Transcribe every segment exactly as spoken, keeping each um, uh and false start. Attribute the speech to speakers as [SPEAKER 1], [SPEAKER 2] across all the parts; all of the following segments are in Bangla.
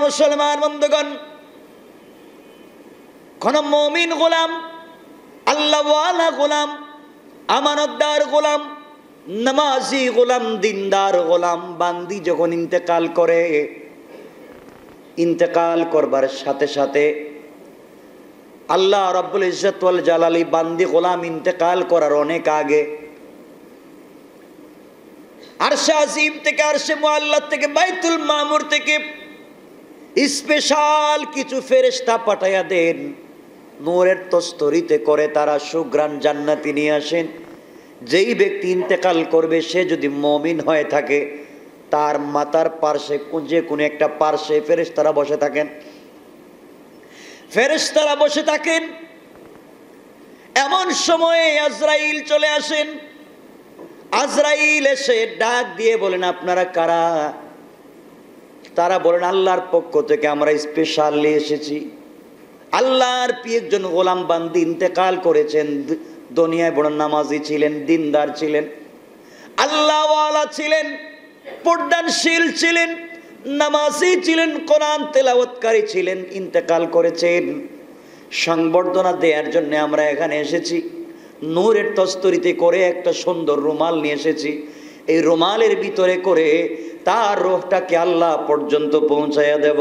[SPEAKER 1] মুসলমান বন্ধুগণ, কোন মুমিন গোলাম, আল্লাহওয়ালা গোলাম, আমানতদার গোলাম, নামাজি গোলাম, দিনদার গোলাম বান্দি যখন ইন্তেকাল করে, ইন্তেকাল করবার সাথে সাথে আল্লাহ রাব্বুল ইজ্জত ওয়াল জালালি বান্দি গোলাম ইন্তেকাল করার অনেক আগে আরশে আজিম থেকে, আরশে মুআল্লা থেকে, বাইতুল মামুর থেকে স্পেশাল কিছু ফেরেশতা পাঠাইয়া দেন। নূরের তস্তরিতে করে তারা সুগ্রাণ জান্নাতি নিয়ে আসেন। যেই ব্যক্তি ইন্তেকাল করবে সে যদি মুমিন হয়ে থাকে, তার মাথার পার্শ্বে যে কোনো একটা পার্শ্বে ফেরেশতারা বসে থাকেন, ফেরেশতারা বসে থাকেন। এমন সময়ে আজরাইল চলে আসেন। আজরাইল এসে ডাক দিয়ে বলেন, আপনারা কারা? তারা বলেন, আল্লাহর পক্ষ থেকে আমরা স্পেশালি এসেছি। আল্লাহর প্রিয় একজন গোলাম বান্দি ইন্তেকাল করেছেন। দুনিয়ায় বড় নামাজি ছিলেন, দিনদার ছিলেন, আল্লাহওয়ালা ছিলেন, পর্দানশীল ছিলেন, নামাজি ছিলেন, কোরআন তেলাওয়াতকারী ছিলেন, ইন্তেকাল করেছেন। সংবর্ধনা দেওয়ার জন্য আমরা এখানে এসেছি। নূরের তস্তরিতে করে একটা সুন্দর রুমাল নিয়ে এসেছি। এই রুমালের ভিতরে করে তার রূহটাকে আল্লাহ পর্যন্ত পৌঁছাইয়া দেব।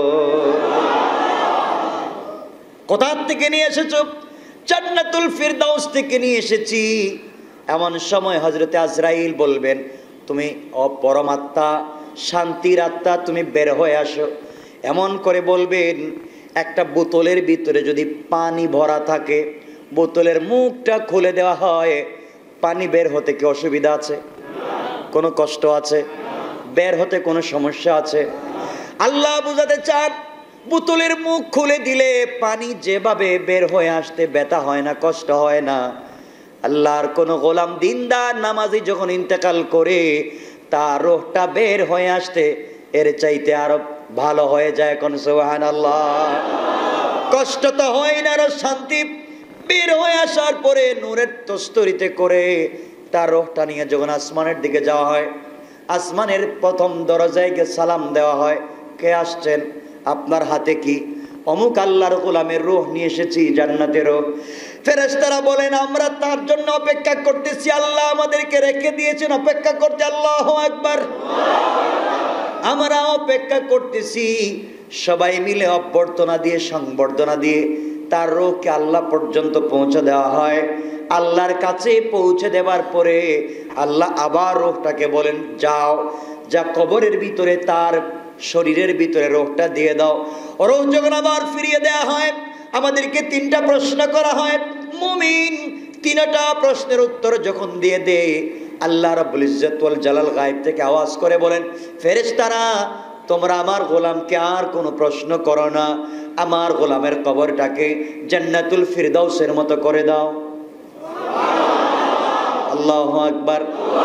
[SPEAKER 1] কোথা থেকে নিয়ে এসেছো? জান্নাতুল ফিরদাউস থেকে নিয়ে এসেছি। এমন সময় হযরতে আজরাইল বলবেন, তুমি অপরমাত্মা, শান্তির আত্মা, তুমি বের হয়ে আসো। এমন করে বলবেন, একটা বোতলের ভিতরে যদি পানি ভরা থাকে, বোতলের মুখটা খুলে দেওয়া হয়, পানি বের হতে কি অসুবিধা আছে? কোনো কষ্ট আছে? বের হতে কোনো সমস্যা আছে? আল্লাহ বুঝাতে চান, বোতলের মুখ খুলে দিলে পানি যেভাবে বের হয়ে আসতে ব্যথা হয় না, কষ্ট হয় না। আল্লাহর কোনো গোলাম দিনদার নামাজি যখন ইন্তেকাল করে, তার রূহটা বের হয়ে আসতে এর চাইতে আরো ভালো হয়ে যায়। কোন সুবহানাল্লাহ। কষ্ট তো হয় না, আরো শান্তি। বের হয়ে আসার পরে নূরের তস্তরিতে করে তার রূহটা নিয়ে যখন আসমানের দিকে যাওয়া হয়, আসমানের প্রথম দরজায় গিয়ে সালাম দেওয়া হয়, কে আসছেন? আপনার হাতে কি? অমুক আল্লাহর গোলামের রূহ নিয়ে এসেছি, জান্নাতের রূহ। ফেরেশতারা বলেন, আমরা তার জন্য অপেক্ষা করতেছি, আল্লাহ আমাদেরকে রেখে দিয়েছেন অপেক্ষা করতে। আল্লাহু আকবার। আমরা অপেক্ষা করতেছি। সবাই মিলে অভ্যর্থনা দিয়ে, সংবর্ধনা দিয়ে তার রূহকে আল্লাহ পর্যন্ত পৌঁছে দেওয়া হয়। আল্লাহর কাছে পৌঁছে দেওয়ার পরে আল্লাহ আবার রূহটাকে বলেন, যাও, যা কবরের ভিতরে তার শরীরের ভিতরে রূহটা দিয়ে দাও। রূহ যখন আবার ফিরিয়ে দেওয়া হয়, আমাদেরকে তিনটা প্রশ্ন করা হয়। মুমিন তিনটা প্রশ্নের উত্তর যখন দিয়ে দেয়, আল্লাহ রাব্বুল ইজ্জত ওয়াল জালাল গায়েব থেকে আওয়াজ করে বলেন, ফেরেশতারা, তোমরা আমার গোলামকে আর কোনো প্রশ্ন করো না, আমার গোলামের কবরটাকে জান্নাতুল ফিরদাউসের মতো করে দাও। আল্লাহু আকবার।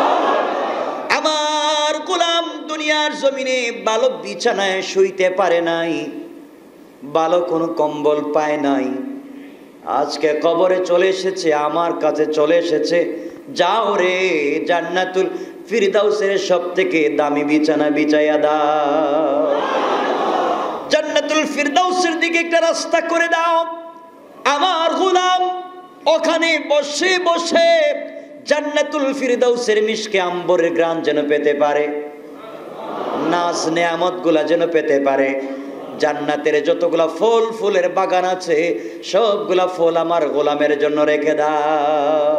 [SPEAKER 1] আমার গোলাম দুনিয়ার জমিনে ভালো বিছানায় শুইতে পারে নাই, ভালো কোনো কম্বল পায় নাই। আজকে কবরে চলে এসেছে, আমার কাছে চলে এসেছে। যাও রে, জান্নাতুল ফিরদাউসের সব থেকে দামি বিছানা বিছাইয়া দাও, জান্নাতুল ফিরদাউসের দিকে একটা রাস্তা করে দাও। আমার গোলাম ওখানে বসে বসে জান্নাতুল ফিরদাউসের মিশকে আম্বরের ঘ্রাণ যেন পেতে পারে, নাজ নেয়ামত গুলা যেন পেতে পারে। জান্নাতের যতগুলা ফল ফুলের বাগান আছে, সবগুলা ফুল আমার গোলামের জন্য রেখে দাও।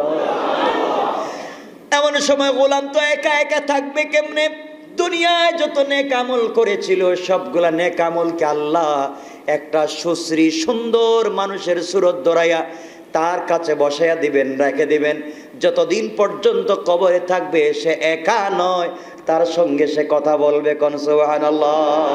[SPEAKER 1] এমন সময় গোলাম তো একা একা থাকবে কেমনে? দুনিয়ায় যত নেক আমল করেছিল, সবগুলা নেক আমলকে আল্লাহ একটা সুশ্রী সুন্দর মানুষের সুরত ধরাইয়া তার কাছে বসাইয়া দিবেন, রেখে দিবেন। যতদিন পর্যন্ত কবরে থাকবে সে একা নয়, তার সঙ্গে সে কথা বলবে। কোন সুবহানাল্লাহ।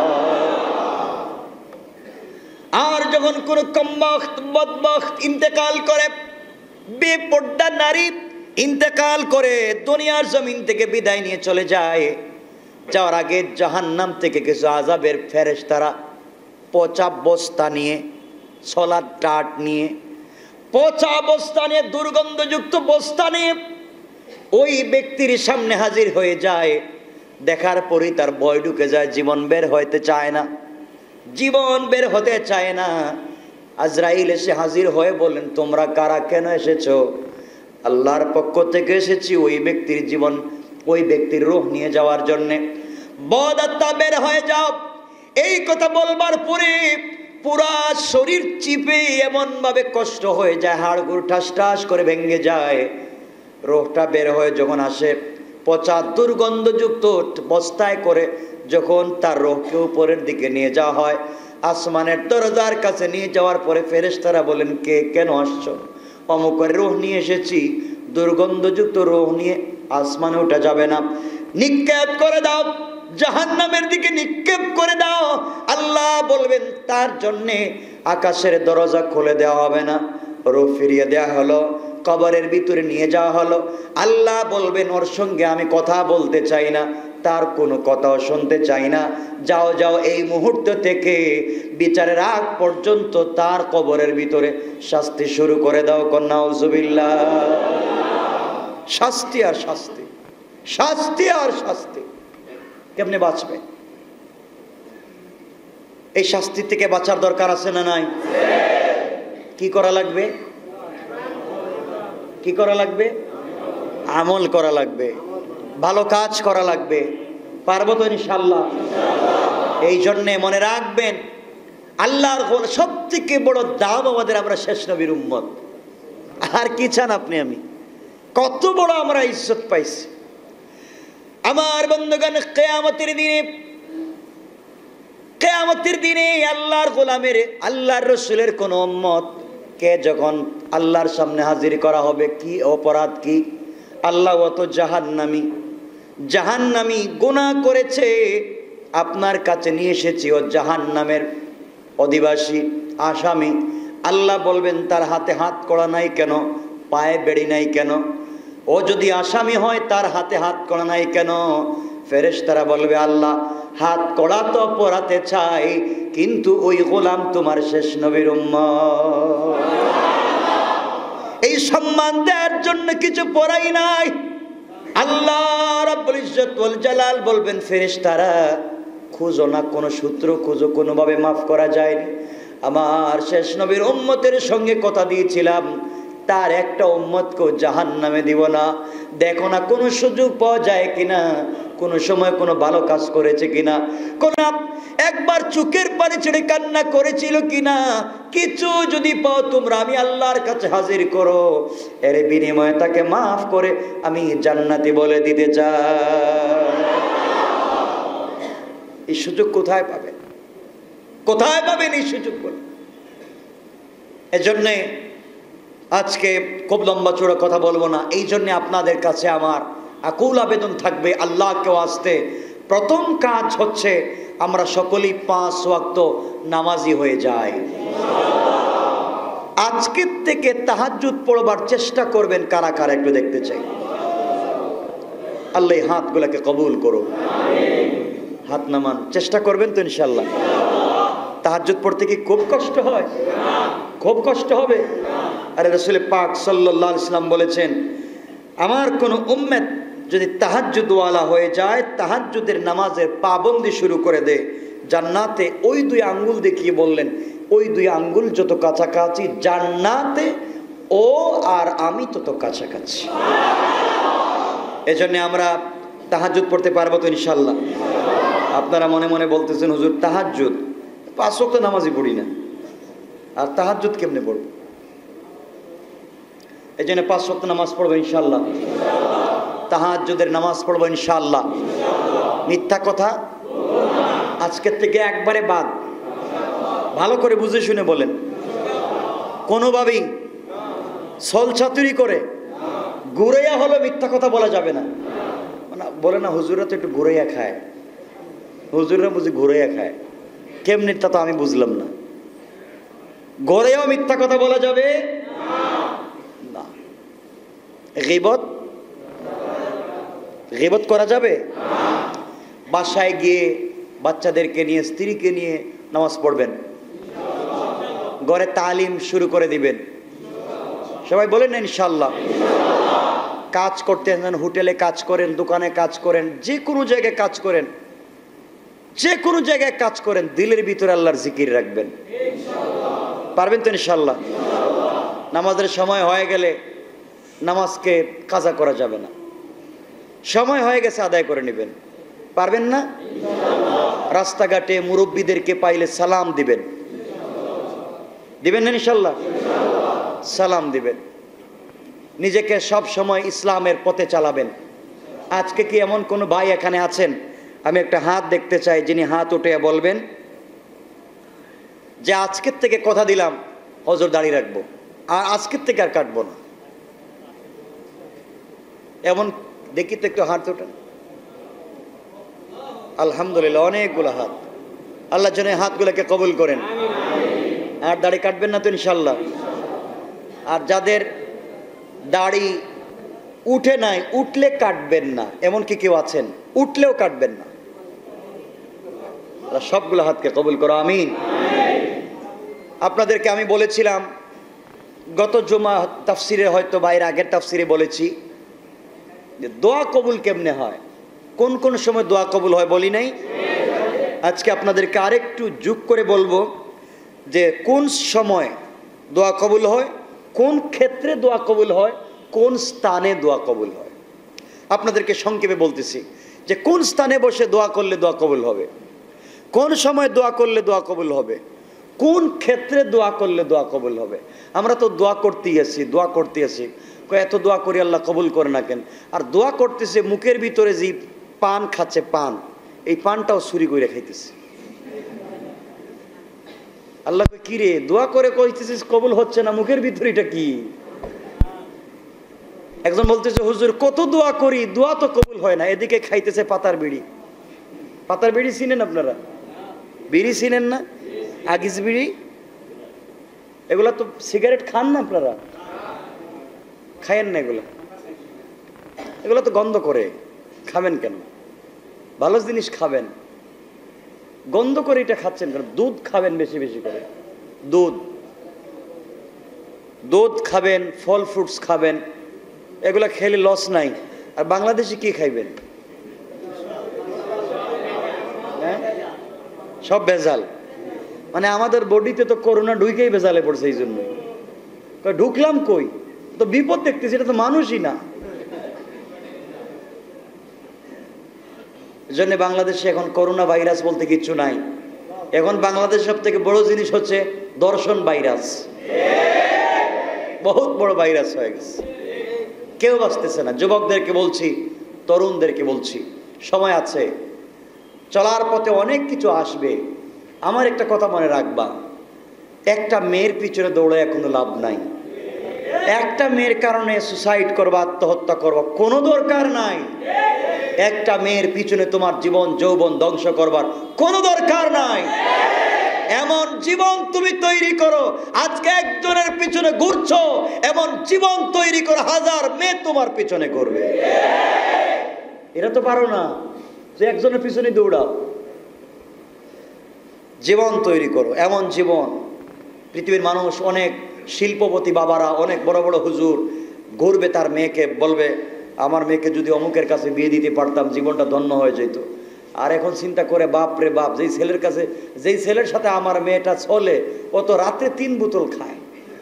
[SPEAKER 1] আর যখন কোন কমবখ্ত বদবখ্ত ইন্তেকাল করে, বেপর্দা নারী ইন্তেকাল করে দুনিয়ার জমিন থেকে বিদায় নিয়ে চলে যায়, যাওয়ার আগে জাহান্নাম থেকে কিছু আযাবের ফেরেশতারা পচা বস্তা নিয়ে, ছোলার টাট নিয়ে, পচা বস্তা নিয়ে, দুর্গন্ধযুক্ত বস্তা নিয়ে ওই ব্যক্তির সামনে হাজির হয়ে যায়। দেখার পরই তার ভয় ঢুকে যায়, জীবন বের হইতে চায় না। জীবন বের হতে চায় না। আজরাইল এসে হাজির হয়ে বললেন, তোমরা কারা, কেন এসেছো? আল্লাহর পক্ষ থেকে এসেছি ওই ব্যক্তির জীবন, ওই ব্যক্তির রূহ নিয়ে যাওয়ার জন্যে। বদ আত্মা বের হয়ে যাও। এই কথা বলবার পরে পুরা শরীর চিপে এমন ভাবে কষ্ট হয়ে যায়, হাড়গুড় ঠাস ঠাস করে ভেঙে যায়। রোহটা বের হয়ে যখন আসে, পচা দুর্গন্ধযুক্ত বস্তায় করে যখন তার রোহকে উপরের দিকে নিয়ে যাওয়া হয়, আসমানের দরজার কাছে নিয়ে যাওয়ার পরে ফেরেশতারা বলেন, কে, কেন আসছো? অমুকের রোহ নিয়ে এসেছি। দুর্গন্ধযুক্ত রোহ নিয়ে আসমানে ওঠা যাবে না, নিক্ষেপ করে দাও, জাহান্নামের দিকে নিক্ষেপ করে দাও। আল্লাহ বলবেন, তার জন্যে আকাশের দরজা খুলে দেওয়া হবে না। রূহ ফিরিয়ে দেওয়া হলো, কবরের ভিতরে নিয়ে যাওয়া হলো। আল্লাহ বলবেন, ওর সঙ্গে আমি কথা বলতে চাই না, তার কোনো কথাও শুনতে চাই না। যাও যাও, এই মুহূর্ত থেকে বিচারের আগ পর্যন্ত তার কবরের ভিতরে শাস্তি শুরু করে দাও। কন্যা নাউজুবিল্লাহ। শাস্তি আর শাস্তি, শাস্তি আর শাস্তি। কেমনে বাঁচবে? এই শাস্তি থেকে বাঁচার দরকার আছে না নাই? কি করা লাগবে? কি করা লাগবে? আমল করা লাগবে, ভালো কাজ করা লাগবে। পারবো তো ইনশাআল্লাহ? এই জন্যে মনে রাখবেন, আল্লাহর সব থেকে বড় দাম আমাদের, আমরা শেষ নবীর উম্মত। আর কি চান আপনি আমি? কত বড় আমরা ইজ্জত পাইছি। আমার বন্ধুগণ, কিয়ামতের দিনে, কিয়ামতের দিনে আল্লাহর গোলামের, আল্লাহর রসুলের কোন উম্মত কে যখন আল্লাহর সামনে হাজির করা হবে, কি অপরাধ কি? আল্লাহ অত জাহান্নামী, জাহান্নামী গুনাহ করেছে, আপনার কাছে নিয়ে এসেছি, ও জাহান্নামের অধিবাসী, আসামি। আল্লাহ বলবেন, তার হাতে হাত করা নাই কেন? পায়ে বেড়ি নাই কেন? ও যদি আসামি হয়, তার হাতে হাত করা নাই কেন? ফেরেশতারা বলবে, আল্লাহ হাত কড়া তো পরাতে চাই, কিন্তু ওই গোলাম তোমার শেষ নবীর উম্মত, এই সম্মান দেওয়ার জন্য কিছু পরাই নাই। আল্লাহ রাব্বুল ইজ্জত ওয়াল জালাল বলবেন, ফেরেশতারা খুঁজো না, কোনো সূত্র খুঁজো, কোনোভাবে মাফ করা যায়নি। আমার শেষ নবীর উম্মতের সঙ্গে কথা দিয়েছিলাম, তার একটা উম্মতকেও জাহান্নামে দিব না। দেখো না কোনো সুযোগ পাওয়া যায় কিনা, কোনো সময় কোনো ভালো কাজ করেছে কিনা, কোন একবার চোখের পানি ছেড়ে কান্না করেছিল কিনা। কিছু যদি পাও তোমরা, আমি আল্লাহর কাছে হাজির করো, এর বিনিময়ে তাকে মাফ করে আমি জান্নাতি বলে দিতে চাই। এই সুযোগ কোথায় পাবেন? কোথায় পাবেন এই সুযোগ? বলে এজন্যে আজকে খুব লম্বা চূড়া কথা বলবো না। এই জন্যে আপনাদের কাছে আমার আকুল আবেদন থাকবে, আল্লাহকে আসতে প্রথম কাজ হচ্ছে আমরা সকলেই পাঁচ ওয়াক্ত নামাজি হয়ে যাই। আজকের থেকে তাহাজ্জুদ পড়বার চেষ্টা করবেন কারা কারা, একটু দেখতে চাই। আল্লাহ হাতগুলোকে কবুল করো, হাত নামান। চেষ্টা করবেন তো ইনশাল্লাহ? তাহাজ্জুদ পড়তে কি খুব কষ্ট হয়? খুব কষ্ট হবে। আরে রাসূল পাক সাল্লাল্লাহু আলাইহি ওয়াসাল্লাম বলেছেন, আমার কোন উম্মত যদি তাহাজ্জুদ ওয়ালা হয়ে যায়, তাহাজ্জুদের নামাজের পাবন্দি শুরু করে দেয়, জান্নাতে ওই দুই আঙ্গুল দেখিয়ে বললেন, ওই দুই আঙ্গুল যত কাছাকাছি জান্নাতে ও আর আমি তত কাছাকাছি। এজন্য আমরা তাহাজ্জুদ পড়তে পারবো তো ইনশাআল্লাহ? আপনারা মনে মনে বলতেছেন, হুজুর তাহাজ্জুদ পাঁচ ওয়াক্ত নামাজই পড়ি না, আর তাহাজ্জুদ কেমনে পড়বো? এই জন্য পাঁচ ওয়াক্ত নামাজ পড়বো ইনশাআল্লাহ, তাহাজ্জুদের নামাজ পড়বো ইনশাআল্লাহ। মিথ্যা কথা আজকের থেকে একবারে বাদ। ভালো করে বুঝে শুনে বলেন, কোনোভাবেই ছলছাতুরি করে ঘুরাইয়া হলো মিথ্যা কথা বলা যাবে না। মানে বলে না, হুজুররা তো একটু ঘুরাইয়া খায়, হুজুররা বুঝি ঘুরাইয়া খায়, কেমনি তা তো আমি বুঝলাম না। ঘুরাইয়াও মিথ্যা কথা বলা যাবে না। গীবত গীবত করা যাবে? বাসায় গিয়ে বাচ্চাদেরকে নিয়ে, স্ত্রীকে নিয়ে নামাজ পড়বেন, ঘরে তালিম শুরু করে দিবেন। সবাই বলেন না ইনশাআল্লাহ? কাজ করতে, হোটেলে কাজ করেন, দোকানে কাজ করেন, যে কোনো জায়গায় কাজ করেন, যে কোনো জায়গায় কাজ করেন দিলের ভিতরে আল্লাহর জিকির রাখবেন, পারবেন তো ইনশাল্লাহ? নামাজের সময় হয়ে গেলে নামাজকে কাজা করা যাবে না, সময় হয়ে গেছে আদায় করে নেবেন, পারবেন না? রাস্তাঘাটে মুরব্বীদেরকে পাইলে সালাম দিবেন, দিবেন না ইনশাল্লাহ? সালাম দিবেন। নিজেকে সব সময় ইসলামের পথে চালাবেন। আজকে কি এমন কোনো ভাই এখানে আছেন, আমি একটা হাত দেখতে চাই, যিনি হাত উঠে বলবেন যে আজকের থেকে কথা দিলাম হজর দাঁড়িয়ে রাখবো, আর আজকের থেকে আর কাটবো না? এমন দেখি তো একটু হাত ওঠেন। আলহামদুলিল্লাহ, অনেকগুলো হাত। আল্লাহ যেন হাতগুলোকে কবুল করেন। আর দাড়ি কাটবেন না তো ইনশাল্লাহ? আর যাদের দাড়ি উঠে নাই, উঠলে কাটবেন না, এমন কি কেউ আছেন? উঠলেও কাটবেন না। আল্লাহ সবগুলো হাতকে কবুল করো, আমিন। আপনাদেরকে আমি বলেছিলাম গত জুমা তাফসিরে, হয়তো বাইরে আগের তাফসিরে বলেছি যে দোয়া কবুল কেমনে হয়, কোন কোন সময় দোয়া কবুল হয় বলি নাই? আজকে আপনাদেরকে আরেকটু যোগ করে বলবো যে কোন সময় দোয়া কবুল হয়, কোন ক্ষেত্রে দোয়া কবুল হয়, কোন স্থানে দোয়া কবুল হয়। আপনাদেরকে সংক্ষেপে বলতেছি যে কোন স্থানে বসে দোয়া করলে দোয়া কবুল হবে, কোন সময় দোয়া করলে দোয়া কবুল হবে, কোন ক্ষেত্রে দোয়া করলে দোয়া কবুল হবে। আমরা তো দোয়া করতেই আছি, দোয়া করতে আছি, এত দোয়া করি আল্লাহ কবুল করে না কেন? আর দোয়া করতেছে মুখের ভিতরে যে পান খাচ্ছে, পান, এই পানটাও চুরি করে খাইতেছে। আল্লাহকে কি রে দোয়া করে কইতেছিস কবুল হচ্ছে না, মুখের ভিতরে এটা কি? একজন বলতেছে হুজুর কত দোয়া করি, দোয়া তো কবুল হয় না, এদিকে খাইতেছে পাতার বিড়ি। পাতার বিড়ি চিনেন আপনারা? বিড়ি চিনেন না? আগিস বিড়ি, এগুলা তো সিগারেট খান না আপনারা? খায়েন না এগুলো? এগুলো তো গন্ধ করে, খাবেন কেন? ভালো জিনিস খাবেন, গন্ধ করে এটা খাচ্ছেন কেন? দুধ খাবেন বেশি বেশি করে, দুধ দুধ খাবেন, ফল ফ্রুটস খাবেন, এগুলা খেলে লস নাই। আর বাংলাদেশে কি খাইবেন? হ্যাঁ, সব ভেজাল। মানে আমাদের বডিতে তো করোনা ঢুকেই ভেজালে পড়ছে, এই জন্য ঢুকলাম কই, তো বিপদ দেখতেছি, এটা তো মানুষই না। জন্য বাংলাদেশে এখন করোনা ভাইরাস বলতে কিচ্ছু নাই। এখন বাংলাদেশ সব থেকে বড় জিনিস হচ্ছে দর্শন ভাইরাস, বহুত বড় ভাইরাস হয়ে গেছে, কেউ বাঁচতেছে না। যুবকদেরকে বলছি, তরুণদেরকে বলছি, সময় আছে, চলার পথে অনেক কিছু আসবে। আমার একটা কথা মনে রাখবা, একটা মেয়ের পিছনে দৌড়ে কোনো লাভ নাই। একটা মেয়ের কারণে সুসাইড করবা, আত্মহত্যা করবা, কোনো দরকার নাই। একটা মেয়ের পিছনে তোমার জীবন যৌবন ধ্বংস করবার কোনো দরকার নাই। এমন জীবন তুমি তৈরি করো, আজকে একজনের পিছনে ঘুরছো, এমন জীবন তৈরি করো হাজার মেয়ে তোমার পিছনে ঘুরবে। এটা তো পারো না যে একজনের পিছনে দৌড়াও। জীবন তৈরি করো, এমন জীবন। পৃথিবীর মানুষ, অনেক শিল্পপতি বাবারা, অনেক বড় বড় হুজুর ঘুরবে তার মেয়েকে, বলবে আমার মেয়েকে যদি অমুকের কাছে বিয়ে দিতে পারতাম জীবনটা ধন্য হয়ে যেত। আর এখন চিন্তা করে বাপ রে বাপ, যেই ছেলের কাছে, যেই ছেলের সাথে আমার মেয়েটা চলে, ও তো রাত্রে তিন বোতল খায়।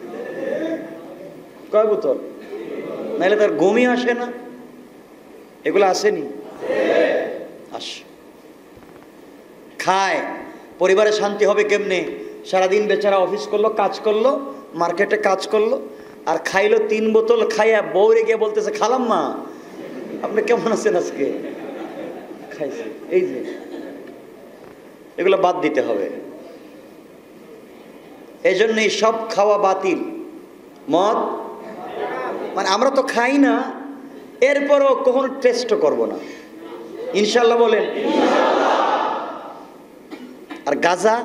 [SPEAKER 1] কয় বোতল? নাহলে তার ঘুমই আসে না। এগুলো আসেনি? আসে, খায়। পরিবারে শান্তি হবে কেমনে? সারাদিন বেচারা অফিস করলো, কাজ করলো, মার্কেটে কাজ করলো, আর খাইলো তিন বোতল। খাইয়া বউরে গিয়ে বলতেছে খালাম্মা আপনি কেমন আছেন আজকে? খাইছে। এই যে এগুলো বাদ দিতে হবে। এই জন্যই সব খাওয়া বাতিল। মদ মানে আমরা তো খাই না, এরপরও কখনো টেস্টও করবো না, ইনশাল্লাহ বলেন। আর গাঁজা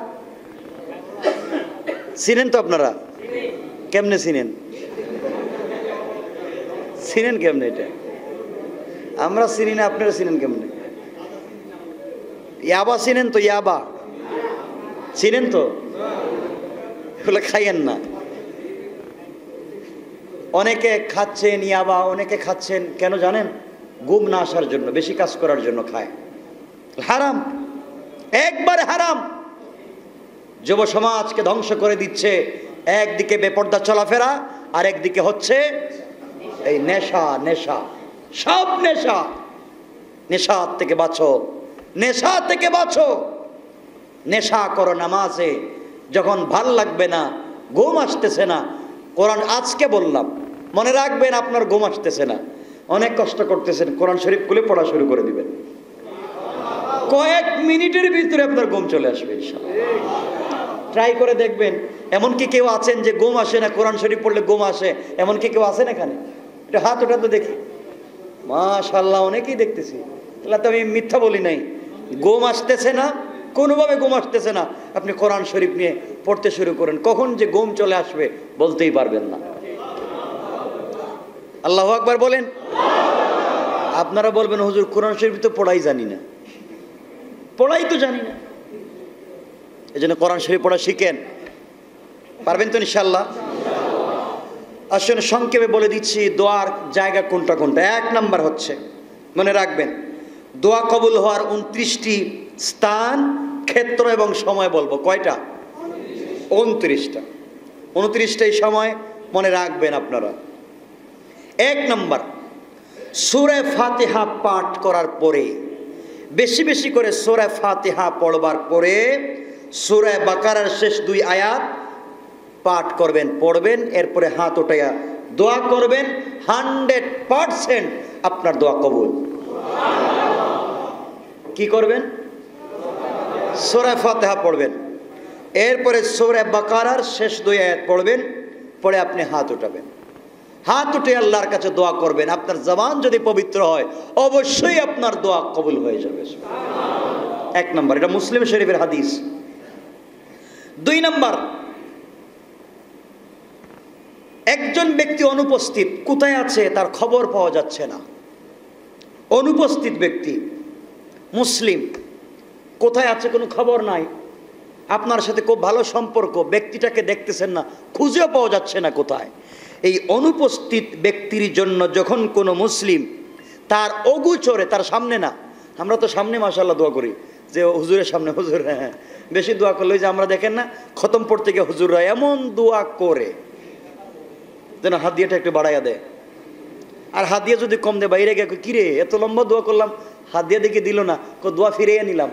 [SPEAKER 1] চিনেন তো আপনারা? কেমনে চিনেন? চিনেন কেমনে? এটা আমরা চিনি না, আপনারা চিনেন কেমনে? ইয়াবা চিনেন তো? ইয়াবা চিনেন তো? এগুলো খাইয়েন না। অনেকে খাচ্ছেন ইয়াবা, অনেকে খাচ্ছেন কেন জানেন? ঘুম না আসার জন্য, বেশি কাজ করার জন্য খায়। হারাম, একবারে হারাম। যুব সমাজকে ধ্বংস করে দিচ্ছে। একদিকে বেপর্দা চলাফেরা, আর একদিকে হচ্ছে এই নেশা। নেশা, সব নেশা। নেশা থেকে বাঁচো, নেশা থেকে বাঁচো। নেশা করো নামাজে, যখন ভাল লাগবে না, ঘুম আসতেছে না, কোরআন আজকে বললাম, মনে রাখবেন আপনার ঘুম আসতেছে না, অনেক কষ্ট করতেছেন, কোরআন শরীফ খুলে পড়া শুরু করে দিবেন, কয়েক মিনিটের ভিতরে আপনার ঘুম চলে আসবে ইনশাআল্লাহ। ট্রাই করে দেখবেন। এমন কি কেউ আছেন যে ঘুম আসে না, কোরআন শরীফ পড়লে ঘুম আসে? এমন কি কেউ আছেন এখানে? এটা হাত ওটা তো দেখি, মাশাআল্লাহ, অনেকেই দেখতেছি। তাহলে তো আমি মিথ্যা বলি নাই। ঘুম আসতেছে না, কোনোভাবে ঘুম আসতেছে না, আপনি কোরআন শরীফ নিয়ে পড়তে শুরু করেন, কখন যে ঘুম চলে আসবে বলতেই পারবেন না। আল্লাহু আকবার বলেন। আপনারা বলবেন হুজুর কোরআন শরীফ তো পড়াই জানি না। পড়াই তো জানি না, এই জন্য কোরআন শরীফ পড়া শিখেন। পারবেন তো ইনশাআল্লাহ? আসুন সংক্ষেপে বলে দিচ্ছি দোয়ার জায়গা কোনটা কোনটা। এক নাম্বার হচ্ছে, মনে রাখবেন, দোয়া কবুল হওয়ার উনত্রিশটি স্থান, ক্ষেত্র এবং সময় বলবো। কয়টা? উনত্রিশটা। উনত্রিশটাই সময় মনে রাখবেন আপনারা। এক নাম্বার, সূরা ফাতিহা পাঠ করার পরে, বেশি বেশি করে সূরা ফাতিহা পড়বার পরে সূরা বাকারার শেষ দুই আয়াত পাঠ করবেন, পড়বেন, এরপরে হাত উঠাইয়া দোয়া করবেন। হান্ড্রেড পারসেন্ট আপনার দোয়া কবুল। কি করবেন? সূরা ফাতিহা পড়বেন, এরপরে সূরা বাকারার শেষ দুই আয়াত পড়বেন, পরে আপনি হাত উঠাবেন। হাত উঠে আল্লাহর কাছে দোয়া করবেন। আপনার জবান যদি পবিত্র হয়, অবশ্যই আপনার দোয়া কবুল হয়ে যাবে। এক নম্বর, এটা মুসলিম শরীফের হাদিস। দুই নম্বর, একজন ব্যক্তি অনুপস্থিত, কোথায় আছে তার খবর পাওয়া যাচ্ছে না। অনুপস্থিত ব্যক্তি, মুসলিম, কোথায় আছে কোনো খবর নাই, আপনার সাথে খুব ভালো সম্পর্ক, ব্যক্তিটাকে দেখতেছেন না, খুঁজেও পাওয়া যাচ্ছে না কোথায়। এই অনুপস্থিত ব্যক্তির জন্য যখন কোনো মুসলিম তার অগোচরে, তার সামনে না, আমরা তো সামনে মাশাআল্লাহ দোয়া করি যে হুজুরের সামনে, হুজুর হ্যাঁ বেশি দোয়া করলে যে আমরা দেখেন না খতম পড়তে গিয়ে হুজুররা এমন দোয়া করে যেন হাত দিয়েটা একটু বাড়াইয়া দেয়, আর হাত দিয়ে যদি কম দেয় বাইরে গিয়ে কিরে এত লম্বা দোয়া করলাম, হাত দিয়ে দেখে দিল না, দোয়া ফিরিয়ে নিলাম,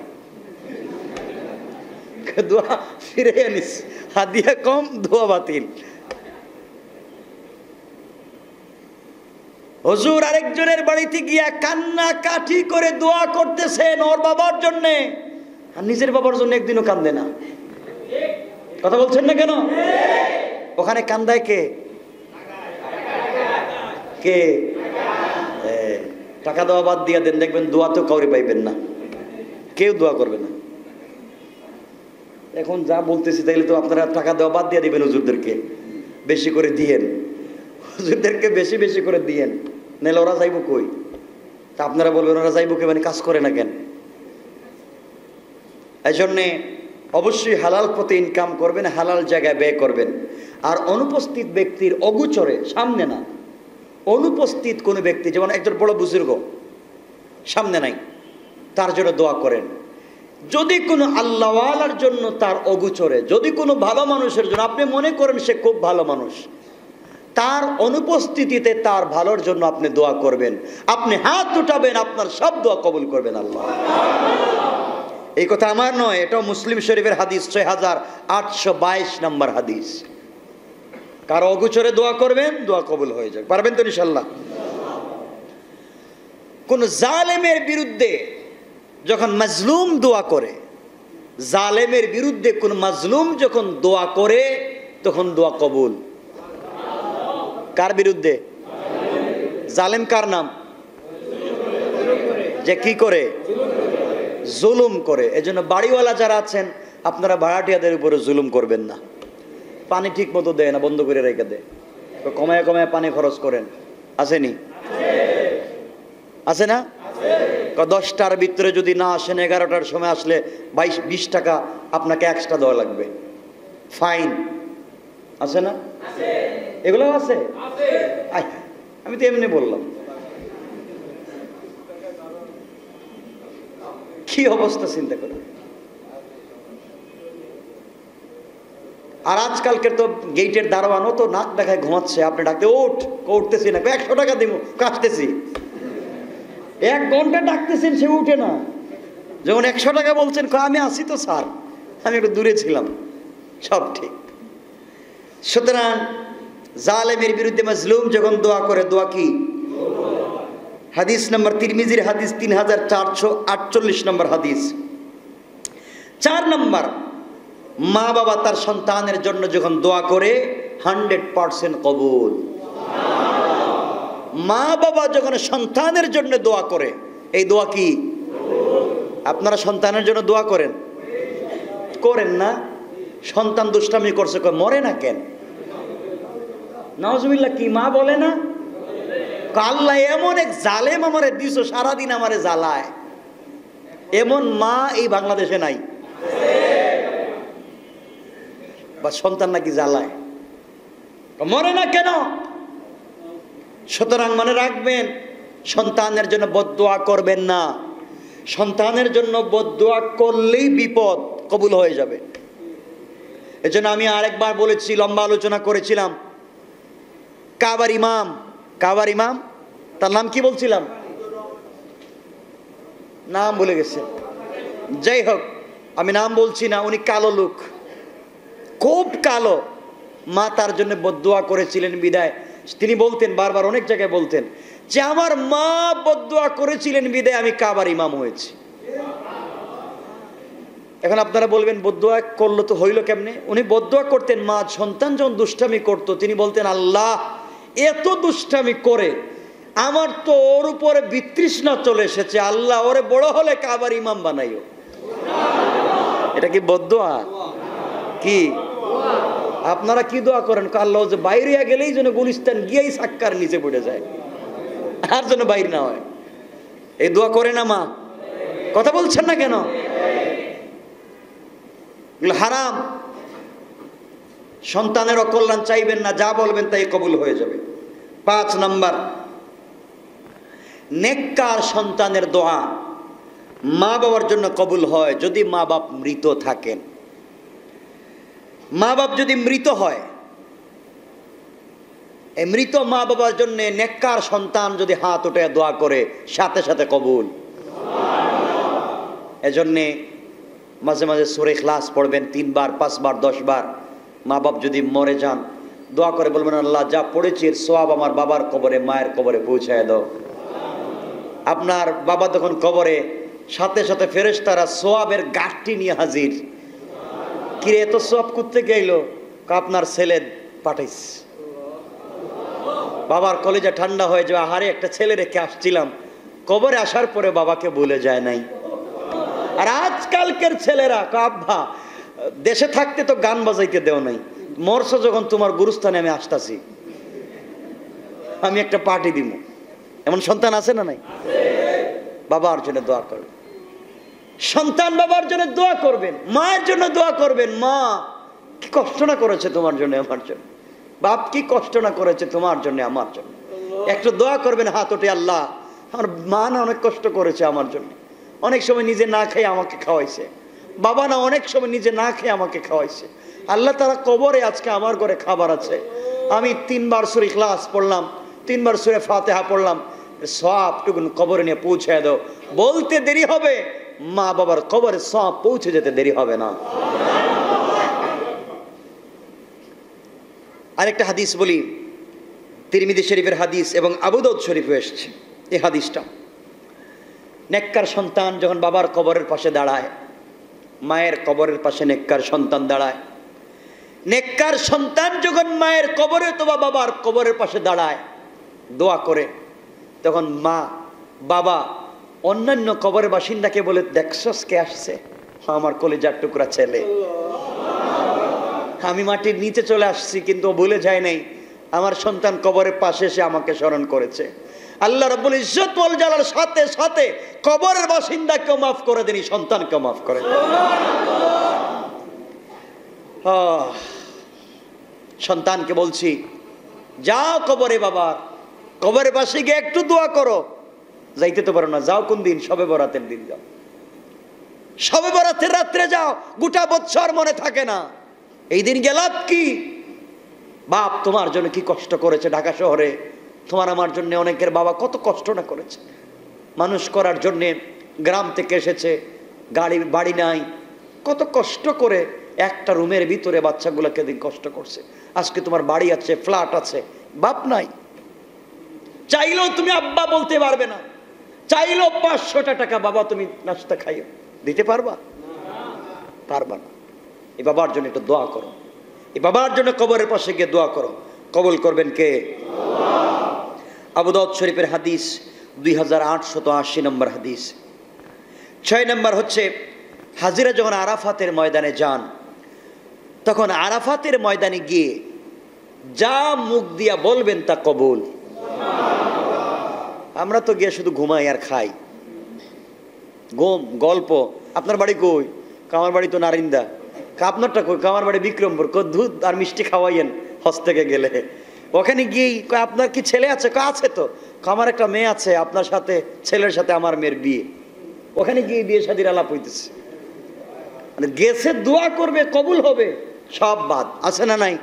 [SPEAKER 1] দোয়া ফিরিয়ে নিস, হাত দিয়ে কম, দোয়া বাতিল। হুজুর আরেকজনের বাড়িতে গিয়া কান্না কাঠি করে দোয়া করতেছেন ওর বাবার জন্যে, আর নিজের বাবার জন্য একদিনও কান্দে না। কথা বলছেন না কেন? ওখানে কান্দায় কে? কে? টাকা দেওয়া বাদ দিয়া দেন, দেখবেন দোয়া তো কাউরে পাইবেন না, কেউ দোয়া করবে না। এখন যা বলতেছি তাইলে তো আপনারা টাকা দেওয়া বাদ দিয়ে দিবেন, হুজুরদেরকে বেশি করে দিয়েন, হুজুরদেরকে বেশি বেশি করে দিয়েন, নাহলে ওরা যাইব কই? তা আপনারা বলবেন ওরা যাইব কে, মানে কাজ করে না কেন? এই জন্যে অবশ্যই হালাল পথে ইনকাম করবেন, হালাল জায়গায় ব্যয় করবেন। আর অনুপস্থিত ব্যক্তির অগোচরে, সামনে না, অনুপস্থিত কোনো ব্যক্তি, যেমন একজন বড় বুজুর্গ সামনে নাই, তার জন্য দোয়া করেন। যদি কোনো আল্লাহওয়ালার জন্য তার অগোচরে, যদি কোনো ভালো মানুষের জন্য আপনি মনে করেন সে খুব ভালো মানুষ, তার অনুপস্থিতিতে তার ভালোর জন্য আপনি দোয়া করবেন, আপনি হাত উঠাবেন, আপনার সব দোয়া কবুল করবেন আল্লাহ। এই কথা আমার নয়, এটাও মুসলিম শরীফের হাদিস, ছয় হাজার আটশো বাইশ নম্বর হাদিস। কারো অগোচরে দোয়া করবেন, দোয়া কবুল হয়ে যাবে। পারবেন তো ইনশাল্লাহ? কোন জালেমের বিরুদ্ধে যখন মাজলুম দোয়া করে, জালেমের বিরুদ্ধে কোন মাজলুম যখন দোয়া করে, তখন দোয়া কবুল। কার বিরুদ্ধে? জালেম কার নাম? যে কি করে? জুলুম করে। এজন্য বাড়িওয়ালা যারা আছেন, আপনারা ভাড়াটিয়াদের উপরে জুলুম করবেন না। পানি ঠিক মতো দেয় না, বন্ধ করে রেখে দেয়, কমায় কমায় পানি খরচ করেন। আসেনি? আছে না? দশটার ভিতরে যদি না আসেন, এগারোটার সময় আসলে বাইশ বিশ টাকা আপনাকে এক্সট্রা দেওয়া লাগবে, ফাইন। আছে না? এগুলো আছে। আমি তো এমনি বললাম। কি অবস্থা চিন্তা করুন। আর আজকালকে তো গেটের দারোয়ানও তো নাক দেখায় ঘুমাচ্ছে, আপনি ডাকতে ওঠ, উঠতেছি না, একশো টাকা দিব, কাটতেছি। এক ঘন্টা ডাকতেছেন, সে উঠে না। যখন একশো টাকা বলছেন, আমি আসি তো স্যার, আমি একটু দূরে ছিলাম। সব ঠিক। সুতরাং জালেমের বিরুদ্ধে মাজলুম যখন দোয়া করে, দোয়া কি? হাদিস নম্বর তিরমিজির হাদিস তিন হাজার চারশো আটচল্লিশ নম্বর হাদিস। চার নম্বর, মা বাবা তার সন্তানের জন্য যখন দোয়া করে হান্ড্রেড পার্সেন্ট কবুল। মা বাবা যখন সন্তানের জন্য দোয়া করে, এই দোয়া কি? আপনারা সন্তানের জন্য দোয়া করেন? করেন না? সন্তান দুষ্টামি করছে, মরে না কেন? নাউজুবিল্লাহ, কি মা বলে না? আল্লাহ এমন এক জালেম আমারে দিছো, সারাদিন আমারে জ্বালায়। এমন মা এই বাংলাদেশে নাই। বা সন্তান নাকি জ্বালায়, মরে না কেন? সুতরাং মনে রাখবেন, সন্তানের জন্য বদদোয়া করবেন না। সন্তানের জন্য বদদোয়া করলেই বিপদ, কবুল হয়ে যাবে। এজন্য আমি আরেকবার বলেছি, লম্বা আলোচনা করেছিলাম, কাবার ইমাম, কাবার ইমাম তার নাম কি বলছিলাম? নাম ভুলে গেছে। যাই হোক, আমি নাম বলছি না। উনি কালো লোক, খুব কালো। মা তার জন্য বদদোয়া করেছিলেন বিদায় তিনি বলতেন, বারবার অনেক জায়গায় বলতেন যে আমার মা বদদোয়া করেছিলেন বিদায় আমি কাবার ইমাম হয়েছি। এখন আপনারা বলবেন বদদোয়া করলো তো হইল কেমনে? উনি বদদোয়া করতেন, মা সন্তান যখন দুষ্টামি করতো তিনি বলতেন, আল্লাহ এত দুষ্টামি করে আমার তো ওর উপরে বিতৃষ্ণা চলে এসেছে, আল্লাহ ওরে বড় হলে কাবার ইমাম বানাইও। এটা কি বদদোয়া? কি আপনারা কি দোয়া করেন? আল্লাহ যে বাইরে গেলেই যেন গুলিস্তান গিয়েই সাক্কার নিচে পড়ে যায়, আর যেন বাইরে না হয়। এই দোয়া করে না মা? কথা বলছেন না কেন? হারাম। সন্তানের অকল্যাণ চাইবেন না, যা বলবেন তাই কবুল হয়ে যাবে। পাঁচ নাম্বার, নেককার সন্তানের দোয়া মা বাবার জন্য কবুল হয় যদি মা বাপ মৃত থাকেন। মা বাপ যদি মৃত হয়, এই মৃত মা বাবার জন্য নেককার সন্তান যদি হাত উঠে দোয়া করে, সাথে সাথে কবুল। এজন্যে মাঝে মাঝে সূরা ইখলাস পড়বেন তিনবার, পাঁচবার, দশ বার। মা বাপ যদি মরে যান, দোয়া করে বলবেন, আল্লাহ যা পড়েছি এর সওয়াব আমার বাবার কবরে, মায়ের কবরে পৌঁছায় দাও। আপনার বাবা তখন কবরে, সাথে সাথে ফেরেশতারা সওয়াবের গাঁটটি নিয়ে হাজির। কিরে এত সওয়াব করতে গেল? আপনার ছেলে পাঠাইস। বাবার কলেজে ঠান্ডা হয়ে যাওয়া, আহারে একটা ছেলে রেখে আসছিলাম, কবরে আসার পরে বাবাকে ভুলে যায় নাই। আর আজকালকের ছেলেরা, আব্বা দেশে থাকতে তো গান বাজাইতে দেও নাই, মরছ যখন তোমার গুরুস্থানে আমি আসতাছি, আমি একটা পার্টি দিব। এমন সন্তান আছে না নাই? বাবার জন্য দোয়া করবেন, সন্তান বাবার জন্য দোয়া করবেন, মায়ের জন্য দোয়া করবেন। মা কি কষ্ট না করেছে তোমার জন্য, আমার জন্য। বাপ কি কষ্ট না করেছে তোমার জন্য, আমার জন্য। একটু দোয়া করবেন হাত ওঠে, আল্লাহ আমার মা না অনেক কষ্ট করেছে আমার জন্য, অনেক সময় নিজে না খেয়ে আমাকে খাওয়াইছে। বাবা না অনেক সময় নিজে না খেয়ে আমাকে খাওয়াইছে। আল্লাহ তারা কবরে, আজকে আমার ঘরে খাবার আছে। আমি তিনবার সূরা ইখলাস পড়লাম, তিনবার সূরা ফাতিহা পড়লাম, সওয়াবটুকু কবরে নিয়ে পৌঁছে দাও। বলতে দেরি হবে, মা বাবার কবরে সওয়াব পৌঁছে যেতে দেরি হবে না। আরেকটা হাদিস বলি, তিরমিজি শরীফের হাদিস এবং আবু দাউদ শরীফে এসেছে এই হাদিসটা। নেককার সন্তান যখন বাবার কবরের পাশে দাঁড়ায়, মায়ের কবরের পাশে নেককার সন্তান দাঁড়ায়। নেককার সন্তান যখন মায়ের কবরে অথবা বাবার কবরের পাশে দাঁড়ায় দোয়া করে, তখন মা বাবা অন্যান্য কবরের বাসিন্দাকে বলে, দেখছস কে আসছে? আমার কলিজার টুকরা ছেলে। আমি মাটির নিচে চলে আসছি কিন্তু ও ভুলে যায় নাই, আমার সন্তান কবরের পাশে এসে আমাকে স্মরণ করেছে। আল্লাহ রাব্বুল ইজ্জত ওয়াল জালাল সাথে সাথে কবরের বাসিন্দাকেও মাফ করে দেন, সন্তানকেও মাফ করে দেন। সন্তানকে বলছি, যাও কবরে বাবার কবরের পাশে গিয়ে একটু দোয়া করো। যাইতে তো পারো না, যাও কোন দিন? শবে বরাতের দিন যাও, শবে বরাতের রাত্রে যাও, গোটা বৎসর মনে থাকে না। এই দিন গেলাপ কি? বাপ তোমার জন্য কি কষ্ট করেছে ঢাকা শহরে, তোমার আমার জন্য অনেকের বাবা কত কষ্ট না করেছে মানুষ করার জন্যে, গ্রাম থেকে এসেছে, গাড়ি বাড়ি নাই, কত কষ্ট করে একটা রুমের ভিতরে বাচ্চাগুলোকে দিন কষ্ট করছে। আজকে তোমার বাড়ি আছে, ফ্ল্যাট আছে, বাপ নাই, চাইলেও তুমি আব্বা বলতে পারবে না, চাইলেও পাঁচশোটা টাকা বাবা তুমি নাস্তা খাইও দিতে পারবা? পারবা না। এই বাবার জন্য একটু দোয়া করো, এই বাবার জন্য কবরের পাশে গিয়ে দোয়া করো, কবুল করবেন কে? আবু দাউদ শরীফের হাদিস দুই হাজার আটশত আশি নম্বর হাদিস। ছয় নম্বর হচ্ছে হাজিরা যখন আরাফাতের ময়দানে যান, তখন আরাফাতের ময়দানে গিয়ে যা মুখ দিয়া বলবেন তা কবুল। আমরা তো গিয়ে শুধু ঘুমাই আর খাই, গোম গল্প। আপনার বাড়ি কই? আমার বাড়ি তো নারিন্দা। আপনারটা কই? আমার বাড়ি বিক্রমপুর। দুধ আর মিষ্টি খাওয়াইয়েন হজ থেকে গেলে। ওখানে গিয়েই আপনার কি ছেলে আছে? আছে তো। আমার একটা মেয়ে আছে, আপনার সাথে ছেলের সাথে আমার মেয়ের বিয়ে। ওখানে গিয়ে বিয়ে শাদীর আলাপ হইতেছে, মানে গেছে দোয়া করবে কবুল হবে, সব বাদ। আছে না নাই?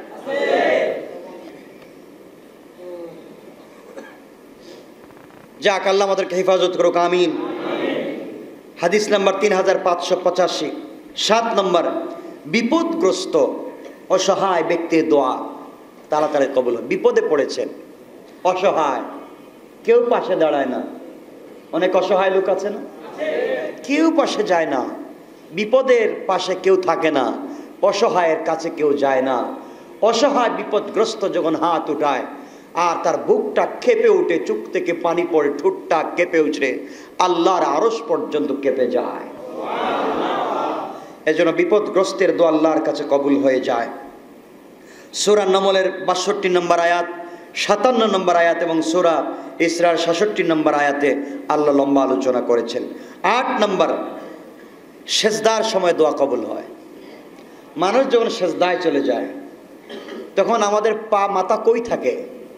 [SPEAKER 1] যাক, আল্লাহ আমাদেরকে হেফাজত করুক, আমিন। হাদিস নাম্বার তিন হাজার পাঁচশো পঁচাশি। সাত নম্বর, বিপদগ্রস্ত অসহায় ব্যক্তির দোয়া তাড়াতাড়ি কবুল হয়। বিপদে পড়েছেন, অসহায়, কেউ পাশে দাঁড়ায় না। অনেক অসহায় লোক আছে না, কেউ পাশে যায় না, বিপদের পাশে কেউ থাকে না, অসহায়ের কাছে কেউ যায় না। অসহায় বিপদগ্রস্ত যখন হাত উঠায় আর তার বুকটা কেঁপে উঠে, চোখ থেকে পানি পড়ে, ঠোঁটটা কেঁপে উঠে, আল্লাহর আরশ পর্যন্ত কেঁপে যায়। এজন্য বিপদগ্রস্তের দোয়া আল্লাহর কাছে কবুল হয়ে যায়। সূরা নমলের বাষট্টি নম্বর আয়াত, সাতান্ন নম্বর আয়াত এবং সূরা ইসরার সাতষট্টি নম্বর আয়াতে আল্লাহ লম্বা আলোচনা করেছেন। আট নম্বর, সেজদার সময় দোয়া কবুল হয়। মানুষ যখন সেজদায় চলে যায় তখন আমাদের পা মাথা কই থাকে?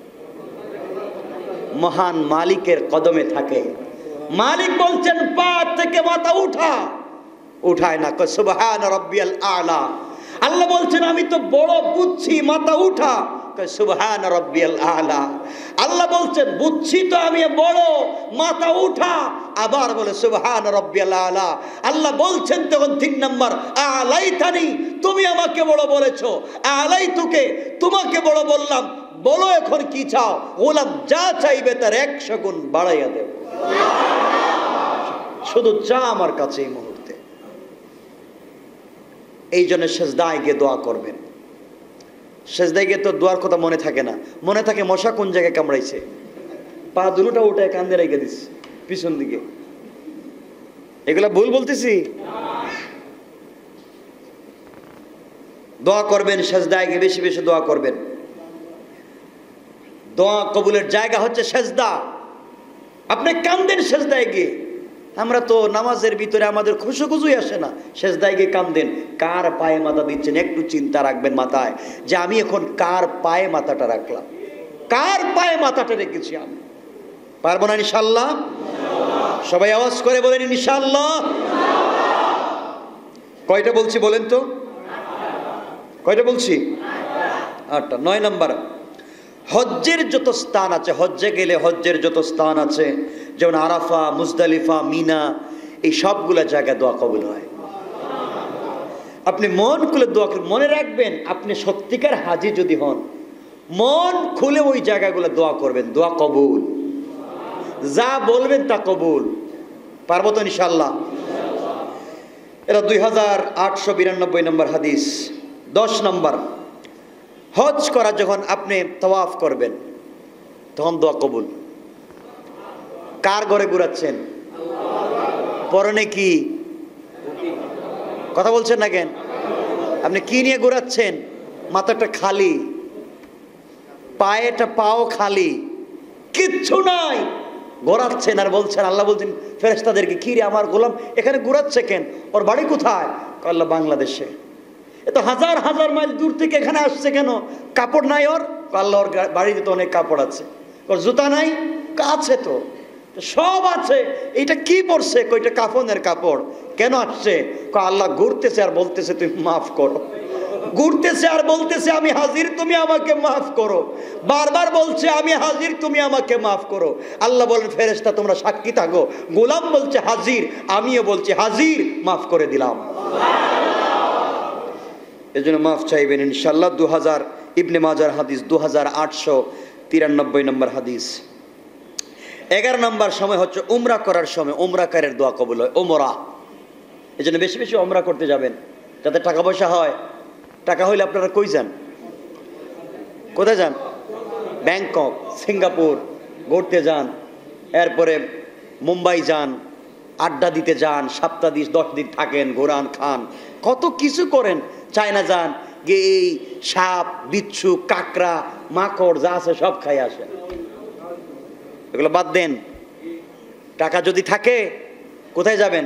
[SPEAKER 1] মহান মালিকের কদমে থাকে। মালিক বলছেন পা থেকে মাথা উঠা, উঠায় না, কয় সুবহান রাব্বিয়াল আলা। আল্লাহ বলছেন আমি তো বড় বুঝছি, মাথা উঠা, কয় সুবহান রাব্বিয়াল আলা। আল্লাহ বলছেন বুঝছি তো আমি বড়, মাথা উঠা, আবার বলে সুবহান রাব্বিয়াল আলা। আল্লাহ বলছেন তখন তিন নম্বর, আলাইতানি, তুমি আমাকে বড় বলেছো, আলাইতুকে, তোমাকে বড় বললাম, বলো এখন কি চাও? গোলাম যা চাইবে তার একশো গুণ বাড়াইয়া দেব, শুধু চা আমার কাছে এই মুহূর্তে। এই জন্য সেজদায় গিয়ে দোয়া করবেন। সেজদায় গিয়ে তো দোয়ার কথা মনে থাকে না, মনে থাকে মশা কোন জায়গায় কামড়াইছে, পা দুটোটা উঠে কান্দে রেখে দিস পিছন দিকে। এগুলা ভুল বলতেছি? দোয়া করবেন, সেজদায় গিয়ে বেশি বেশি দোয়া করবেন। দোয়া কবুলের জায়গা হচ্ছে সেজদা। আপনি কান্দেন সেজদায় গিয়ে। আমরা তো নামাজের ভিতরে আমাদের খুশুখুশুই আসে না, সেজদায় গিয়ে কান্দেন। কার পায়ে মাথা দিচ্ছেন একটু চিন্তা রাখবেন মাথায়, যে আমি এখন কার পায়ে মাথাটা রাখলাম, কার পায়ে মাথাটা রেখেছি আমি। পারবো না ইনশাআল্লাহ? সবাই আওয়াজ করে বলেন ইনশাআল্লাহ। কয়টা বলছি বলেন তো? কয়টা বলছি? আটটা। নয় নম্বর, হজ্জের যত স্থান আছে, হজ্জে গেলে হজ্জের যত স্থান আছে, যেমন আরাফা, মুজদালিফা, মিনা, এই সবগুলা জায়গায় দোয়া কবুল হয়। আপনি মন খুলে দোয়া করবেন। মনে রাখবেন, আপনি সত্যিকার হাজি যদি হন, মন খুলে ওই জায়গাগুলো দোয়া করবেন, দোয়া কবুল। যা বলবেন তা কবুল। পারবো তো ইনশাআল্লাহ? এটা দুই হাজার আটশো বিরানব্বই নম্বর হাদিস। দশ নম্বর, হজ করা যখন আপনি তাওয়াফ করবেন তখন দোয়া কবুল। কার ঘরে ঘুরাচ্ছেন? পরনে কি? কথা বলছেন না কেন? আপনি কি নিয়ে ঘুরাচ্ছেন? মাথাটা খালি, পায়েটা পাও খালি, কিচ্ছু নাই, ঘোরাচ্ছেন আর বলছেন। আল্লাহ বলছেন ফেরেশতাদেরকে, কি রে আমার গোলাম এখানে ঘুরাচ্ছে কেন? ওর বাড়ি কোথায়? আল্লাহ বাংলাদেশে। এত হাজার হাজার মাইল দূর থেকে এখানে আসছে কেন? কাপড় নাই ওর? আল্লাহ ওর বাড়িতে তো অনেক কাপড় আছে। ওর জুতা নাই? আছে তো, সব আছে। এইটা কি পরছে? কইটা কাফনের কাপড়। কেন আসছে? আল্লাহ ঘুরতেছে আর বলতেছে তুমি মাফ করো। ঘুরতেছে আর বলতেছে আমি হাজির, তুমি আমাকে মাফ করো। বারবার বলছে আমি হাজির, তুমি আমাকে মাফ করো। আল্লাহ বলেন ফেরেশতা তোমরা সাক্ষী থাকো। গোলাম বলছে হাজির, আমিও বলছি হাজির, মাফ করে দিলাম। এজন্য মাফ চাইবেন ইনশাআল্লাহ। দু হাজার ইবনে মাজার হাদিস দু হাজার আটশো তিরানব্বই নম্বর হাদিস। এগারো নম্বর সময় হচ্ছে উমরা করার সময় উমরাকারের দোয়া কবুল হয়। উমরা, এই জন্য বেশি বেশি উমরা করতে যাবেন যাতে টাকা পয়সা হয়। টাকা হইলে আপনারা কই যান? কোথায় যান? ব্যাংকক, সিঙ্গাপুর ঘুরতে যান, এরপরে মুম্বাই যান, আড্ডা দিতে যান, সপ্তাহ দিন দশ দিন থাকেন, ঘোরান, খান, কত কিছু করেন। চায়না যান, গিয়ে এই সাপ, বিচ্ছু, কাকড়া, মাকড় যা আছে সব খাই আসেন। এগুলো বাদ দেন। টাকা যদি থাকে কোথায় যাবেন?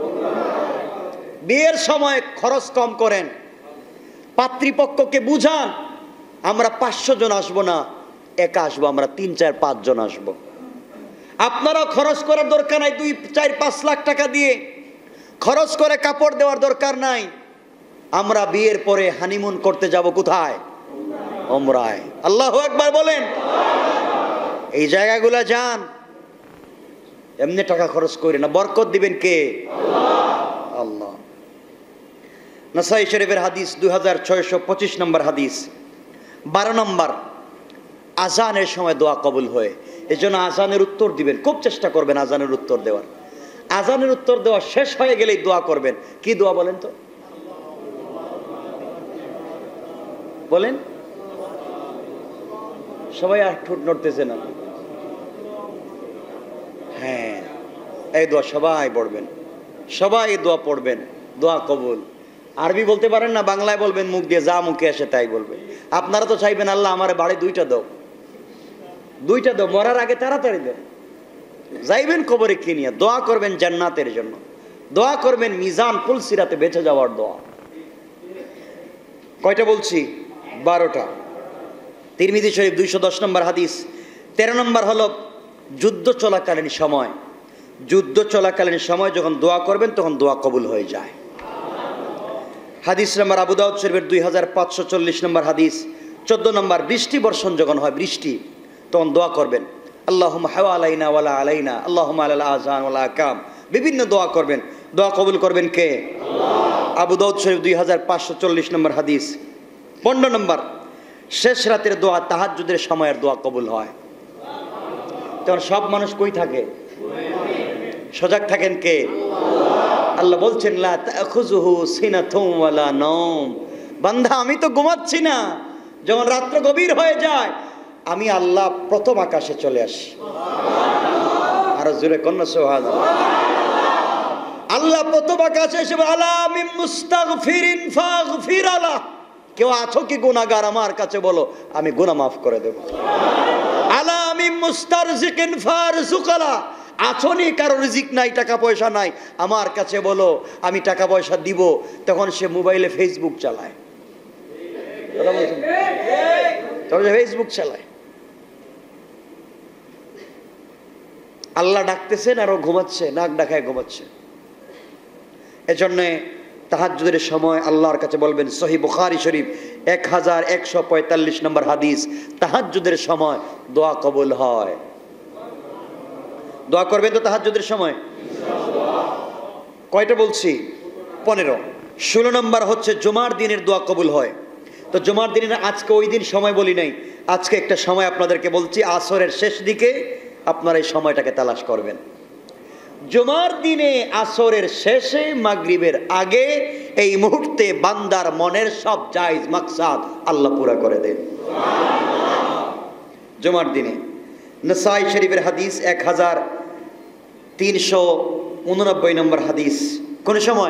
[SPEAKER 1] বিয়ের সময় খরচ কম করেন, পাত্রীপক্ষকে বুঝান আমরা পাঁচশো জন আসবো না, একা আসবো, আমরা তিন চার পাঁচ জন আসবো। আপনারা খরচ করার দরকার নাই দুই চার পাঁচ লাখ টাকা দিয়ে খরচ করে কাপড় দেওয়ার দরকার নাই। আমরা বিয়ের পরে হানিমুন করতে যাব কোথায়? উমরায়। আল্লাহু আকবার বলেন। এই জায়গাগুলো যান, এমনি টাকা খরচ করে না। বরকত দিবেন কে? আল্লাহ। নাসাই শরীফের হাদিস দুই হাজার ছয়শো পঁচিশ নম্বর হাদিস। বারো নম্বর, আজানের সময় দোয়া কবুল হয়। এই জন্য আজানের উত্তর দিবেন, খুব চেষ্টা করবেন আজানের উত্তর দেওয়ার। আজানের উত্তর দেওয়া শেষ হয়ে গেলেই দোয়া করবেন। কি দোয়া বলেন তো? বলেন। সবাই আর ঠোঁট নড়তেছে না। হ্যাঁ, এই দোয়া সবাই পড়বেন, সবাই এই দোয়া পড়বেন, দোয়া কবুল। আরবি বলতে পারেন না, বাংলায় বলবেন, মুখ দিয়ে যা মুখে আসে তাই বলবেন। আপনারা তো চাইবেন আল্লাহ আমার বাড়ি দুইটা দাও, দুইটা দাও, মরার আগে তাড়াতাড়ি দেন। যাইবেন কবরে কি নিয়ে? দোয়া করবেন জান্নাতের জন্য, দোয়া করবেন মিজান পুলসিরাতে বেঁচে যাওয়ার দোয়া। কয়টা বলছি? বারোটা। তিরমিজি শরীফ দুইশো দশ নম্বর হাদিস। তেরো নম্বর হলো যুদ্ধ চলাকালীন সময়, যুদ্ধ চলাকালীন সময় যখন দোয়া করবেন তখন দোয়া কবুল হয়ে যায়। হাদিস নম্বর আবু দাউদ শরীফের দুই হাজার পাঁচশো চল্লিশ নম্বর হাদিস। চোদ্দ নম্বর, বৃষ্টি বর্ষণ যখন হয়, বৃষ্টি, তখন দোয়া করবেন আল্লাহুম্মা হাওয়া আলাইনা ওয়ালা আলাইনা, আল্লাহুম্মা আলাল আযান ওয়ালা আকাম। বিভিন্ন দোয়া করবেন, দোয়া কবুল করবেন কে? আল্লাহ। আবু দাউদ শরীফ দুই হাজার পাঁচশো চল্লিশ নম্বর হাদিস। পনেরো নম্বর, শেষ রাতের দোয়া, তাহাজ্জুদের সময়ের দোয়া কবুল হয়। তখন সব মানুষ কই থাকে? সজাগ থাকেন কে? আল্লাহ বলছেন লা তাখুযুহু সিনাতুম ওয়ালা নাওম। বান্দা আমি তো ঘুমাচ্ছি না, যখন রাত্র গভীর হয়ে যায় আমি আল্লাহ প্রথম আকাশে চলে আসি। আরো জোরে কন্যা সুবহানাল্লাহ। আল্লাহ প্রথম আকাশে এসে আলা মিন মুস্তাগফিরিন ফাগফির আলাহ। কেউ আছো কি গুনাহগার? আমার কাছে বলো, আমি গুনাহ মাফ করে দেব। আলা মিন মুস্তারজিকিন ফারজুকালা। আছনি কারো রিজিক নাই, টাকা পয়সা নাই, আমার কাছে বলো, আমি টাকা পয়সা দিব। তখন সে মোবাইলে ফেসবুক চালায়, ফেসবুক চালায়। আল্লাহ ডাকতেছেন আর ও ঘুমাচ্ছে, নাক ডাকায় ঘুমাচ্ছে। এজন্য তাহাজ্জুদের সময় আল্লাহর কাছে বলবেন। সহিহ বুখারী শরীফ এক হাজার একশো পঁয়তাল্লিশ নম্বর হাদিস। তাহাজ্জুদের সময় দোয়া কবুল হয়। দোয়া করবেন তো তাহাজ্জুদের সময়? কয়টা বলছি? পনেরো। ষোলো নম্বর হচ্ছে জুমার দিনের দোয়া কবুল হয়। তো জুমার দিনের আজকে ওই দিন সময় বলি নাই, আজকে একটা সময় আপনাদেরকে বলছি, আসরের শেষ দিকে আপনারা এই সময়টাকে তালাশ করবেন। জুমার দিনে আসরের শেষে, মাগরিবের আগে, এই মুহূর্তে বান্দার মনের সব জায়েজ মাকসাদ আল্লাহ পুরা করে দেন জুমার দিনে। নাসাই শরীফের হাদিস এক হাজার তিনশো উননব্বই নম্বর হাদিস। কোন সময়?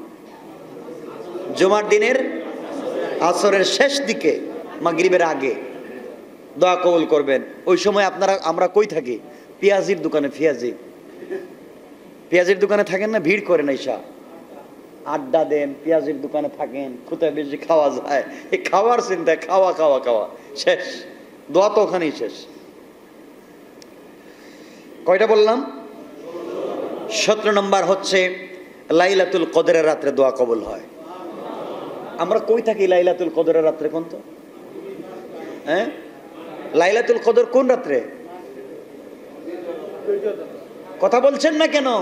[SPEAKER 1] জুমার দিনের আসরের শেষ দিকে, মাগরিবের আগে দোয়া কবুল করবেন। ওই সময় আপনারা, আমরা কই থাকি? পেঁয়াজির দোকানে। পেঁয়াজি পেঁয়াজির দোকানে থাকেন না? ভিড় করেন, এসা আড্ডা দেন, পেঁয়াজির দোকানে থাকেন, কোথায় বেশি খাওয়া যায়, এই খাওয়ার চিন্তায় খাওয়া খাওয়া খাওয়া শেষ, দোয়া তো ওখানেই শেষ। কয়টা বললাম? সতেরো নম্বর হচ্ছে লাইলাতুল কদরের রাত্রে দোয়া কবুল হয়। আমরা কই থাকি লাইলাতুল কদরের রাত্রে? কোন তো হ্যাঁ, লাইলাতুল কদর কোন রাত্রে? কথা বলছেন না কেন?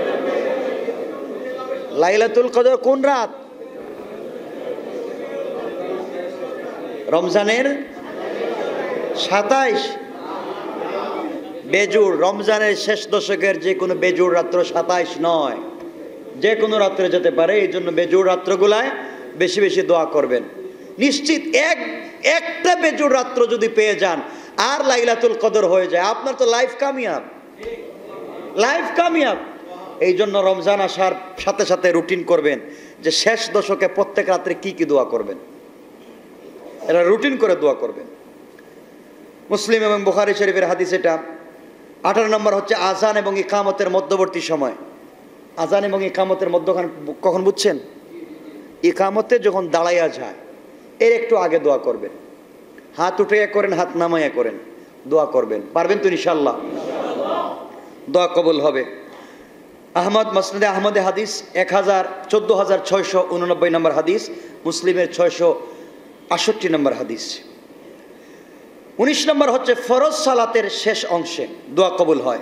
[SPEAKER 1] লাইলাতুল কদর কোন রাত? রমজানের সাতাইশ। বেজুর রমজানের শেষ দশকের যে কোনো বেজুর রাত্র সাতাইশ নয়, যে কোনো রাত্রে যেতে পারে। এই জন্য বেজুর রাত্রগুলায় বেশি বেশি দোয়া করবেন। নিশ্চিত এক একটা বেজুর রাত্র যদি পেয়ে যান আর লাইলাতুল কদর হয়ে যায়, আপনার তো লাইফ কামিয়াব, লাইফ কামিয়াব। এই জন্য রমজান আসার সাথে সাথে রুটিন করবেন যে শেষ দশকে প্রত্যেক রাত্রে কি কি দোয়া করবেন, এটা রুটিন করে দোয়া করবেন। মুসলিম এবং বুখারী শরীফের হাদিস এটা। আঠারো নম্বর হচ্ছে আজান এবং ইকামতের মধ্যবর্তী সময়। আজান এবং ইকামতের মধ্যখানে কখন বুঝছেন? ইকামতে যখন দাঁড়াইয়া যায় এর একটু আগে দোয়া করবেন। হাত উঠাইয়া করেন, হাত নামাইয়া করেন, দোয়া করবেন। পারবেন তো ইনশাআল্লাহ? দোয়া কবুল হবে। আহমদ মাসনাদে আহমদে হাদিস এক হাজার চোদ্দো হাজার ছয়শো উননব্বই নম্বর হাদিস, মুসলিমের ছয়শো আটষট্টি নম্বর হাদিস। উনিশ নম্বর হচ্ছে ফরজ সালাতের শেষ অংশে দোয়া কবুল হয়।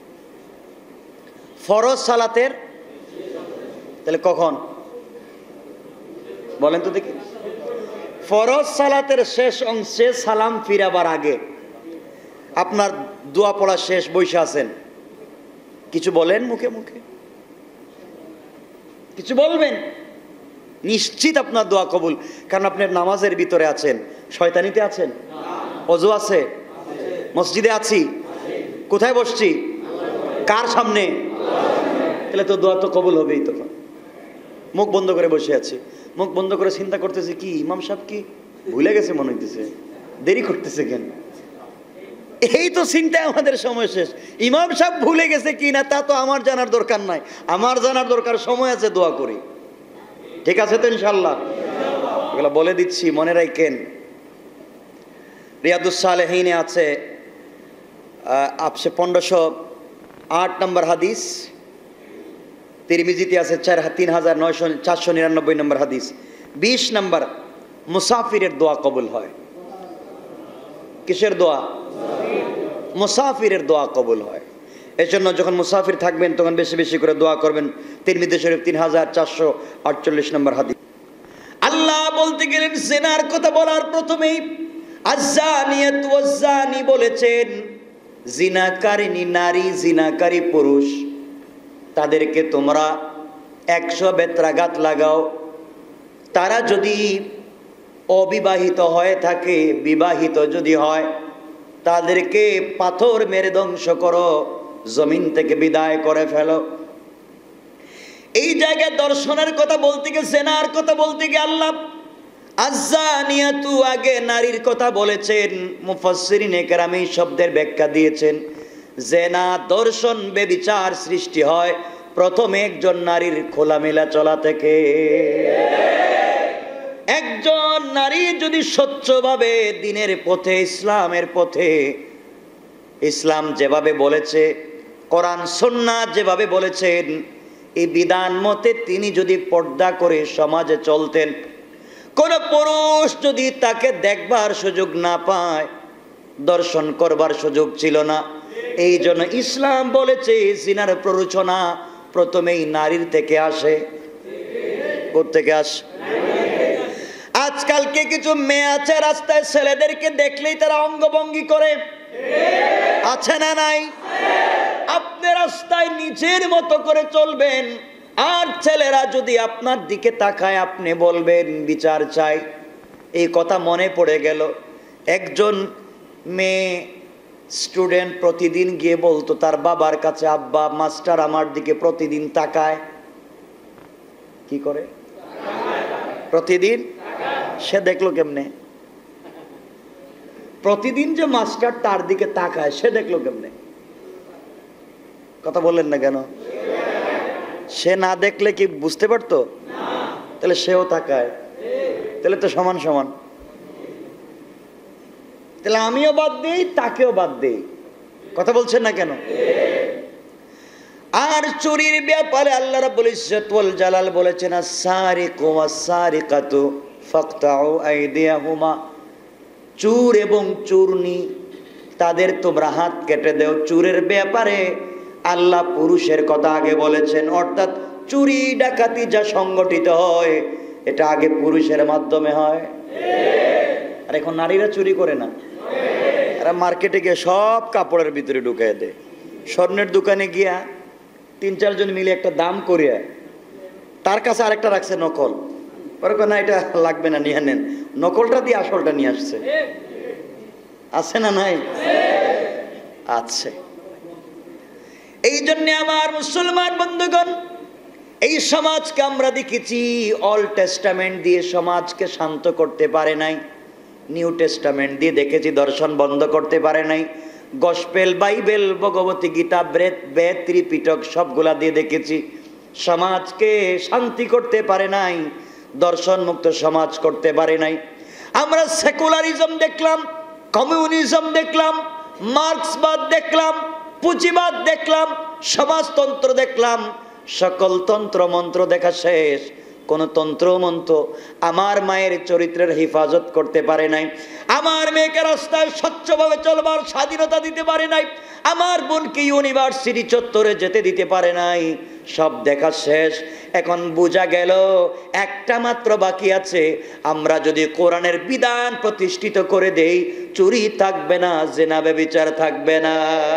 [SPEAKER 1] ফরজ সালাতের তাহলে কখন বলেন তো দেখি? ফরজ সালাতের শেষ অংশে সালাম ফিরাবার আগে আপনার দোয়া পড়া শেষ, বসে আছেন, কিছু বলেন মুখে মুখে, কিছু বলবেন, নিশ্চিত আপনার দোয়া কবুল। কারণ আপনি নামাজের ভিতরে আছেন, শয়তানিতে আছেন, ওযু আছে, মসজিদে আছি, কোথায় বসছি, কার সামনে, তাহলে তো দোয়া তো কবুল হবেই। তখন মুখ বন্ধ করে বসে আছি, মুখ বন্ধ করে চিন্তা করতেছি কি ইমাম সাহেব কি ভুলে গেছে মনে হইতেছে, দেরি করতেছে কেন? এই তো চিন্তায় আমাদের সময় শেষ। ইমাম সাহেব ভুলে গেছে কি না তা তো আমার জানার দরকার নাই, আমার জানার দরকার সময় আছে, দোয়া করি। ঠিক আছে তো ইনশাআল্লাহ? এগুলো বলে দিচ্ছি, মনে রাখেন। রিয়াদুস সালেহিনে আছে আপসে পনেরোশো আট নম্বর হাদিস, তিরমিজিতে আছে চার তিন হাজার নয়শো চারশো নিরানব্বই নম্বর হাদিস। বিশ নম্বর মুসাফিরের দোয়া কবুল হয়। কিসের দোয়া? মুসাফিরের দোয়া কবুল হয়। এই জন্য যখন মুসাফির থাকবেন তখন বেশি বেশি করে দোয়া করবেন। তিরমিজি শরীফ তিন হাজার চারশো আটচল্লিশ নম্বর হাদিস। আল্লাহ বলতে গেলেন জিনার কথা বলার প্রথমেই আয-যানিয়াতু ওয়াজ-যানি বলেছেন। জিনাকারিনী নারী, জিনাকারী পুরুষ, তাদেরকে তোমরা একশো বেত্রাঘাত লাগাও। তারা যদি অবিবাহিত হয়ে থাকে, বিবাহিত যদি হয় তাদেরকে পাথর মেরে ধ্বংস করো, জমিন থেকে বিদায় করে ফেলো। এই জায়গায় দর্শনের কথা বলতে গিয়ে, জেনার কথা বলতে গিয়ে আল্লাহ আয-যানিয়াতু আগে নারীর কথা বলেছেন। মুফাসসিরিনে কেরাম এই শব্দের ব্যাখ্যা দিয়েছেন, জেনা দর্শন বেবিচার সৃষ্টি হয় প্রথমে একজন নারীর খোলামেলা চলা থেকে। একজন নারী যদি স্বচ্ছভাবে দিনের পথে, ইসলামের পথে, ইসলাম যেভাবে বলেছে, কোরআন সুন্নাহ যেভাবে বলেছেন, এই বিধান মতে তিনি যদি পর্দা করে সমাজে চলতেন, কোন পুরুষ যদি তাকে দেখবার সুযোগ না পায়, দর্শন করবার সুযোগ ছিল না। এই জন্য ইসলাম বলেছে জিনার প্ররোচনা প্রথমেই নারীর থেকে আসে। কোত্থেকে আসে? আজকালকে কিছু মেয়ে আছে রাস্তায় ছেলেদেরকে দেখলেই তারা অঙ্গভঙ্গি করে, আছে না নাই? আপনি রাস্তায় নিজের মতো করে চলবেন, আর ছেলেরা যদি আপনার দিকে তাকায় আপনি বলবেন বিচার চাই। এই কথা মনে পড়ে গেল, একজন মেয়ে স্টুডেন্ট প্রতিদিন গিয়ে বলতো তার বাবার কাছে, আব্বা মাস্টার আমার দিকে প্রতিদিন তাকায়। কি করে? প্রতিদিন। সে দেখলো কেমনে? প্রতিদিন যে মাস্টার তার দিকে তাকায় সে দেখলো কেমনে? কথা বললেন না কেন? সে না দেখলে কি বুঝতে পারতো? তাহলে সেও তাকায়, তাহলে তো সমান সমান। তাহলে আমিও বাদ দেই, তাকেও বাদ দেই। কথা বলছেন না কেন? আর চুরির ব্যাপারে আল্লাহ রাব্বুল ইজ্জত ওয়াল জালাল বলেছেন আস-সারিকু ওয়াস-সারিকাতু ফাকতাউ আইদিয়াহুমা, চোর এবং চোরনি তাদের তোমরা হাত কেটে দাও। চোরের ব্যাপারে আল্লাহ পুরুষের কথা আগে বলেছেন, অর্থাৎ চুরি ডাকাতি যা সংগঠিত হয় এটা আগে পুরুষের মাধ্যমে হয়। আর এখন নারীরা চুরি করে না, এরা মার্কেটে গিয়ে সব কাপড়ের ভিতরে ঢুকাই দেয়। স্বর্ণের দোকানে গিয়া তিন চারজন মিলে একটা দাম করিয়া তার কাছে আরেকটা রাখছে নকল, ওরকম না এটা লাগবে না, নিয়ে নেন। নকলটা দিয়ে আসলটা নিয়ে আসছে, আছে না নাই? আছে। এই জন্য আমার মুসলমান বন্ধুগণ, এই সমাজকে আমরা দেখেছি অল টেস্টামেন্ট দিয়ে সমাজকে শান্ত করতে পারে নাই, নিউ টেস্টামেন্ট দিয়ে দেখেছি দর্শন বন্ধ করতে পারে নাই, গসপেল, বাইবেল, ভগবতী গীতা, বেদ, বেদ, ত্রিপিটক সবগুলা দিয়ে দেখেছি সমাজকে শান্তি করতে পারে নাই, দর্শন মুক্ত সমাজ করতে পারে নাই। আমরা সেকুলারিজম দেখলাম, কমিউনিজম দেখলাম, মার্ক্সবাদ দেখলাম, পুঁজিবাদ দেখলাম, সমাজতন্ত্র দেখলাম, সকল তন্ত্র মন্ত্র দেখা শেষ, কোন তন্ত্র মন্ত্র আমার মায়ের চরিত্রের হেফাজত করতে পারে নাই, আমার মেয়েকে রাস্তায় স্বচ্ছভাবে চলবার স্বাধীনতা দিতে পারে নাই, আমার বোনকে ইউনিভার্সিটি চত্বরে যেতে দিতে পারে নাই। সব দেখা শেষ। এখন বোঝা গেল একটা মাত্র বাকি আছে, আমরা যদি কোরআনের বিধান প্রতিষ্ঠিত করে দেই, চুরি থাকবে না, জিনা ব্যভিচার থাকবে না।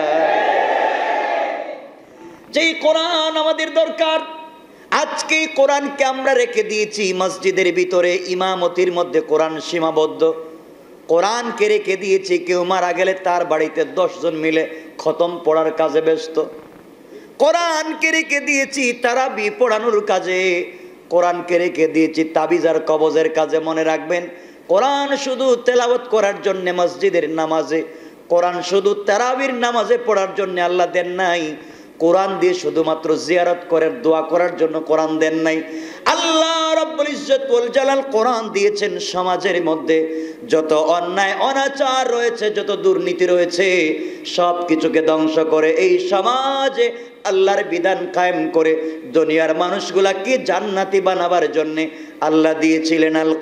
[SPEAKER 1] যেই কোরআন আমাদের দরকার, আজকে কোরআনকে আমরা রেখে দিয়েছি মসজিদের ভিতরে, ইমামতির মধ্যে কোরআন সীমাবদ্ধ। কোরআনকে রেখে দিয়েছি, কেউ মারা গেলে তার বাড়িতে দশজন মিলে খতম পড়ার কাজে ব্যস্ত। কোরআনকে রেখে দিয়েছি তারাবি পড়ানোর কাজে, কোরআনকে রেখে দিয়েছি তাবিজার কবজের কাজে। মনে রাখবেন, কোরআন শুধু তেলাওয়াত করার জন্য মসজিদের নামাজে, কোরআন শুধু তারাবির নামাজে পড়ার জন্য আল্লাহ দেন নাই, কোরআন দিয়ে শুধুমাত্র জিয়ারত করে দোয়া করার জন্য কোরআন দেন নাই। আল্লাহ রাব্বুল ইজ্জত ওয়াল জালাল কোরআন দিয়েছেন সমাজের মধ্যে যত অন্যায় অনাচার রয়েছে, যত দুর্নীতি রয়েছে, সব কিছুকে ধ্বংস করে এই সমাজে আল্লাহর বিধান কায়েম করে দুনিয়ার মানুষগুলাকে জান্নাতি বানাবার জন্য আল্লাহ দিয়েছিলেন আল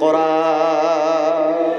[SPEAKER 1] কোরআন।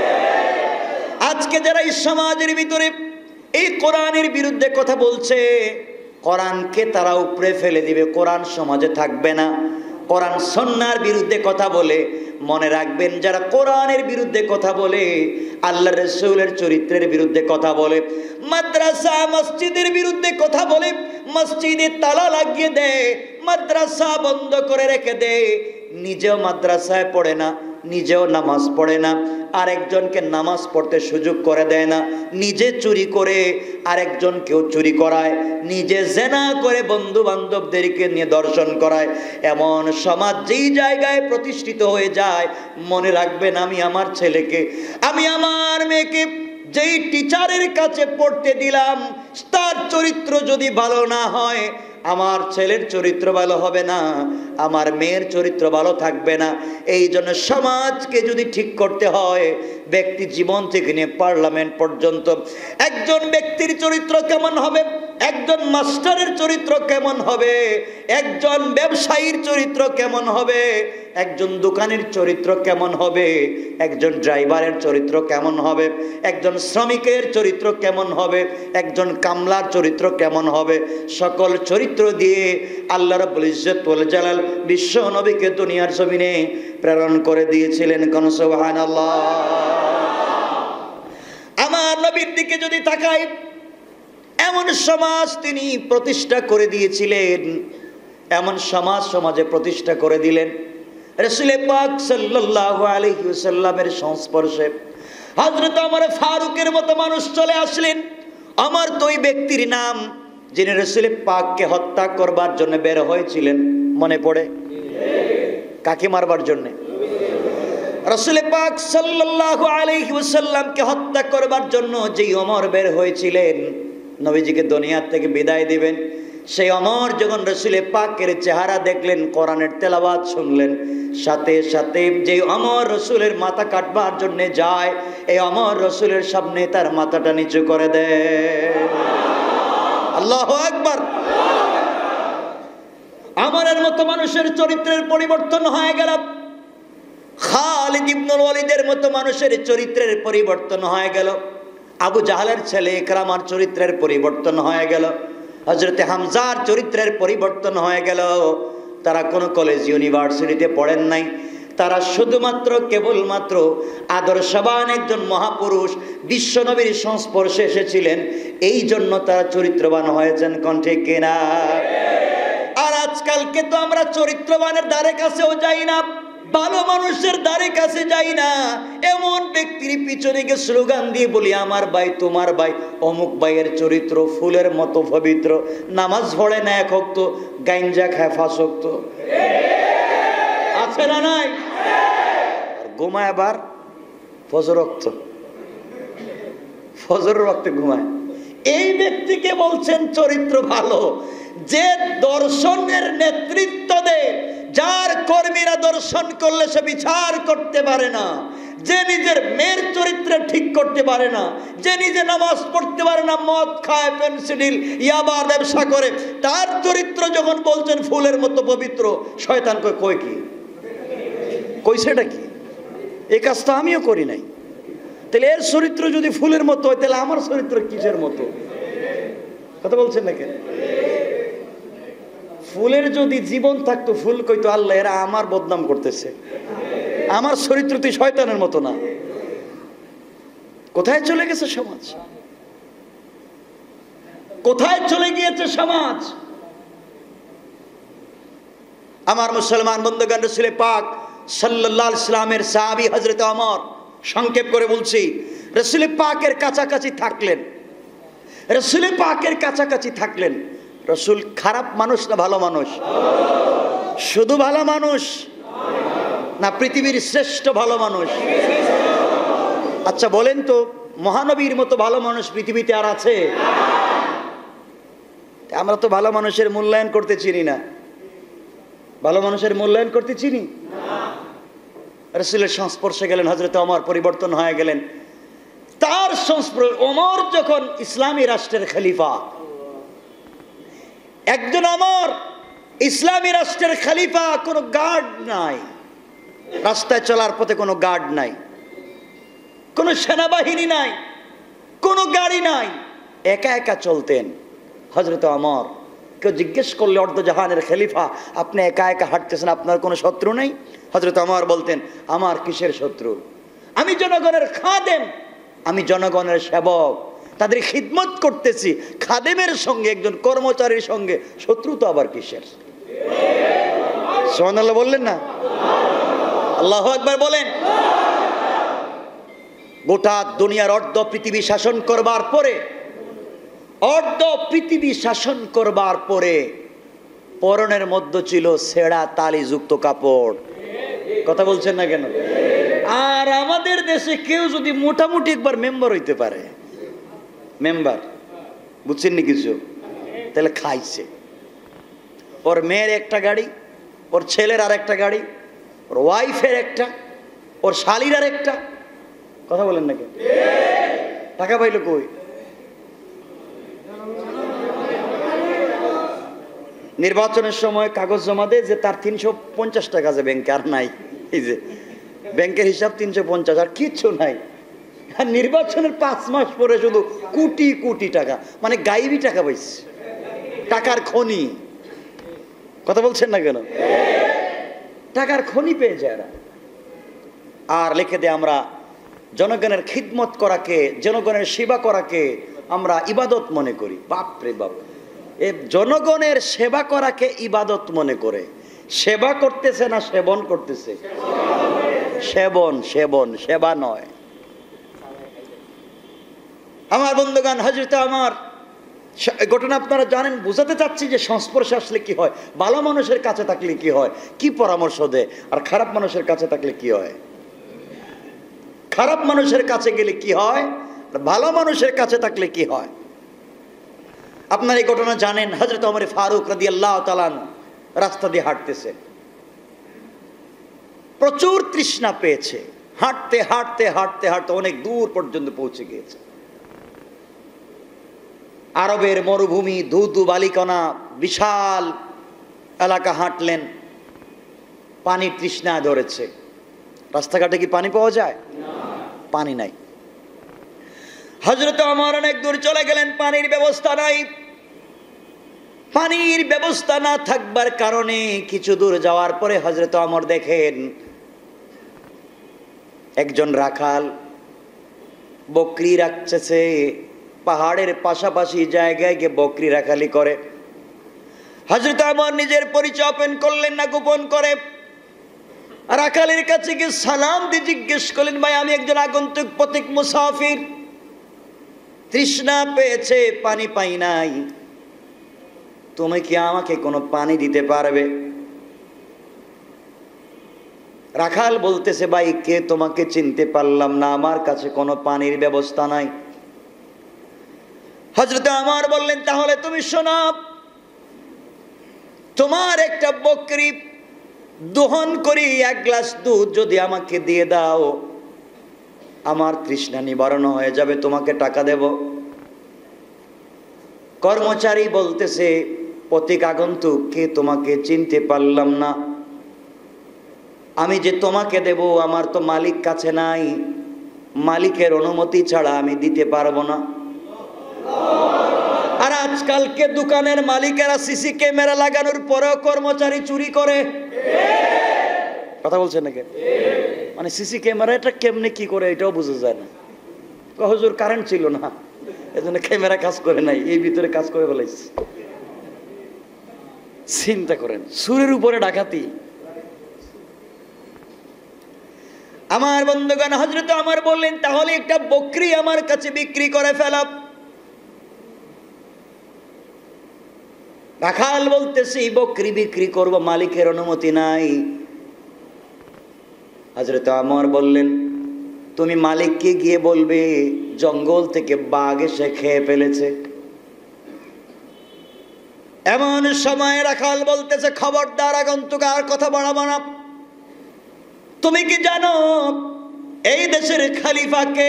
[SPEAKER 1] আজকে যারা এই সমাজের ভিতরে এই কোরআনের বিরুদ্ধে কথা বলছে, কোরআনকে তারা উপরে ফেলে দিবে, কোরআন সমাজে থাকবে না। কোরআন সুন্নাহর বিরুদ্ধে কথা বলে, মনে রাখবেন যারা কোরআনের বিরুদ্ধে কথা বলে, আল্লাহ রাসূলের চরিত্রের বিরুদ্ধে কথা বলে, মাদ্রাসা মসজিদের বিরুদ্ধে কথা বলে, মসজিদে তালা লাগিয়ে দেয়, মাদ্রাসা বন্ধ করে রেখে দেয়, নিজেও মাদ্রাসায় পড়ে না, নিজেও নামাজ পড়ে না, আরেকজনকে নামাজ পড়তে সুযোগ করে দেয় না, নিজে চুরি করে আরেকজনকেও চুরি করায়, নিজে জেনা করে বন্ধু বান্ধবদেরকে নিয়ে দর্শন করায়। এমন সমাজ যেই জায়গায় প্রতিষ্ঠিত হয়ে যায়, মনে রাখবেন আমি আমার ছেলেকে, আমি আমার মেয়েকে যেই টিচারের কাছে পড়তে দিলাম, তার চরিত্র যদি ভালো না হয়, আমার ছেলের চরিত্র ভালো হবে না, আমার মেয়ের চরিত্র ভালো থাকবে না। এই জন্য সমাজকে যদি ঠিক করতে হয়, ব্যক্তি জীবন থেকে নিয়ে পার্লামেন্ট পর্যন্ত একজন ব্যক্তির চরিত্র কেমন হবে, একজন মাস্টারের চরিত্র কেমন হবে, একজন ব্যবসায়ীর চরিত্র কেমন হবে, একজন দোকানের চরিত্র কেমন হবে, একজন ড্রাইভারের চরিত্র কেমন হবে, একজন শ্রমিকের চরিত্র কেমন হবে, একজন কামলার চরিত্র কেমন হবে, সকল চরিত্র দিয়ে আল্লাহ রাব্বুল ইজ্জত ওয়াল জালাল বিশ্ব নবীকে দুনিয়ার জমিনে প্রেরণ করে দিয়েছিলেন। কোন সুবহানাল্লাহ। আমার নবীর দিকে যদি তাকাই, এমন সমাজ তিনি প্রতিষ্ঠা করে দিয়েছিলেন, এমন সমাজ সমাজে প্রতিষ্ঠা করে দিলেন। রাসূল পাক সাল্লাল্লাহু আলাইহি ওয়াসাল্লামের সংস্পর্শে হযরত ওমর ফারুকের মতো মানুষ চলে আসলেন। আমার তো ওই ব্যক্তির নাম যিনি রাসূল পাককে হত্যা করবার জন্য বের হয়েছিলেন, মনে পড়ে? কাকে মারবার জন্য? রাসূল পাক সাল্লাল্লাহু আলাইহি ওয়াসাল্লামকে হত্যা করবার জন্য যেই ওমর বের হয়েছিলেন নবীজিকে দুনিয়া থেকে বিদায় দিবেন, সেই ওমর যখন রাসূল পাকের চেহারা দেখলেন, কোরআনের তেলাওয়াত শুনলেন, সাথে সাথে যে ওমর রাসূলের মাথা কাটবার জন্য যায়, এই ওমর রাসূলের সামনে তার মাথাটা নিচু করে দেয়। আল্লাহু আকবার। আমারের মতো মানুষের চরিত্রের পরিবর্তন হয়ে গেল, খালিদ ইবনুল ওয়ালিদের মতো মানুষের চরিত্রের পরিবর্তন হয়ে গেল, আবু জাহালের ছেলে ইকরামার চরিত্রের পরিবর্তন হয়ে গেল, হযরতে হামজার চরিত্রের পরিবর্তন হয়ে গেল। তারা কোনো কলেজ ইউনিভার্সিটিতে পড়েন নাই, তারা শুধুমাত্র কেবলমাত্র আদর্শবান একজন মহাপুরুষ বিশ্বনবীর সংস্পর্শে এসেছিলেন, এই জন্য তারা চরিত্রবান হয়েছেন। কোন ঠিক কিনা? আর আজকালকে তো আমরা চরিত্রবানের দ্বারে কাছেও যাই না, ভালো মানুষের দ্বারে কাছে যাই না, এমন ব্যক্তির পিছনে গিয়ে স্লোগান দিয়ে বলি আমার ভাই তোমার ভাই অমুক ভাইয়ের চরিত্র ফুলের মতো পবিত্র, নামাজ পড়ে না এক ওয়াক্ত, গাঞ্জা খায় পাঁচ ওয়াক্ত, আছে না নাই? আর ঘুমায় আবার ফজর ওয়াক্ত, ফজর ওয়াক্তে ঘুমায়। এই ব্যক্তিকে বলছেন চরিত্র ভালো, যে দর্শনের নেতৃত্ব দেয়, যার কর্মীরা দর্শন করলে সে বিচার করতে পারে না, যে নিজের মেয়ের চরিত্রে ঠিক করতে পারে না, যে নিজে নামাজ পড়তে পারে না, মদ খায়, পেন্সিডিল ইয়াবা ব্যবসা করে, তার চরিত্র যখন বলছেন ফুলের মতো পবিত্র, শয়তান কয় কই কি কইছেটা কি? এই কাজটা আমিও করি নাই, তাহলে এর চরিত্র যদি ফুলের মতো হয় তাহলে আমার চরিত্র কিসের মতো? কথা বলছেন না কেন? ফুলের যদি জীবন থাকতো ফুল কইতো আল্লাহ এরা আমার বদনাম করতেছে, আমার চরিত্র তুই শয়তানের মতো না। কোথায় চলে গেছে সমাজ? কোথায় চলে গিয়েছে সমাজ? আমার মুসলমান বন্ধুগণ, রাসূল পাক সাল্লাল্লাহু আলাইহি সাল্লামের সাহাবী হযরত ওমর, সংক্ষেপ করে বলছি, রাসূল পাকের কাছাকাছি থাকলেন, রাসূল পাকের কাছাকাছি থাকলেন। রাসূল খারাপ মানুষ না ভালো মানুষ? শুধু ভালো মানুষ না পৃথিবীর শ্রেষ্ঠ ভালো মানুষ? আচ্ছা বলেন তো, মহানবীর মতো ভালো মানুষ পৃথিবীতে আর আছে? আমরা তো ভালো মানুষের মূল্যায়ন করতে চিনি না, ভালো মানুষের মূল্যায়ন করতে চিনি। রাসূলের সংস্পর্শে গেলেন হযরত ওমর, পরিবর্তন হয়ে গেলেন। তার সংস্পর্শ, ওমর যখন ইসলামী রাষ্ট্রের খলিফা, একজন ওমর ইসলামী রাষ্ট্রের খলিফা, কোনো গার্ড নাই, রাস্তায় চলার পথে কোনো গার্ড নাই, কোনো সেনাবাহিনী নাই, কোনো গাড়ি নাই, একা একা চলতেন হযরত ওমর। কেউ জিজ্ঞেস করলে অর্ধজাহানের খলিফা আপনি একা একা হাঁটতেছেন, আপনার কোনো শত্রু নেই? হযরত ওমর বলতেন আমার কিসের শত্রু, আমি জনগণের খাদেম, আমি জনগণের সেবক, তাদের খিদমত করতেছি। খাদেমের সঙ্গে একজন কর্মচারীর সঙ্গে শত্রু তো আবার কিসের? সুবহানাল্লাহ বললেন না? আল্লাহু আকবার বলেন। গোটা দুনিয়ার অর্ধ পৃথিবী শাসন করবার পরে, অর্ধ পৃথিবী শাসন করবার পরে পরনের মধ্যে ছিল ছেঁড়া তালিযুক্ত কাপড়। কথা বলছেন না কেন? আর আমাদের দেশে কেউ যদি মোটামুটি একবার মেম্বার হইতে পারে, মেম্বার, বুঝছেন নি কিছু, তাহলে খাইছে। ওর মেয়ের একটা গাড়ি, ওর ছেলের আর একটা গাড়ি, ওর ওয়াইফের একটা, ওর শালির আর একটা। কথা বলেন না কেন? টাকা পাইলো কই? নির্বাচনের সময় কাগজ জমা দেয় যে তার তিনশো পঞ্চাশ টাকা আছে ব্যাংকে, আর নাই। এই যে ব্যাংকের হিসাব তিনশো পঞ্চাশ, আর কিচ্ছু নাই। আর নির্বাচনের পাঁচ মাস পরে শুধু কোটি কোটি টাকা, মানে গাইবি টাকা পাইছে, টাকার খনি। কথা বলছেন না কেন? টাকার খনি পেয়ে যায় এরা। আর লিখে দেয় আমরা জনগণের খিদমত করাকে, জনগণের সেবা করাকে আমরা ইবাদত মনে করি। বাপ রে বাপ, এ জনগণের সেবা করাকে ইবাদত মনে করে। সেবা করতেছে না সেবন করতেছে? সেবন, সেবন, সেবা নয়। আমার বন্ধুগণ, হযরত ওমর ঘটনা আপনারা জানেন, বোঝাতে চাচ্ছি যে সংস্পর্শে আসলে কি হয়, ভালো মানুষের কাছে থাকলে কি হয়, কি পরামর্শ দেয়, আর খারাপ মানুষের কাছে থাকলে কি হয়, খারাপ মানুষের কাছে গেলে কি হয়, ভালো মানুষের কাছে থাকলে কি হয়। আপনার এই ঘটনা জানেন, হযরত ওমর ফারুক রাদিয়াল্লাহু তাআলা রাস্তা দিয়ে হাঁটতেছে, প্রচুর তৃষ্ণা পেয়েছে, হাঁটতে হাঁটতে হাঁটতে হাঁটতে অনেক দূর পর্যন্ত পৌঁছে গিয়েছে। আরবের মরুভূমি, ধুধু বালিকণা, বিশাল এলাকা হাঁটলেন, পানি তৃষ্ণা ধরেছে। রাস্তাঘাটে কি পানি পাওয়া যায়? পানি নাই। হযরত ওমর অনেক দূর চলে গেলেন, পানির ব্যবস্থা নাই। পানির ব্যবস্থা না থাকবার কারণে কিছু দূর যাওয়ার পরে হযরত ওমর দেখেন একজন রাখাল বকরি রাখছে, পাহাড়ের পাশাপাশি জায়গায় গিয়ে বকরি রাখালি করে। হযরত ওমর নিজের পরিচয় ওপেন করলেন না, গোপন করে রাখালের কাছে গিয়ে সালাম দিয়ে জিজ্ঞেস করলেন, ভাই আমি একজন আগন্তুক পথিক মুসাফির, তৃষ্ণা পেয়েছে, পানি পাই নাই, তুমি কি আমাকে কোনো পানি দিতে পারবে? রাখাল বলতেছে, ভাই কে, তোমাকে চিনতে পারলাম না, আমার কাছে কোনো পানির ব্যবস্থা নাই। হযরত ওমর বললেন, তাহলে তুমি শোনো, তোমার একটা বকরি দহন করি এক গ্লাস দুধ যদি আমাকে দিয়ে দাও, আমার তৃষ্ণা নিবারণ হয়ে যাবে, তোমাকে টাকা দেব। কর্মচারী বলতেছে, পথিক আগন্তুক, কে, তোমাকে চিনতে পারলাম না, আমি যে তোমাকে দেব আমার তো মালিক কাছে নাই, মালিকের অনুমতি ছাড়া আমি দিতে পারবো না। আর আজকালকে দোকানের মালিকেরা সিসি ক্যামেরা লাগানোর পরেও কর্মচারী চুরি করে। কথা বলছেন নাকি? মানে সিসি ক্যামেরাটা কেমনে কি করে এটাও বোঝা যায় না। হুজুর কারেন্ট ছিল না, এজন্য ক্যামেরা কাজ করে নাই, এই ভিতরে কাজ করে ফেলাইছে। চিন্তা করেন, সুরের উপরে ডাকাতি। আমার বন্ধুগণ, হযরত ওমর বললেন, তাহলে একটা বকরি আমার কাছে বিক্রি করে ফেলা। রাখাল বলতেছে, বকরি বিক্রি করব, মালিকের অনুমতি নাই। হযরত ওমর বললেন, তুমি মালিককে গিয়ে বলবে জঙ্গল থেকে বাঘ এসে খেয়ে ফেলেছে। এমন সময় রাখাল বলতেছে, খবরদার আগন্তুক, আর কথা বাড়াবো না। তুমি কি জানো এই দেশের খলিফা কে?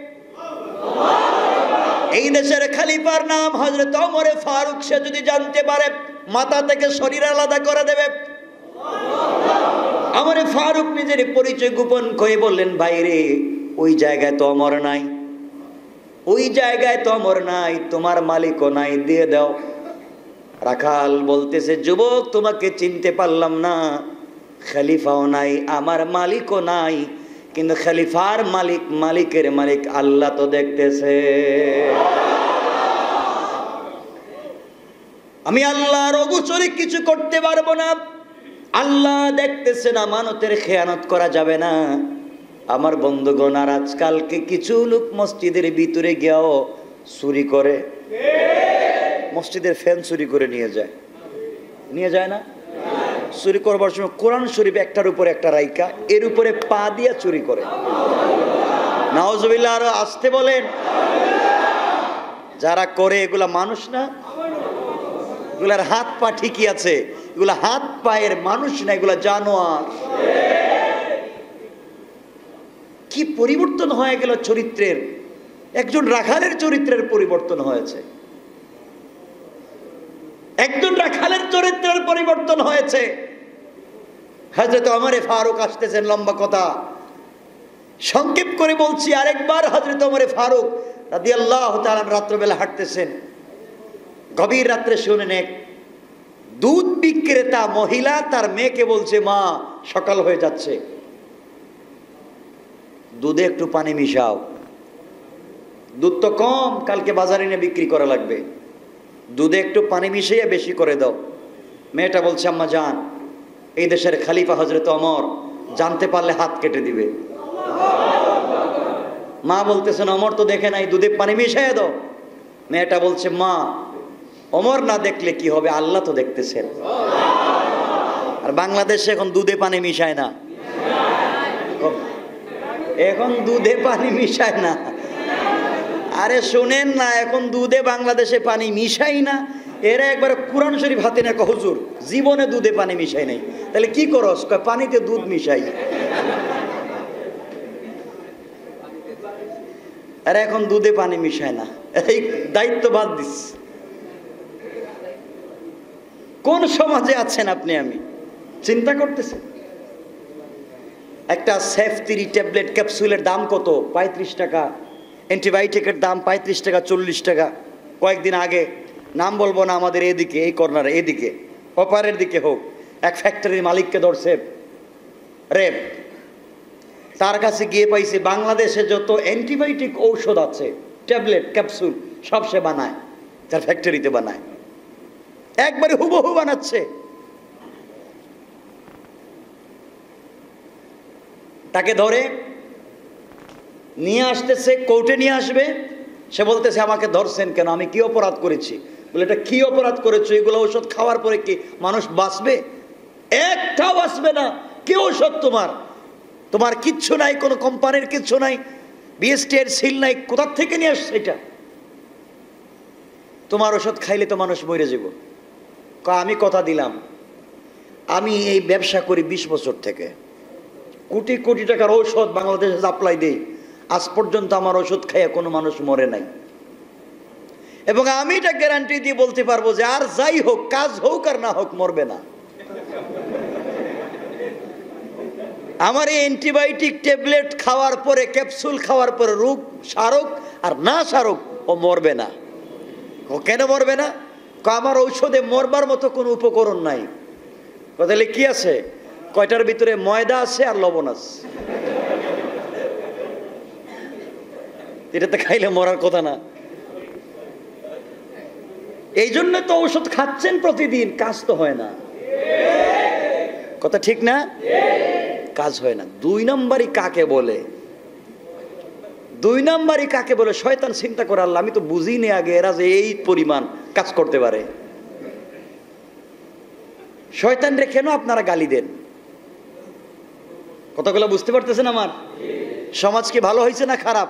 [SPEAKER 1] এই দেশের খলিফার নাম হযরত ওমর ফারুক। সে যদি জানতে পারে মাথা থেকে শরীর আলাদা করে দেবে। ওমর ফারুক নিজের পরিচয় গোপন করে বললেন, ভাইরে, ওই জায়গায় তো ওমর নাই, ওই জায়গায় তো ওমর নাই, তোমার মালিকও নাই, দিয়ে দাও। রাখাল বলতেছে, যুবক, তোমাকে চিনতে পারলাম না, খলিফাও নাই, আমার মালিকও নাই, কিন্তু খলিফার মালিক, মালিকের মালিক আল্লাহ তো দেখতেছে। আমি আল্লাহর অগোচরে কিছু করতে পারবো না, আল্লাহ দেখতেছেন, আমানতের খেয়ানত করা যাবে না। আমার বন্ধুগণ, আর আজকালকে কিছু লোক মসজিদের ভিতরে গিয়েও চুরি করে, মসজিদের ফ্যান চুরি করে নিয়ে যায়, নিয়ে যায় না? চুরি করবার সময় কোরআন শরীফ একটার উপরে একটা রাইকা এর উপরে পা দিয়ে চুরি করে। নাউজুবিল্লাহ, আরো আসতে বলেন। যারা করে এগুলা মানুষ না, এগুলার হাত পা ঠিকই আছে, এগুলা হাত পায়ের মানুষ না, এগুলা জানোয়ার। কি পরিবর্তন হয়ে গেল চরিত্রের, একজন রাখালের চরিত্রের পরিবর্তন হয়েছে, একজন রাখালের চরিত্রের পরিবর্তন হয়েছে। হযরত ওমর ফারুক আসতেছেন, লম্বা কথা সংক্ষেপ করে বলছি আরেকবার। হযরত ওমর ফারুক রাদিয়াল্লাহু তাআলা রাত্রবেলা হাঁটতেছেন, গভীর রাত্রে শুনেন এক দুধ বিক্রেতা মহিলা তার মেয়েকে বলছে, মা, সকাল হয়ে যাচ্ছে, দুধে একটু পানি মিশাও, দুধ তো কম, কালকে বাজারে নিয়ে বিক্রি করা লাগবে, দুধে একটু পানি মিশিয়ে বেশি করে দাও। মেয়েটা বলছে, আম্মা জান, এই দেশের খলিফা হযরত ওমর জানতে পারলে হাত কেটে দিবে। মা বলতেছেন, ওমর তো দেখে নাই, দুধে পানি মিশিয়ে দাও। মেয়েটা বলছে, মা, ওমর না দেখলে কি হবে, আল্লাহ তো দেখতেছেন। আর বাংলাদেশে এখন দুধে পানি মিশায় না, এখন দুধে পানি মিশায় না। আরে শোনেন না, এখন দুধে বাংলাদেশে পানি মিশাই না, এরা একবার কোরআন শরীফ হাতে না, হুজুর জীবনে দুধে পানি মিশাই নাই। তাহলে কি করস? পানিতে দুধ মিশাই। আরে এখন দুধে পানি মিশায় না, এই দায়িত্ব বাদ দিস। কোন সমাজে আছেন আপনি? আমি চিন্তা করতেছেন। একটা সেফটিরি ট্যাবলেট ক্যাপসুলের দাম কত? পঁয়ত্রিশ টাকা। অ্যান্টিবায়োটিকের দাম পঁয়ত্রিশ টাকা, চল্লিশ টাকা। কয়েকদিন আগে, নাম বলবো না, আমাদের এদিকে, এই কর্নারে, এদিকে অপারের দিকে হোক, এক ফ্যাক্টরির মালিককে ধরছে রেপ। তার কাছে গিয়ে পাইছে বাংলাদেশে যত অ্যান্টিবায়োটিক ঔষধ আছে, ট্যাবলেট ক্যাপসুল, সব সে বানায়, তার ফ্যাক্টরিতে বানায়, একবারে হুবহু বানাচ্ছে। তাকে ধরে নিয়ে আসতেছে, কোর্টে নিয়ে আসবে। সে বলতেছে আমাকে ধরছেন কেন, আমি কি অপরাধ করেছি? বলে এটা কি অপরাধ করেছো? এগুলো ঔষধ খাওয়ার পরে কি মানুষ বাঁচবে? একটাও বাঁচবে না। কি ঔষধ তোমার? তোমার কিচ্ছু নাই, কোনো কোম্পানির কিচ্ছু নাই, বিএসটি এর সিল নাই, কোথার থেকে নিয়ে আসছে এটা? তোমার ওষুধ খাইলে তো মানুষ মরে যাব। আমি কথা দিলাম, আমি এই ব্যবসা করি বিশ বছর থেকে, কোটি কোটি টাকার ঔষধ বাংলাদেশে সাপ্লাই দেই, আজ পর্যন্ত আমার ওষুধ খাইয়া কোনো মানুষ মরে নাই। এবং আমি এটা গ্যারান্টি দিয়ে বলতে পারবো যে আর যাই হোক, কাজ হোক আর না হোক, মরবে না। আমার এই অ্যান্টিবায়োটিক ট্যাবলেট খাওয়ার পরে, ক্যাপসুল খাওয়ার পরে রোগ সারক আর না সারক, ও মরবে না। ও কেন মরবে না? আমার ঔষধে মরবার মতো কোনো উপকরণ নাই। তাহলে কি আছে? কয়টার ভিতরে ময়দা আছে আর লবণ আছে, এটাতে খাইলে মরার কথা না। এই জন্য তো ঔষধ খাচ্ছেন প্রতিদিন, কাজ তো হয় না। কথা ঠিক না? কাজ হয় না। দুই নম্বরই কাকে বলে? দুই নম্বরই কাকে বলে? শয়তান চিন্তা করে, আল্লাহ আমি তো বুঝিনি আগে এরা যে এই পরিমাণ কাজ করতে পারে। শয়তান রে কেন আপনারা গালি দেন? কথাগুলো বুঝতে পারতেছেন আমার? সমাজ কি ভালো হয়েছে না খারাপ?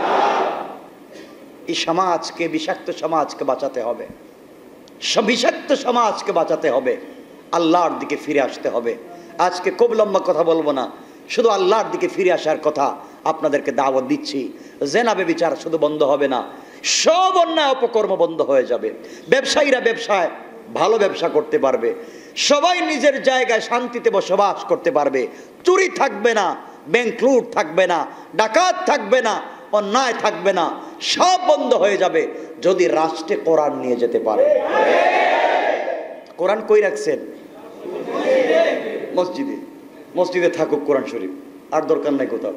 [SPEAKER 1] এই সমাজকে, বিষাক্ত সমাজকে বাঁচাতে হবে। বিষাক্ত সমাজকে বাঁচাতে হবে, আল্লাহর দিকে ফিরে আসতে হবে। আজকে খুব লম্বা কথা বলবো না, শুধু আল্লাহর দিকে ফিরে আসার কথা আপনাদেরকে দাওয়াত দিচ্ছি। জেনা ব্যভিচার শুধু বন্ধ হবে না, সব অন্যায় অপকর্ম বন্ধ হয়ে যাবে। ব্যবসায়ীরা ব্যবসায় ভালো ব্যবসা করতে পারবে, সবাই নিজের জায়গায় শান্তিতে বসবাস করতে পারবে। চুরি থাকবে না, ব্যাংক লুট থাকবে না, ডাকাত থাকবে না, অন্যায় থাকবে না, সব বন্ধ হয়ে যাবে যদি রাষ্ট্রে কোরআন নিয়ে যেতে পারে। কোরআন কই রাখছেন? মসজিদে। মসজিদে থাকুক কোরআন শরীফ, আর দরকার নাই কোথাও।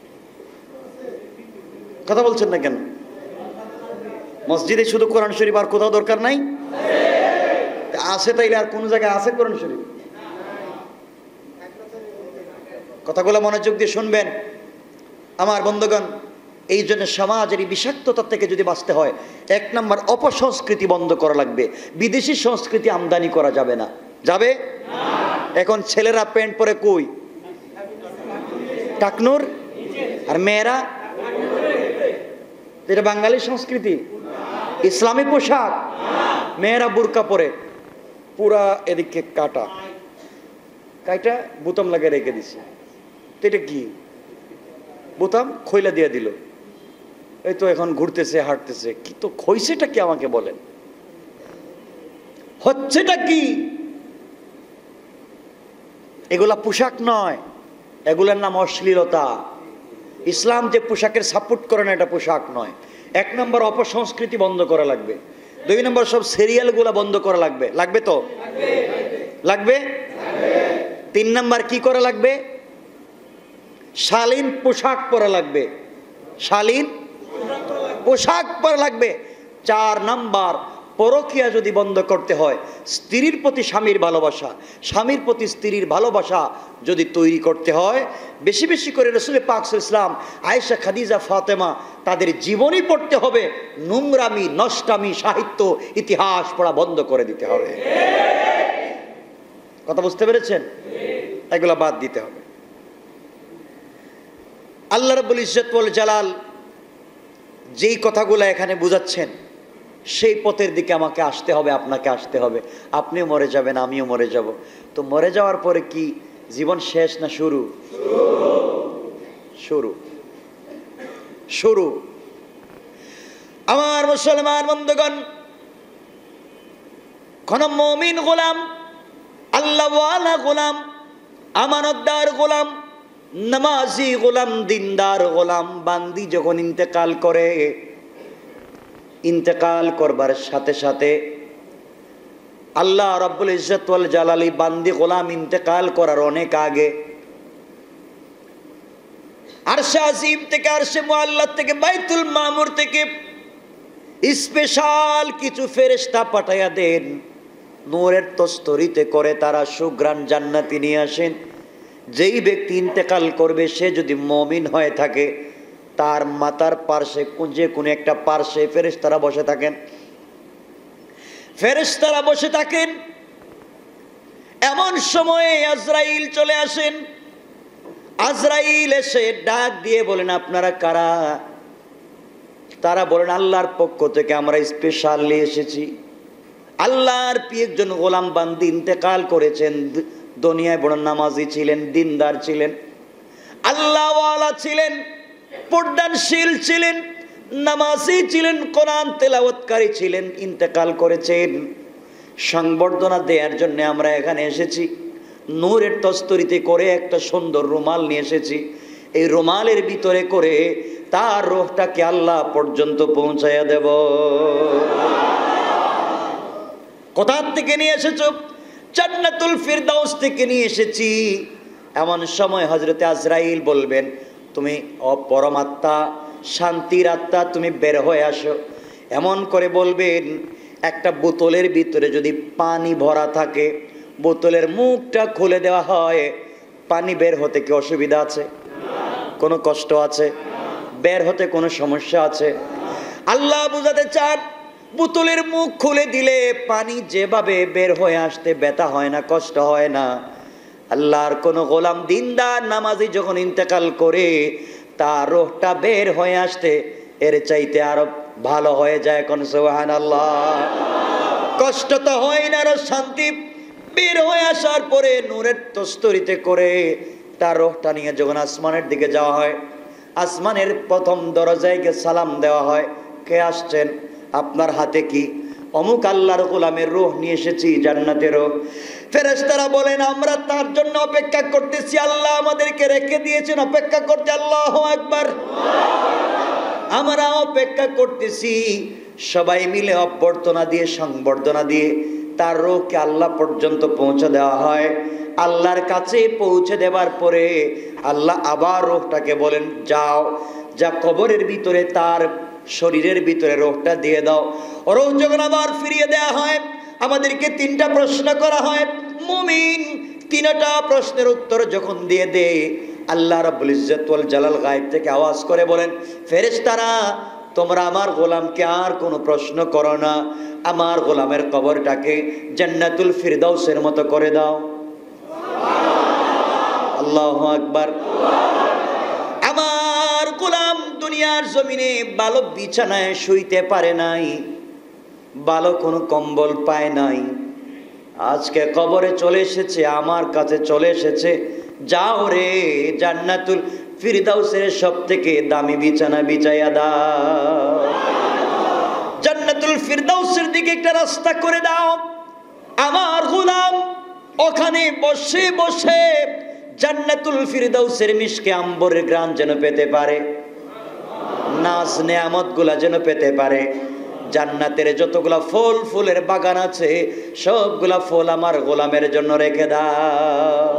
[SPEAKER 1] কথা বলছেন না কেন? মসজিদে শুধু কোরআন শরীফ, আর কোথাও দরকার নাই? আছে তাইলে আর কোন জায়গায় আছে কোরআন শরীফ? কথাগুলো মনোযোগ দিয়ে শুনবেন আমার বন্ধুগণ। এই জন্য সমাজের এই বিষাক্ততা থেকে যদি বাঁচতে হয়, এক নম্বর অপসংস্কৃতি বন্ধ করা লাগবে। বিদেশি সংস্কৃতি আমদানি করা যাবে না। যাবে? এখন ছেলেরা প্যান্ট পরে কই? টাকনুর। আর মেয়েরা? এটা বাঙালি সংস্কৃতি, ইসলামী পোশাক। মেয়েরা বুরকা পরে, পুরা এদিকে কাটা, কাইটা বোতাম লাগিয়ে রেখে দিছে। তো এটা কি? বোতাম খইলা দিয়ে দিল, এই তো এখন ঘুরতেছে, হাঁটতেছে। কি তো খইছেটা কি আমাকে বলেন? হচ্ছেটা কি? এগুলা পোশাক নয়, এগুলার নাম অশ্লীলতা। ইসলাম যে পোশাকের সাপোর্ট করে না, এটা পোশাক নয়। এক নম্বর অপসংস্কৃতি বন্ধ করা লাগবে। দুই নম্বর সব সিরিয়ালগুলা বন্ধ করা লাগবে। লাগবে তো? লাগবে। তিন নম্বর কি করা লাগবে? শালীন পোশাক পরা লাগবে। শালীন পোশাক পরা লাগবে। চার নাম্বার, পরকীয়া যদি বন্ধ করতে হয়, স্ত্রীর প্রতি স্বামীর ভালোবাসা, স্বামীর প্রতি স্ত্রীর ভালোবাসা যদি তৈরি করতে হয়, বেশি বেশি করে রাসূল পাক সাল্লাল্লাহু আলাইহি ওয়াসাল্লাম, আয়েশা, খাদিজা, ফাতেমা, তাদের জীবনী পড়তে হবে। নোংরামি, নষ্টামি, সাহিত্য, ইতিহাস পড়া বন্ধ করে দিতে হবে। কথা বুঝতে পেরেছেন? এগুলো বাদ দিতে হবে। আল্লাহ রাব্বুল ইজ্জত ওয়াল জালাল যেই কথাগুলো এখানে বুঝাচ্ছেন, সেই পথের দিকে আমাকে আসতে হবে, আপনাকে আসতে হবে। আপনিও মরে যাবেন, আমিও মরে যাব। তো মরে যাওয়ার পরে কি জীবন শেষ না শুরু? শুরু শুরু আমার মুসলমান বন্ধুগণ, কোন মুমিন গোলাম, আল্লাহওয়ালা গোলাম, আমানতদার গোলাম, নামাজি গোলাম, দিনদার গোলাম বান্দি যখন ইন্তেকাল করে, ইন্তেকাল করবার সাথে সাথে আল্লাহ রাব্বুল ইজ্জত ওয়াল জালালি বান্দি গোলাম ইন্তেকাল করার অনেক আগে আরশে আজিম থেকে, আরশে মুআল্লা থেকে, বাইতুল মামুর থেকে স্পেশাল কিছু ফেরেশতা পাঠাইয়া দেন। নূরের তস্তরিতে করে তারা সুগ্রাণ জান্নাতি নিয়ে আসেন। যেই ব্যক্তি ইন্তেকাল করবে সে যদি মুমিন হয়ে থাকে, তার মাথার পার্শ্বে যে কোনো একটা পার্শ্বে ফেরেশতারা বসে থাকেন, ফেরেশতারা বসে থাকেন। এমন সময়ে আজরাইল চলে আসেন। আজরাইল এসে ডাক দিয়ে বলেন, আপনারা কারা? তারা বলেন, আল্লাহর পক্ষ থেকে আমরা স্পেশালি এসেছি। আল্লাহর প্রিয় একজন গোলাম বান্দি ইন্তেকাল করেছেন। দুনিয়ায় বড় নামাজি ছিলেন, দিনদার ছিলেন, আল্লাহওয়ালা ছিলেন, পর্দানশীল ছিলেন, নামাজি ছিলেন, কোরআন তেলাওয়াতকারী ছিলেন, ইন্তেকাল করেছেন। সংবর্ধনা দেওয়ার জন্য আমরা এখানে এসেছি। নূরের তস্তরিতে করে একটা সুন্দর রুমাল নিয়ে এসেছি। এই রুমালের ভিতরে করে তার রূহটাকে আল্লাহ পর্যন্ত পৌঁছাইয়া দেব। কোথা থেকে নিয়ে এসেছো? জান্নাতুল ফিরদাউস থেকে নিয়ে এসেছি। এমন সময় হযরতে আজরাইল বলবেন, তুমি অপরমাত্মা, শান্তির আত্মা, তুমি বের হয়ে আসো। এমন করে বলবেন, একটা বোতলের ভিতরে যদি পানি ভরা থাকে, বোতলের মুখটা খুলে দেওয়া হয়, পানি বের হতে কি অসুবিধা আছে? কোনো কষ্ট আছে? বের হতে কোনো সমস্যা আছে? আল্লাহ বুঝাতে চান, বোতলের মুখ খুলে দিলে পানি যেভাবে বের হয়ে আসতে ব্যথা হয় না, কষ্ট হয় না। আল্লাহর কোন গোলাম দিনদার নামাজি যখন ইন্তেকাল করে, তার রূহটা বের হয়ে আসতে এর চাইতে আরো ভালো হয়ে যায়। কোন সুবহানাল্লাহ। কষ্ট তো হয় না, আরো শান্তি। বের হয়ে আসার পরে নূরের তস্তরিতে করে তার রূহটা নিয়ে যখন আসমানের দিকে যাওয়া হয়, আসমানের প্রথম দরজায় গিয়ে সালাম দেওয়া হয়, কে আসছেন? আপনার হাতে কি? অমুক আল্লাহর গোলামের রূহ নিয়ে এসেছি, জান্নাতের রূহ। ফেরেশতারা বলেন, আমরা তার জন্য অপেক্ষা করতেছি, আল্লাহ আমাদেরকে রেখে দিয়েছেন অপেক্ষা করতে। আল্লাহু আকবার। আমরা অপেক্ষা করতেছি। সবাই মিলে অভ্যর্থনা দিয়ে, সংবর্ধনা দিয়ে তার রূহকে আল্লাহ পর্যন্ত পৌঁছে দেওয়া হয়। আল্লাহর কাছে পৌঁছে দেওয়ার পরে আল্লাহ আবার রূহটাকে বলেন, যাও, যা কবরের ভিতরে তার শরীরের ভিতরে রূহটা দিয়ে দাও। রূহ যখন আবার ফিরিয়ে দেওয়া হয়, আমাদেরকে তিনটা প্রশ্ন করা হয়। মুমিন তিনটা প্রশ্নের উত্তর যখন দিয়ে দেয়, আল্লাহ রাব্বুল ইজ্জত ওয়াল জালাল গায়েব থেকে আওয়াজ করে বলেন, ফেরেশতারা, তোমরা আমার গোলামকে আর কোনো প্রশ্ন করো না, আমার গোলামের কবরটাকে জান্নাতুল ফিরদাউসের মতো করে দাও। আল্লাহু আকবার। আমার গোলাম দুনিয়ার জমিনে ভালো বিছানায় শুইতে পারে নাই, ভালো কোনো কম্বল পায় নাই, আজকে কবরে চলে এসেছে, আমার কাছে চলে এসেছে। যাও রে, জান্নাতুল ফিরদাউসের সব থেকে দামি বিছানা বিছাইয়া দাও, জান্নাতুল ফিরদাউসের দিকে একটা রাস্তা করে দাও। আমার গোলাম ওখানে বসে বসে জান্নাতুল ফিরদাউসের মিশকে আম্বরের গ্রান যেন পেতে পারে, নাজ নেয়ামত গুলা যেন পেতে পারে। জান্নাতের যতগুলা ফল ফুলের বাগান আছে, সবগুলা ফুল আমার গোলামের জন্য রেখে দাও।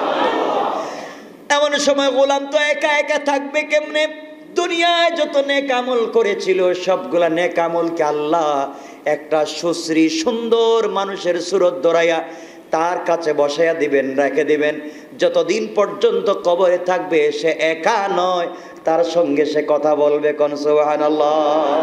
[SPEAKER 1] এমন সময় গোলাম তো একা একা থাকবে কেমনে? দুনিয়ায় যত নেক আমল করেছিল, সবগুলা নেক আমলকে আল্লাহ একটা সুশ্রী সুন্দর মানুষের সুরত ধরাইয়া তার কাছে বসাইয়া দিবেন, রেখে দিবেন। যতদিন পর্যন্ত কবরে থাকবে সে একা নয়, তার সঙ্গে সে কথা বলবে। কোন সুবহানাল্লাহ।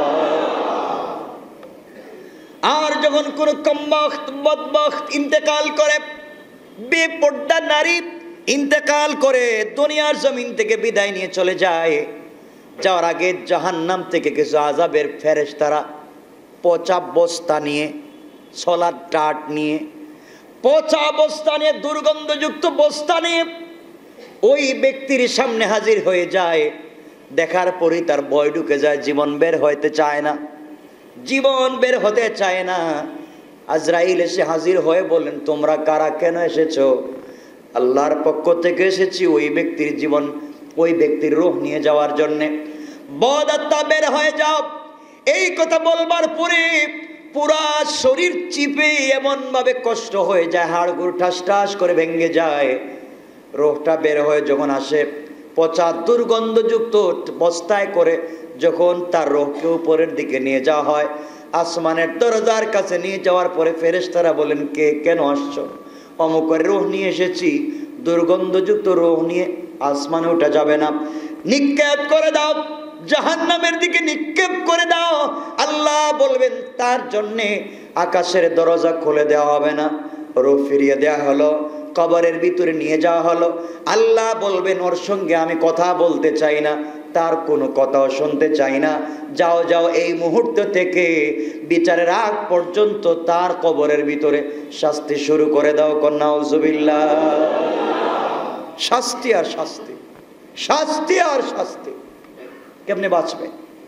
[SPEAKER 1] আর যখন কোন কমবখ্ত বদবখ্ত ইন্তেকাল করে, বেপর্দা নারী ইন্তেকাল করে দুনিয়ার জমিন থেকে বিদায় নিয়ে চলে যায়, যাওয়ার আগে জাহান্নাম থেকে কিছু আযাবের ফেরেশতারা পচা বস্তা নিয়ে, ছোলার টাট নিয়ে, পচা বস্তা নিয়ে, দুর্গন্ধযুক্ত বস্তা নিয়ে ওই ব্যক্তির সামনে হাজির হয়ে যায়। দেখার পরই তার ভয় ঢুকে যায়, জীবন বের হইতে চায় না, জীবন বের হতে চায় না। আজরাইল এসে হাজির হয়ে বললেন, তোমরা কারা, কেন এসেছো? আল্লাহর পক্ষ থেকে এসেছি ওই ব্যক্তির জীবন, ওই ব্যক্তির রূহ নিয়ে যাওয়ার জন্যে। বদ আত্মা বের হয়ে যাও। এই কথা বলবার পরে পুরা শরীর চিপে এমন ভাবে কষ্ট হয়ে যায়, হাড়গুড় ঠাস ঠাস করে ভেঙে যায়। রূহটা বের হয়ে যখন আসে, পচা দুর্গন্ধযুক্ত বস্তায় করে যখন তার রূহকে উপরের দিকে নিয়ে যাওয়া হয়, আসমানের দরজার কাছে নিয়ে যাওয়ার পরে ফেরেশতারা বলেন, কে, কেন আসছো? অমুকের রূহ নিয়ে এসেছি, দুর্গন্ধযুক্ত রূহ নিয়ে আসমানে ওঠা যাবে না, নিক্ষেপ করে দাও, জাহান্নামের দিকে নিক্ষেপ করে দাও। আল্লাহ বলবেন, তার জন্যে আকাশের দরজা খুলে দেওয়া হবে না, রূহ ফিরিয়ে দেওয়া হলো, কবরের ভিতরে নিয়ে যাওয়া হলো। আল্লাহ বলবেন, ওর সঙ্গে আমি কথা বলতে চাই না, তার কোনো কথাও শুনতে চাই না, যাও যাও, এই মুহূর্ত থেকে বিচারের আগ পর্যন্ত তার কবরের ভিতরে শাস্তি শুরু করে দাও। কন্যা নাউজুবিল্লাহ। শাস্তি আর শাস্তি, শাস্তি আর শাস্তি। কেমনে বাঁচবে?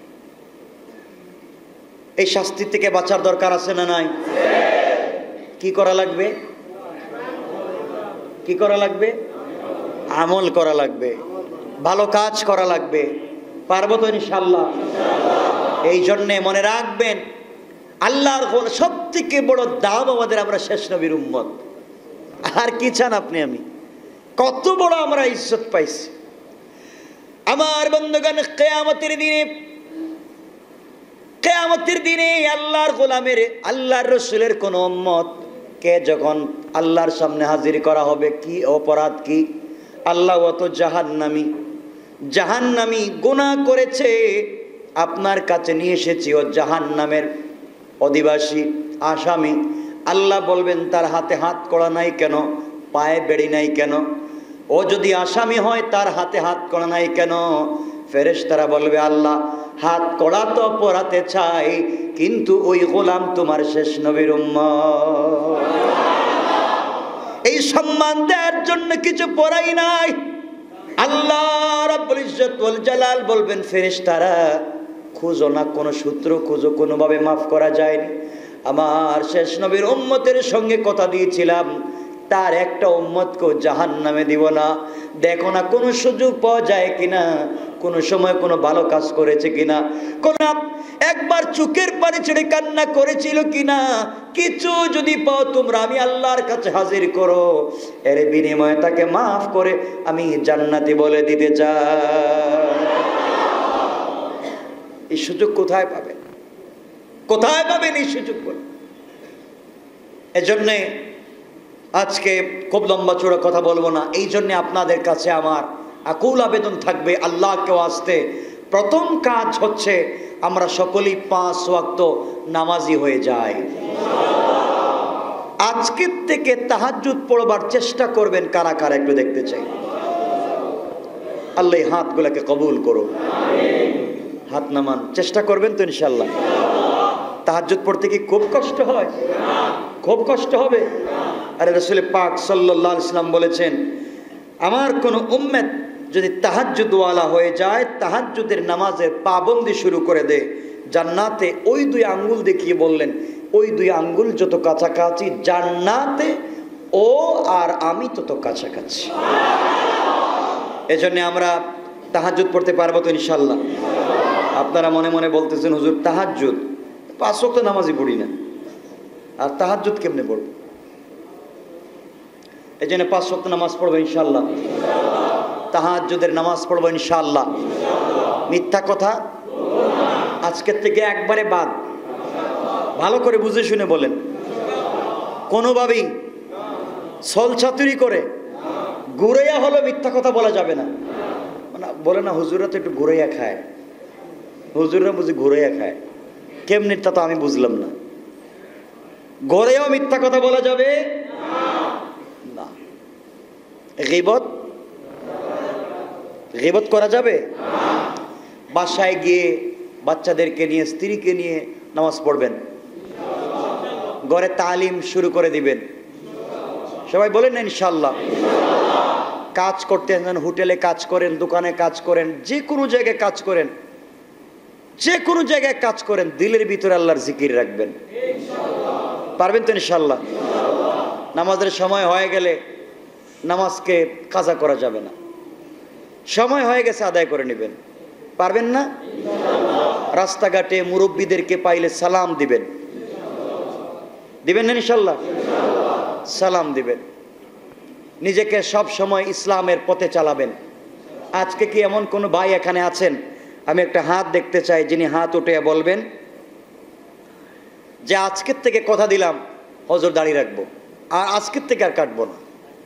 [SPEAKER 1] এই শাস্তি থেকে বাঁচার দরকার আছে না নাই? কি করা লাগবে? কি করা লাগবে? আমল করা লাগবে, ভালো কাজ করা লাগবে। পারবো তো ইনশাআল্লাহ? এই জন্যে মনে রাখবেন, আল্লাহর সব থেকে বড় দাম আমাদের, আমরা শেষ নবীর উম্মত। আর কি চান আপনি আমি? কত বড় আমরা ইজ্জত পাইছি। আমার বন্ধুগণ, কিয়ামতের দিনে, কিয়ামতের দিনে আল্লাহর গোলামের, আল্লাহর রসুলের কোন উম্মত কে যখন আল্লাহর সামনে হাজির করা হবে, কি অপরাধ কি? আল্লাহ অত জাহান্নামী, জাহান্নামী গুনাহ করেছে, আপনার কাছে নিয়ে এসেছি, ও জাহান্নামের অধিবাসী, আসামি। আল্লাহ বলবেন, তার হাতে হাত করা নাই কেন, পায়ে বেড়ি নাই কেন? ও যদি আসামি হয়, তার হাতে হাত করা নাই কেন? ফেরেশতারা বলবে, আল্লাহ হাত কড়া তো পরাতে চাই, কিন্তু ওই গোলাম তোমার শেষ নবীর উম্মত, এই সম্মান দেওয়ার জন্য কিছু পরাই নাই। আল্লাহ রাব্বুল ইজ্জত ওয়াল জালাল বলবেন, ফেরেশতারা খুঁজো না, কোনো সূত্র খুঁজো, কোনোভাবে মাফ করা যায়নি। আমার শেষ নবীর উম্মতের সঙ্গে কথা দিয়েছিলাম, তার একটা উম্মতকেও জাহান্নামে দিব না। দেখো না কোনো সুযোগ পাওয়া যায় কিনা, কোনো সময় কোনো ভালো কাজ করেছে কিনা, কোন একবার চোখের পানি ছেড়ে কান্না করেছিল কিনা, কিছু যদি পাও তোমরা, আমি আল্লাহর কাছে হাজির করো, এর বিনিময়ে তাকে মাফ করে আমি জান্নাতি বলে দিতে চাই। এই সুযোগ কোথায় পাবেন? কোথায় পাবেন এই সুযোগ? এজন্যে আজকে খুব লম্বা চূড়া কথা বলবো না। এই জন্য আপনাদের কাছে আমার আকুল আবেদন থাকবে, আল্লাহকে আসতে প্রথম কাজ হচ্ছে আমরা সকলেই পাঁচ ওয়াক্ত নামাজি হয়ে যাই। আজকের থেকে তাহাজ্জুদ পড়বার চেষ্টা করবেন কারা কারা, একটু দেখতে চাই। আল্লাহ হাতগুলোকে কবুল করো, হাত নামান, চেষ্টা করবেন তো ইনশাআল্লাহ? তাহাজ্জুদ পড়তে কি খুব কষ্ট হয়? খুব কষ্ট হবে। আরে রাসূল পাক সাল্লাল্লাহু আলাইহি ওয়াসাল্লাম বলেছেন, আমার কোন উম্মত যদি তাহাজ্জুদ ওয়ালা হয়ে যায়, তাহাজ্জুদের নামাজের পাবন্দি শুরু করে দেয়, জান্নাতে ওই দুই আঙ্গুল দেখিয়ে বললেন, ওই দুই আঙ্গুল যত কাছাকাছি জান্নাতে ও আর আমি তত কাছাকাছি। এজন্য আমরা তাহাজ্জুদ পড়তে পারবো তো ইনশাআল্লাহ? আপনারা মনে মনে বলতেছেন, হুজুর তাহাজ্জুদ পাঁচ ওয়াক্ত নামাজই পড়ি না, আর তাহাজ্জুদ কেমনে পড়ব? এই জন্য পাঁচ ওয়াক্ত নামাজ পড়বো ইনশাআল্লাহ, তাহাজ্জুদের নামাজ পড়বো ইনশাআল্লাহ। মিথ্যা কথা আজকের থেকে একবারে বাদ। ভালো করে বুঝে শুনে বলেন, কোনোভাবেই ছল ছাতুরি করে ঘুরাইয়া হলো মিথ্যা কথা বলা যাবে না। মানে বলে না, হুজুরা তো একটু ঘুরাইয়া খায়, হুজুররা বুঝি ঘুরাইয়া খায়, কেমনি তা তো আমি বুঝলাম না। ঘরেও মিথ্যা কথা বলা যাবে না। গীবত গীবত করা যাবে? বাসায় গিয়ে বাচ্চাদেরকে নিয়ে, স্ত্রীকে নিয়ে নামাজ পড়বেন, ঘরে তালিম শুরু করে দিবেন। সবাই বলেন না ইনশাআল্লাহ? কাজ করতে, হোটেলে কাজ করেন, দোকানে কাজ করেন, যে কোনো জায়গায় কাজ করেন, যে কোনো জায়গায় কাজ করেন, দিলের ভিতরে আল্লাহর জিকির রাখবেন। পারবেন তো ইনশাল্লাহ? নামাজের সময় হয়ে গেলে নামাজকে কাজা করা যাবে না, সময় হয়ে গেছে আদায় করে নেবেন। পারবেন না? রাস্তাঘাটে মুরব্বীদেরকে পাইলে সালাম দিবেন, দিবেন না ইনশাল্লাহ? সালাম দিবেন। নিজেকে সব সময় ইসলামের পথে চালাবেন। আজকে কি এমন কোনো ভাই এখানে আছেন, আমি একটা হাত দেখতে চাই, যিনি হাত উঠে বলবেন যে আজকের থেকে কথা দিলাম হজর দাঁড়িয়ে রাখবো, আর আজকের থেকে আর কাটবো না?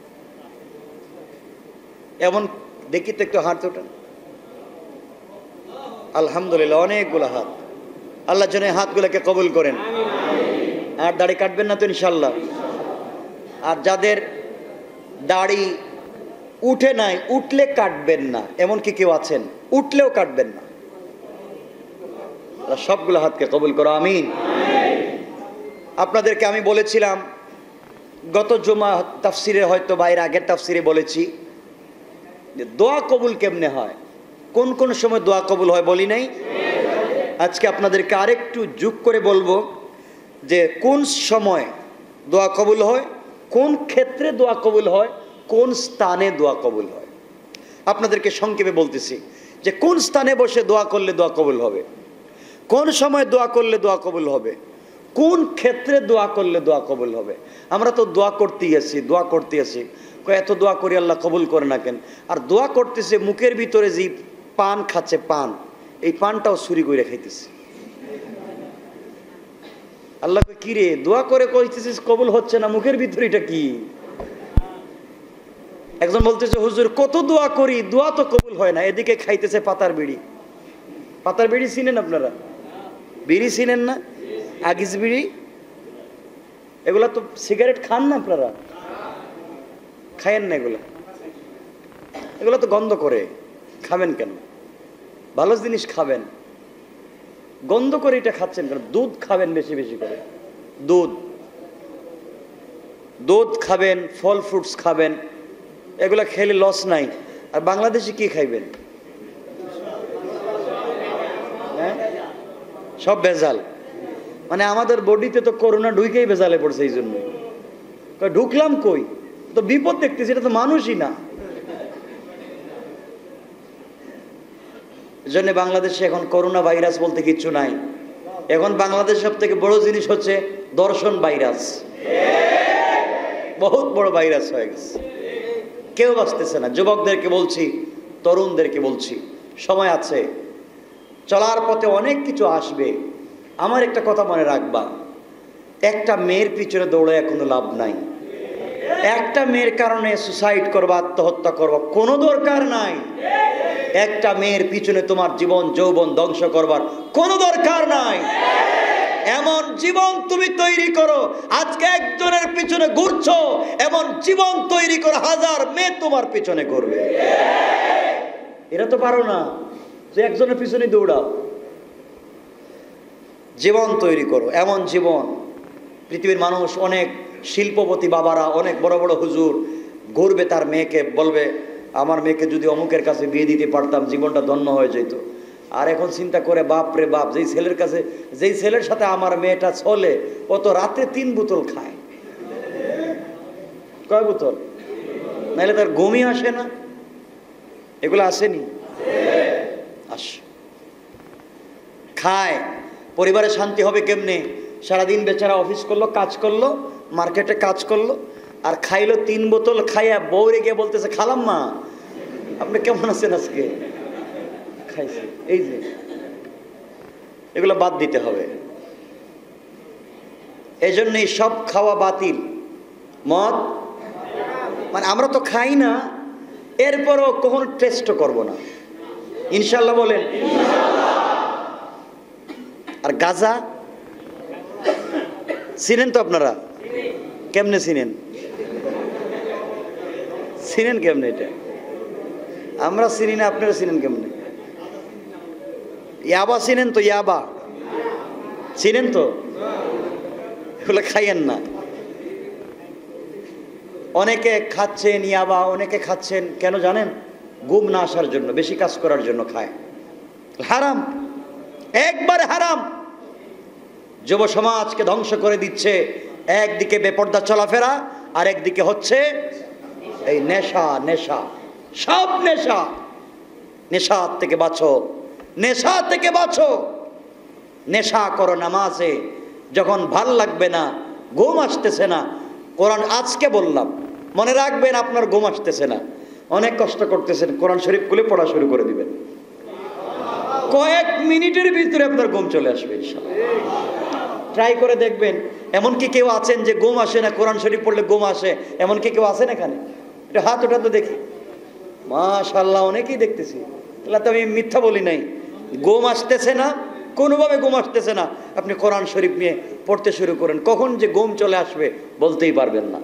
[SPEAKER 1] এমন দেখি তো একটু হাত ওঠেন। আলহামদুলিল্লাহ, অনেকগুলো হাত। আল্লাহ যেন হাতগুলোকে কবুল করেন। আর দাড়ি কাটবেন না তো ইনশাল্লাহ? আর যাদের দাড়ি উঠে নাই, উঠলে কাটবেন না, এমন কি কেউ আছেন উঠলেও কাটবেন না? সবগুলো হাতকে কবুল করো, আমিন। আপনাদেরকে আমি বলেছিলাম গত জুমা তাফসিরে, হয়তো বাইরে আগের তাফসিরে বলেছি যে দোয়া কবুল কেমনে হয়, কোন কোন সময় দোয়া কবুল হয় বলি নাই? আজকে আপনাদেরকে আরেকটু যোগ করে বলবো যে কোন সময় দোয়া কবুল হয়, কোন ক্ষেত্রে দোয়া কবুল হয়, কোন স্থানে দোয়া কবুল হয়। আপনাদেরকে সংক্ষেপে বলতেছি যে কোন স্থানে বসে দোয়া করলে দোয়া কবুল হবে, কোন সময় দোয়া করলে দোয়া কবুল হবে, কোন ক্ষেত্রে দোয়া করলে দোয়া কবুল হবে। আমরা তো দোয়া করতেই আছি, দোয়া করতে আছি, এত দোয়া করি আল্লাহ কবুল করে না কেন? আর দোয়া করতেছে মুখের ভিতরে যে পান খাচ্ছে, পান, এই পানটাও চুরি করে খাইতেছে। আল্লাহকে কি রে, দোয়া করে কইতেছিস কবুল হচ্ছে না, মুখের ভিতরে এটা কি? একজন বলতেছে হুজুর কত দোয়া করি, দোয়া তো কবুল হয় না, এদিকে খাইতেছে পাতার বিড়ি। পাতার বিড়ি চিনেন আপনারা? বিড়ি চিনেন না? আগিস বিড়ি, এগুলা তো সিগারেট খান না আপনারা? খায়েন না এগুলা? এগুলো তো গন্ধ করে, খাবেন কেন? ভালো জিনিস খাবেন, গন্ধ করে এটা খাচ্ছেন কেন? দুধ খাবেন বেশি বেশি করে, দুধ দুধ খাবেন, ফল ফ্রুটস খাবেন, এগুলা খেলে লস নাই। আর বাংলাদেশে কি খাইবেন? হ্যাঁ, সব ভেজাল। মানে আমাদের বডিতে তো করোনা ঢুকেই ভেজালে পড়ছে, এই জন্য ঢুকলাম কই, তো বিপদ দেখতেছি, এটা তো মানুষই না। জন্য বাংলাদেশে এখন করোনা ভাইরাস বলতে কিচ্ছু নাই। এখন বাংলাদেশ সব থেকে বড় জিনিস হচ্ছে দর্শন ভাইরাস, বহুত বড় ভাইরাস হয়ে গেছে, কেউ বাঁচতেছে না। যুবকদেরকে বলছি, তরুণদেরকে বলছি, সময় আছে, চলার পথে অনেক কিছু আসবে। আমার একটা কথা মনে রাখবা, একটা মেয়ের পিছনে দৌড়ে কোনো লাভ নাই। একটা মেয়ের কারণে সুসাইড করবা, আত্মহত্যা করবা, কোনো দরকার নাই। একটা মেয়ের পিছনে তোমার জীবন যৌবন ধ্বংস করবার কোনো দরকার নাই। এমন জীবন তুমি তৈরি করো, আজকে একজনের পিছনে ঘুরছো, এমন জীবন তৈরি করো, হাজার মেয়ে তোমার পিছনে ঘুরবে। এরা তো পারো না যে একজনের পিছনে দৌড়াও। জীবন তৈরি করো, এমন জীবন। পৃথিবীর মানুষ, অনেক শিল্পপতি বাবারা, অনেক বড় বড় হুজুর ঘুরবে, তার মেয়েকে বলবে আমার মেয়েকে যদি অমুকের কাছে বিয়ে দিতে পারতাম জীবনটা ধন্য হয়ে যেত। আর এখন চিন্তা করে বাপ রে বাপ, যেই ছেলের কাছে, যেই ছেলের সাথে আমার মেয়েটা চলে, ও তো রাতে তিন বোতল খায়। কয় বোতল? নাহলে তার ঘুমই আসে না। এগুলো আসেনি? আসে, খায়। পরিবারে শান্তি হবে কেমনে? সারাদিন বেচারা অফিস করলো, কাজ করলো, মার্কেটে কাজ করলো, আর খাইলো তিন বোতল। খাইয়া বউরে গিয়ে বলতেছে খালাম্মা আপনি কেমন আছেন আজকে? খাইছে। এই যে এগুলো বাদ দিতে হবে। এই জন্যই সব খাওয়া বাতিল। মদ মানে আমরা তো খাই না, এরপরও কখনো টেস্টও করবো না, ইনশাল্লাহ বলেন। আর গাঁজা চিনেন তো আপনারা? কেমনে চিনেন? চিনেন কেমনে? এটা আমরা চিনি না, আপনারা চিনেন কেমনে? ইয়াবা চিনেন তো? ইয়াবা চিনেন তো? এগুলো খাইয়েন না। অনেকে খাচ্ছেন ইয়াবা, অনেকে খাচ্ছেন কেন জানেন? ঘুম না আসার জন্য, বেশি কাজ করার জন্য খায়। হারাম, একবার হারাম। যুব সমাজকে ধ্বংস করে দিচ্ছে, একদিকে বেপর্দা চলাফেরা, আর একদিকে হচ্ছে এই নেশা। নেশা, সব নেশা। নেশা থেকে বাঁচো, নেশা থেকে বাঁচো। নেশা করো নামাজে, যখন ভাল লাগবে না, ঘুম আসতেছে না, কোরআন আজকে বললাম, মনে রাখবেন আপনার ঘুম আসতেছে না, অনেক কষ্ট করতেছেন, কোরআন শরীফ খুলে পড়া শুরু করে দিবেন, কয়েক মিনিটের ভিতরে আপনার ঘুম চলে আসবে ইনশাআল্লাহ। ট্রাই করে দেখবেন। এমন কি কেউ আছেন যে ঘুম আসে না, কোরআন শরীফ পড়লে ঘুম আসে, এমন কি কেউ আছেন এখানে? এটা হাত ওঠা তো দেখি। মাশাআল্লাহ, অনেকেই দেখতেছি। তাহলে তো আমি মিথ্যা বলি নাই। ঘুম আসতেছে না, কোনোভাবে ঘুম আসতেছে না, আপনি কোরআন শরীফ নিয়ে পড়তে শুরু করেন, কখন যে ঘুম চলে আসবে বলতেই পারবেন না।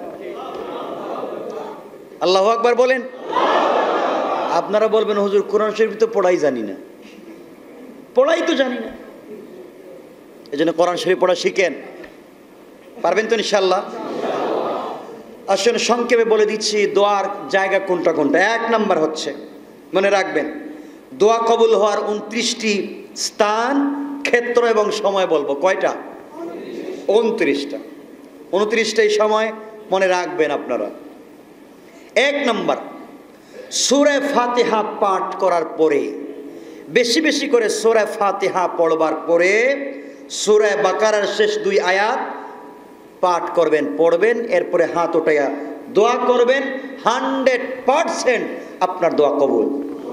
[SPEAKER 1] আল্লাহু আকবার বলেন। আপনারা বলবেন হুজুর কোরআন শরীফ তো পড়াই জানি না। পড়াই তো জানি না, এই জন্য কোরআন শরীফ পড়া শিখেন। পারবেন তো ইনশাআল্লাহ? আসলে সংক্ষেপে বলে দিচ্ছি দোয়ার জায়গা কোনটা কোনটা। এক নাম্বার হচ্ছে, মনে রাখবেন, দোয়া কবুল হওয়ার উনত্রিশটি স্থান, ক্ষেত্র এবং সময় বলবো। কয়টা? উনত্রিশটা। উনত্রিশটাই সময় মনে রাখবেন আপনারা। এক নাম্বার, সূরা ফাতিহা পাঠ করার পরে, বেশি বেশি করে সূরা ফাতিহা পড়বার পরে সূরা বাকারার শেষ দুই আয়াত পাঠ করবেন, পড়বেন, এরপরে হাত উঠাইয়া দোয়া করবেন। হান্ড্রেড পারসেন্ট আপনার দোয়া কবুল।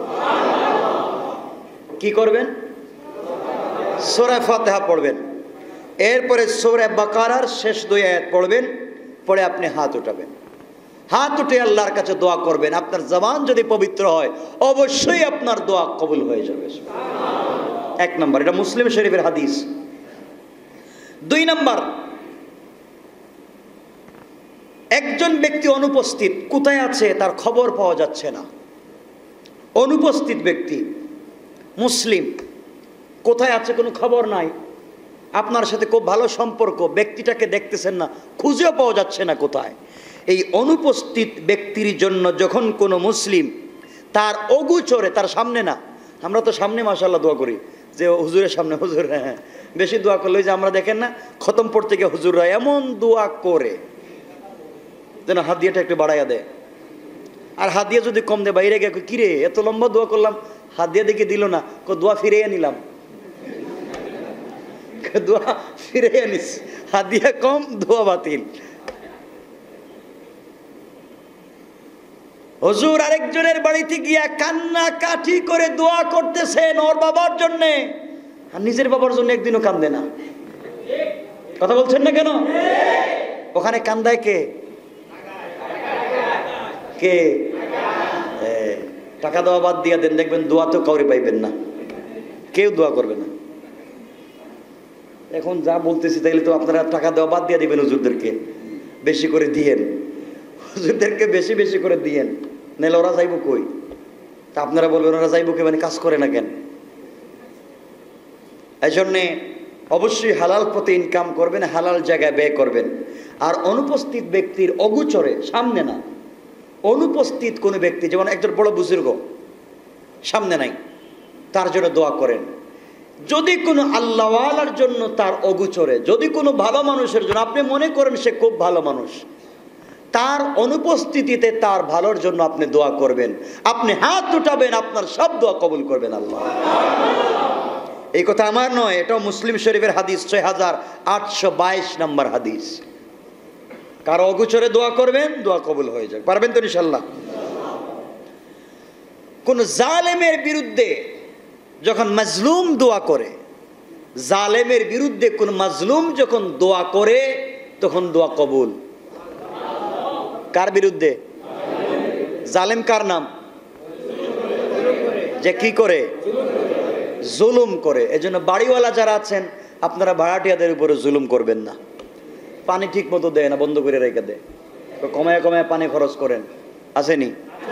[SPEAKER 1] কি করবেন? সূরা ফাতিহা পড়বেন, এরপরে সূরা বাকারার শেষ দুই আয়াত পড়বেন, পরে আপনি হাত উঠাবেন। হাত উঠে আল্লাহর কাছে দোয়া করবেন। আপনার জবান যদি পবিত্র হয়, অবশ্যই আপনার দোয়া কবুল হয়ে যাবে। এক নম্বর, এটা মুসলিম শরীফের হাদিস। দুই নম্বর, একজন ব্যক্তি অনুপস্থিত, কোথায় আছে তার খবর পাওয়া যাচ্ছে না। অনুপস্থিত ব্যক্তি, মুসলিম, কোথায় আছে কোনো খবর নাই, আপনার সাথে খুব ভালো সম্পর্ক, ব্যক্তিটাকে দেখতেছেন না, খুঁজেও পাওয়া যাচ্ছে না কোথায়। এই অনুপস্থিত ব্যক্তির জন্য যখন কোনো মুসলিম তার অগোচরে, তার সামনে না, আমরা তো সামনে মাশাআল্লাহ দোয়া করি যে হুজুরের সামনে, হুজুর হ্যাঁ বেশি দোয়া করলে যে আমরা দেখেন না খতম পড়তে গিয়ে হুজুররা এমন দোয়া করে যেন হাত দিয়েটা একটু বাড়াইয়া দেয়, আর হাত দিয়ে যদি কম দেয় বাইরে গিয়ে কিরে এত লম্বা দোয়া করলাম, হাত দিয়ে দেখে দিল না, দোয়া ফিরিয়ে নিলাম, দোয়া ফিরিয়ে নিস, হাত দিয়ে কম, দোয়া বাতিল। হুজুর আরেকজনের বাড়িতে গিয়া কান্না কাঠি করে দোয়া করতেছেন ওর বাবার জন্যে, আর নিজের বাবার জন্য একদিনও কান্দে না। কথা বলছেন না কেন? ওখানে কান্দায় কে? কে? টাকা দেওয়া বাদ দিয়া দেন, দেখবেন দোয়া তো কাউরে পাইবেন না, কেউ দোয়া করবে না। এখন যা বলতেছি তাইলে তো আপনারা টাকা দেওয়া বাদ দিয়ে দিবেন, হুজুরদেরকে বেশি করে দিয়েন, হুজুরদেরকে বেশি বেশি করে দিয়েন, নাহলে ওরা যাইব কই? তা আপনারা বলবেন ওরা যাইব কে, মানে কাজ করে না কেন? এই জন্যে অবশ্যই হালাল পথে ইনকাম করবেন, হালাল জায়গায় ব্যয় করবেন। আর অনুপস্থিত ব্যক্তির অগোচরে, সামনে না, অনুপস্থিত কোনো ব্যক্তি, যেমন একজন বড় বুজুর্গ সামনে নাই, তার জন্য দোয়া করেন। যদি কোনো আল্লাহওয়ালার জন্য তার অগোচরে, যদি কোনো ভালো মানুষের জন্য আপনি মনে করেন সে খুব ভালো মানুষ, তার অনুপস্থিতিতে তার ভালোর জন্য আপনি দোয়া করবেন, আপনি হাত উঠাবেন, আপনার সব দোয়া কবুল করবেন আল্লাহ। এই কথা আমার নয়, এটাও মুসলিম শরীফের হাদিস, ছয় হাজার আটশো বাইশ নম্বর হাদিস। কারো অগোচরে দোয়া করবেন, দোয়া কবুল হয়ে যাবে। পারবেন তো ইনশাল্লাহ? কোন জালেমের বিরুদ্ধে যখন মাজলুম দোয়া করে, জালেমের বিরুদ্ধে কোন মাজলুম যখন দোয়া করে, তখন দোয়া কবুল। কার বিরুদ্ধে? জালেম কার নাম? যে কি করে? জুলুম করে। এজন্য বাড়িওয়ালা যারা আছেন, আপনারা ভাড়াটিয়াদের উপরে জুলুম করবেন না। পানি ঠিক মতো দেয় না, বন্ধ করে রেখে দেয়, কমায় কমায় পানি খরচ করেন, আসেনি?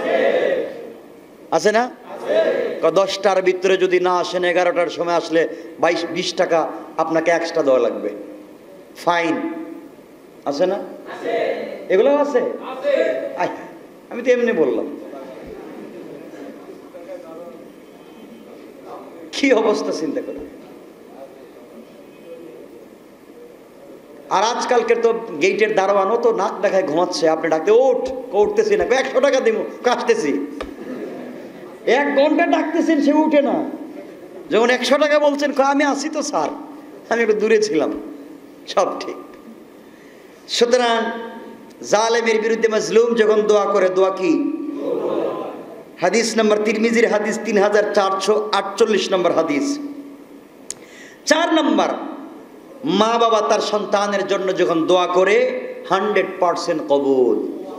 [SPEAKER 1] আছে না? দশটার ভিতরে যদি না আসেন, এগারোটার সময় আসলে বাইশ বিশ টাকা আপনাকে এক্সট্রা দেওয়া লাগবে, ফাইন, আছে না? এগুলো আছে। আমি তো এমনি বললাম, কি অবস্থা চিন্তা করে। আর আজকালকের তো গেটের দারোয়ানও তো নাক দেখায় ঘুমাচ্ছে, আপনি ডাকতে ওঠ, উঠতেছি না, একশো টাকা দিব, কাটতেছি। এক ঘন্টা ডাকতেছেন, সে উঠে না। যখন একশো টাকা বলছেন, আমি আসি তো স্যার, আমি একটু দূরে ছিলাম। সব ঠিক। সুতরাং জালেমের বিরুদ্ধে মাজলুম যখন দোয়া করে, দোয়া কি? হাদিস নম্বর তিরমিজির হাদিস তিন হাজার চারশো আটচল্লিশ নম্বর হাদিস। চার নম্বর, মা বাবা তার সন্তানের জন্য যখন দোয়া করে হান্ড্রেড পার্সেন্ট কবুল।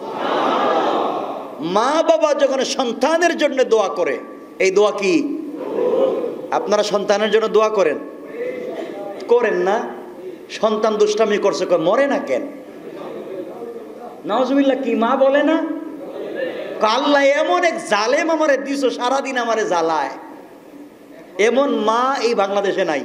[SPEAKER 1] মা বাবা যখন সন্তানের জন্য দোয়া করে, এই দোয়া কি? আপনারা সন্তানের জন্য দোয়া করেন? করেন না? সন্তান দুষ্টামি করছে, মরে না কেন? নাউজুবিল্লাহ, কি মা বলে না? আল্লাহ এমন এক জালেম আমারে দিছো, সারাদিন আমারে জ্বালায়। এমন মা এই বাংলাদেশে নাই।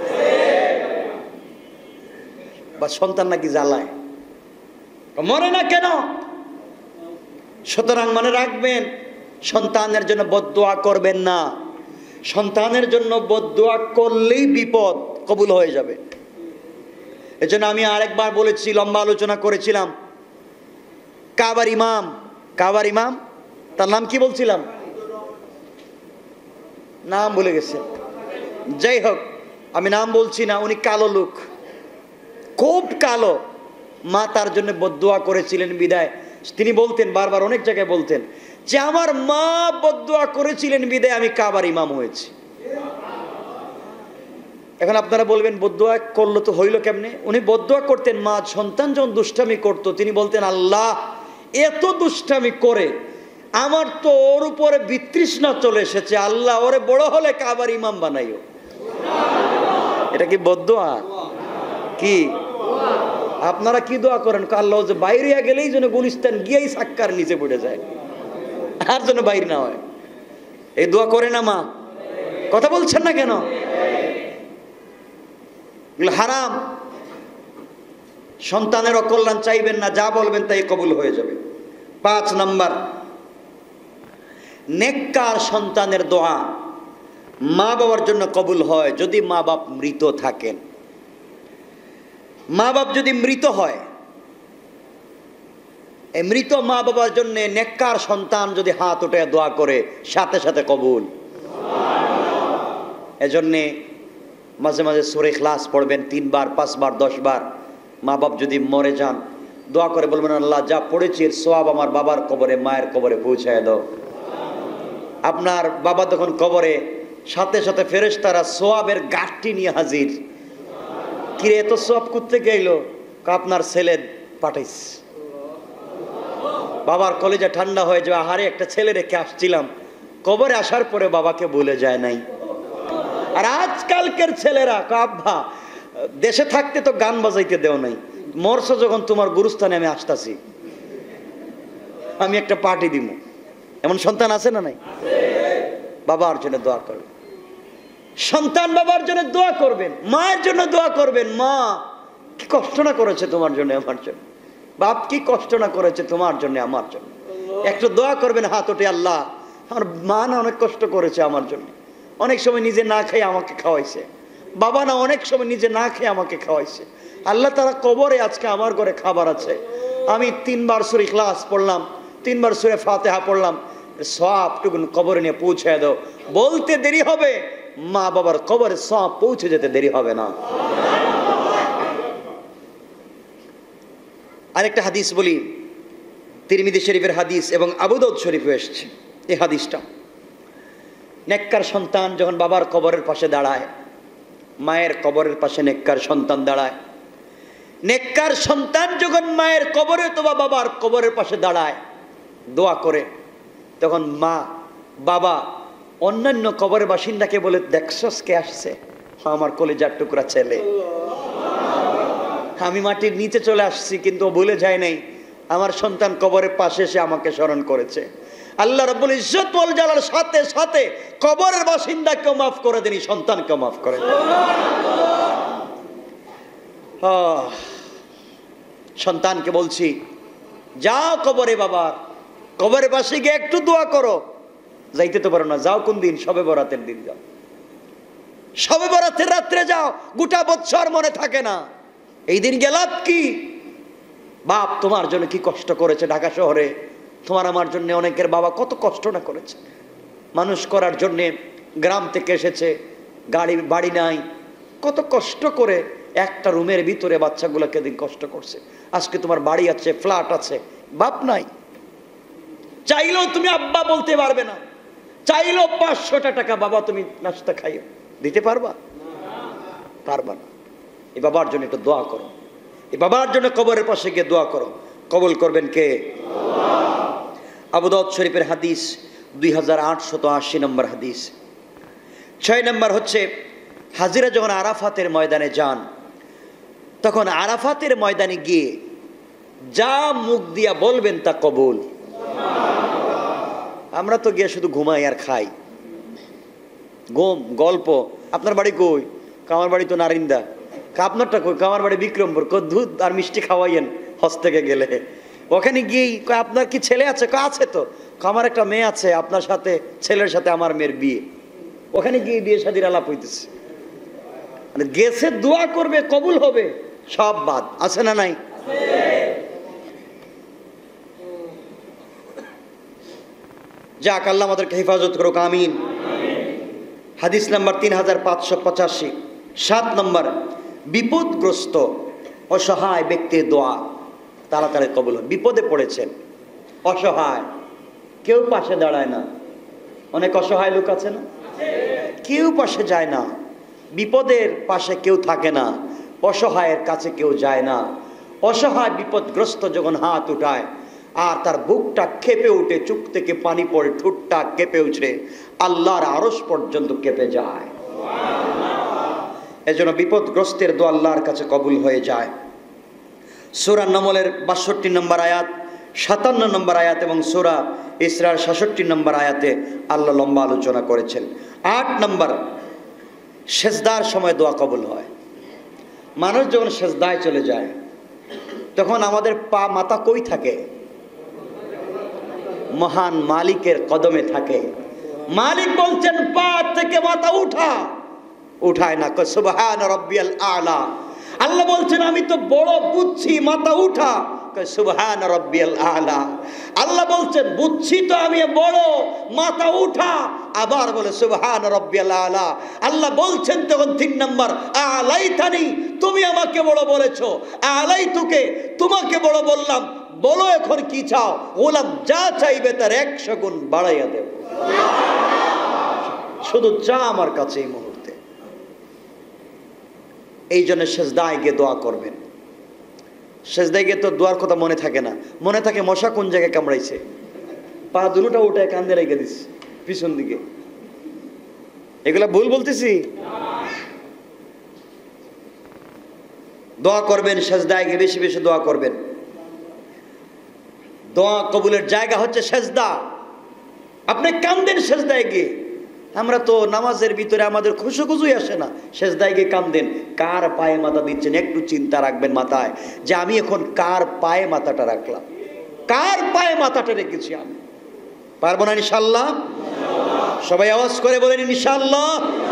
[SPEAKER 1] বা সন্তান নাকি জ্বালায়, মরে না কেন? সুতরাং মনে রাখবেন, সন্তানের জন্য বদদোয়া করবেন না। সন্তানের জন্য বদদোয়া করলেই বিপদ, কবুল হয়ে যাবে। এজন্য আমি আরেকবার বলেছি, লম্বা আলোচনা করেছিলাম, কাবার ইমাম, কাবার ইমাম তার নাম কি বলছিলাম? নাম ভুলে গেছে। যাই হোক, আমি নাম বলছি না। উনি কালো লোক, খুব কালো। মা তার জন্য বদদোয়া করেছিলেন বিদায় তিনি বলতেন, বারবার অনেক জায়গায় বলতেন যে আমার মা বদদোয়া করেছিলেন বিদায় আমি কাবার ইমাম হয়েছি। এখন আপনারা বলবেন বদদোয়া করলো তো হইল কেমনে? উনি বদদোয়া করতেন, মা সন্তান যখন দুষ্টামি করতো তিনি বলতেন, আল্লাহ এত দুষ্টামি করে আমার তো ওর উপরে বিতৃষ্ণা চলে এসেছে, আল্লাহ ওরে বড় হলে কাবার ইমাম বানাইও। এটা কি বদদোয়া? কি আপনারা কি দোয়া করেন? আল্লাহ যে বাইরে গেলেই যেন গুলিস্তান গিয়েই সাক্কার নিচে পড়ে যায়, আর যেন বাইরে না হয়। এই দোয়া করে না মা? কথা বলছেন না কেন? হারাম। সন্তানের অকল্যাণ চাইবেন না, যা বলবেন তাই কবুল হয়ে যাবে। পাঁচ নাম্বার, নেককার সন্তানের দোয়া মা বাবার জন্য কবুল হয় যদি মা বাপ মৃত থাকেন। মা বাপ যদি মৃত হয়, এই মৃত মা বাবার জন্য নেককার সন্তান যদি হাত উঠে দোয়া করে, সাথে সাথে কবুল। এজন্যে মাঝে মাঝে সূরা ইখলাস পড়বেন তিনবার, পাঁচবার, দশবার। মা বাপ যদি মরে যান, দোয়া করে বলবেন, আল্লাহ যা পড়েছি এর সওয়াব আমার বাবার কবরে, মায়ের কবরে পৌঁছায় দাও। আপনার বাবা তখন কবরে, সাথে সাথে ফেরেশতারা সওয়াবের গাঁটটি নিয়ে হাজির। কিরে এত সওয়াব করতে গেল? আপনার ছেলে পাঠাইস। বাবার কলেজে ঠান্ডা হয়ে যাবে, আহারে একটা ছেলে রেখে আসছিলাম, কবরে আসার পরে বাবাকে ভুলে যায় নাই। আর আজকালকের ছেলেরা, আব্বা দেশে থাকতে তো গান বাজাইতে দেও নাই, মরছ যখন তোমার গুরুস্থানে আমি আসতাছি, আমি একটা পার্টি দিব। এমন সন্তান আছে না নাই? বাবার জন্য দোয়া করবেন, সন্তান বাবার জন্য দোয়া করবেন, মায়ের জন্য দোয়া করবেন। মা কি কষ্ট না করেছে তোমার জন্য, আমার জন্য। বাপ কি কষ্ট না করেছে তোমার জন্য, আমার জন্য। একটু দোয়া করবেন হাত উঠে, আল্লাহ আমার মা না অনেক কষ্ট করেছে আমার জন্য, অনেক সময় নিজে না খেয়ে আমাকে খাওয়াইছে। বাবা না অনেক সময় নিজে না খেয়ে আমাকে খাওয়াইছে। আল্লাহ তারা কবরে আজকে আমার ঘরে খাবার আছে। আমি তিনবার সূরা ইখলাস পড়লাম, তিনবার সূরা ফাতিহা পড়লাম, সওয়াবটুকু কবরে নিয়ে পৌঁছে দাও। বলতে দেরি হবে, মা বাবার কবরে সওয়াব পৌঁছে যেতে দেরি হবে না। আরেকটা হাদিস বলি, তিরমিজি শরীফের হাদিস এবং আবু দাউদ শরীফে এসেছে এই হাদিসটা। নেককার সন্তান যখন বাবার কবরের পাশে দাঁড়ায়, মায়ের কবরের পাশে নেককার সন্তান দাঁড়ায়। নেককার সন্তান যখন মায়ের কবরে অথবা বাবার কবরের পাশে দাঁড়ায় দোয়া করে, তখন মা বাবা অন্যান্য কবরের বাসিন্দাকে বলে, দেখছস কে আসছে? আমার কলিজার টুকরা ছেলে। আমি মাটির নিচে চলে আসছি কিন্তু ও ভুলে যায় নাই, আমার সন্তান কবরের পাশে এসে আমাকে স্মরণ করেছে। আল্লাহ রাব্বুল ইজ্জত ওয়াল জালালের সাথে সাথে কবরের বাসিন্দাকেও মাফ করে দেন, সন্তানকেও মাফ করে দেন। সন্তানকে বলছি, যাও কবরে বাবার কবরের পাশে গিয়ে একটু দোয়া করো। যাইতে তো পারো না, যাও কোন দিন? শবে বরাতের দিন যাও, শবে বরাতের রাত্রে যাও, গোটা বছর মনে থাকে না। এই দিন গেলাত কি? বাপ তোমার জন্য কি কষ্ট করেছে ঢাকা শহরে, তোমার আমার জন্য অনেকের বাবা কত কষ্ট না করেছে, মানুষ করার জন্যে গ্রাম থেকে এসেছে, গাড়ি বাড়ি নাই, কত কষ্ট করে একটা রুমের ভিতরে বাচ্চাগুলোকে দিন কষ্ট করছে। আজকে তোমার বাড়ি আছে, ফ্ল্যাট আছে, বাপ নাই, চাইলেও তুমি আব্বা বলতে পারবে না, চাইলেও পাঁচশোটা টাকা বাবা তুমি নাস্তা খাইও দিতে পারবা? পারবা না। এই বাবার জন্য একটু দোয়া করো, এই বাবার জন্য কবরের পাশে গিয়ে দোয়া করো, কবুল করবেন কে? আবু দাউদ শরীফের হাদিস দুই হাজার আটশত আশি নম্বর হাদিস। ছয় নম্বর হচ্ছে হাজিরা যখন আরাফাতের ময়দানে যান, তখন আরাফাতের ময়দানে গিয়ে যা মুখ দিয়া বলবেন তা কবুল। আমরা তো গিয়ে শুধু ঘুমাই আর খাই, ঘুম গল্প। আপনার বাড়ি কই? কামার বাড়ি তো নারিন্দা। আপনারটা কই? কামার বাড়ি বিক্রমপুর। দুধ আর মিষ্টি খাওয়াইয়েন হজ থেকে গেলে। ওখানে গিয়েই আপনার কি ছেলে আছে? আছে তো। আমার একটা মেয়ে আছে, আপনার সাথে ছেলের সাথে আমার মেয়ের বিয়ে। ওখানে গিয়ে বিয়ে শাদীর আলাপ হইতেছে, মানে গেছে দোয়া করবে কবুল হবে, সব বাদ। আছে না নাই? যাক, আল্লাহ আমাদেরকে হেফাজত করুক, আমিন। হাদিস নাম্বার তিন হাজার পাঁচশো পঁচাশি। সাত নম্বর, বিপদগ্রস্ত অসহায় ব্যক্তির দোয়া তাড়াতাড়ি কবুল হয়। বিপদে পড়েছেন, অসহায়, কেউ পাশে দাঁড়ায় না। অনেক অসহায় লোক আছে না, কেউ পাশে যায় না, বিপদের পাশে কেউ থাকে না, অসহায়ের কাছে কেউ যায় না। অসহায় বিপদগ্রস্ত যখন হাত উঠায় আর তার বুকটা কেঁপে উঠে, চোখ থেকে পানি পড়ে, ঠোঁটটা কেঁপে উঠে, আল্লাহর আরশ পর্যন্ত কেঁপে যায়। এজন্য বিপদগ্রস্তের দোয়া আল্লাহর কাছে কবুল হয়ে যায়। সূরা নমলের বাষট্টি নম্বর আয়াত, সাতান্ন নম্বর আয়াত এবং সূরা ইসরার সাতষট্টি নম্বর আয়াতে আল্লাহ লম্বা আলোচনা করেছেন। আট নম্বর, সেজদার সময় দোয়া কবুল হয়। মানুষ যখন সেজদায় চলে যায় তখন আমাদের পা মাথা কই থাকে? মহান মালিকের কদমে থাকে। মালিক বলছেন পা থেকে মাথা উঠা, উঠায় না, কয় সুবহান রাব্বিয়াল আলা। আল্লাহ বলছেন আমি তো বড় বুঝছি, মাথা উঠা, কয় সুবহান রাব্বিয়াল আলা। আল্লাহ বলছেন বুঝছি তো আমি বড়, মাথা উঠা, আবার বলে সুবহান রাব্বিয়াল আলা। আল্লাহ বলছেন তখন তিন নম্বর, আলাইতানি, তুমি আমাকে বড় বলেছো, আলাইতুকে, তোমাকে বড় বললাম, বলো এখন কি চাও? গোলাম যা চাইবে তার একশো গুণ বাড়াইয়া দেব, শুধু চা আমার কাছে এই মুহূর্তে। এই জন্য সেজদায় গিয়ে দোয়া করবেন। সেজদায় গিয়ে তো দোয়ার কথা মনে থাকে না, মনে থাকে মশা কোন জায়গায় কামড়াইছে, পা দুটোটা উঠে কান্দে রেখে দিস পিছন দিকে। এগুলা ভুল বলতেছি? দোয়া করবেন, সেজদায় গিয়ে বেশি বেশি দোয়া করবেন। দোয়া কবুলের জায়গা হচ্ছে সেজদা। আপনি কান্দেন সেজদায় গিয়ে। আমরা তো নামাজের ভিতরে আমাদের খুশুখুজুই আসে না, সেজদায় গিয়ে কান্দেন। কার পায়ে মাথা দিচ্ছেন একটু চিন্তা রাখবেন মাথায়, যে আমি এখন কার পায়ে মাথাটা রাখলাম, কার পায়ে মাথাটা রেখেছি আমি। পারবো না ইনশাআল্লাহ? সবাই আওয়াজ করে বলেন ইনশাআল্লাহ।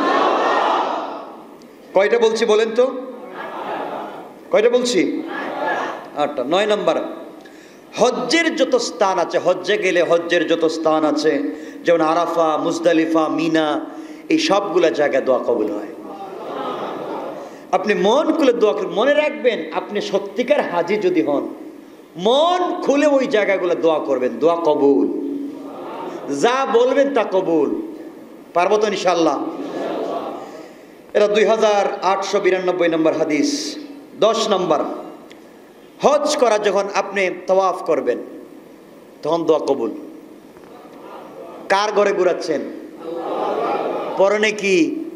[SPEAKER 1] কয়টা বলছি বলেন তো? কয়টা বলছি? আটটা। নয় নম্বর, হজ্জের যত স্থান আছে, হজ্জে গেলে হজ্জের যত স্থান আছে, যেমন আরাফা, মুজদালিফা, মিনা, এই সবগুলা জায়গায় দোয়া কবুল হয়। আপনি মন খুলে দোয়া করবেন। মনে রাখবেন, আপনি সত্যিকার হাজি যদি হন, মন খুলে ওই জায়গাগুলো দোয়া করবেন, দোয়া কবুল। যা বলবেন তা কবুল। পারবো তো ইনশাআল্লাহ? এটা দুই হাজার আটশো বিরানব্বই নম্বর হাদিস। দশ নম্বর, হজ করা যখন আপনি তাওয়াফ করবেন তখন দোয়া কবুল। কার ঘরে ঘুরাচ্ছেন? পরনে কি?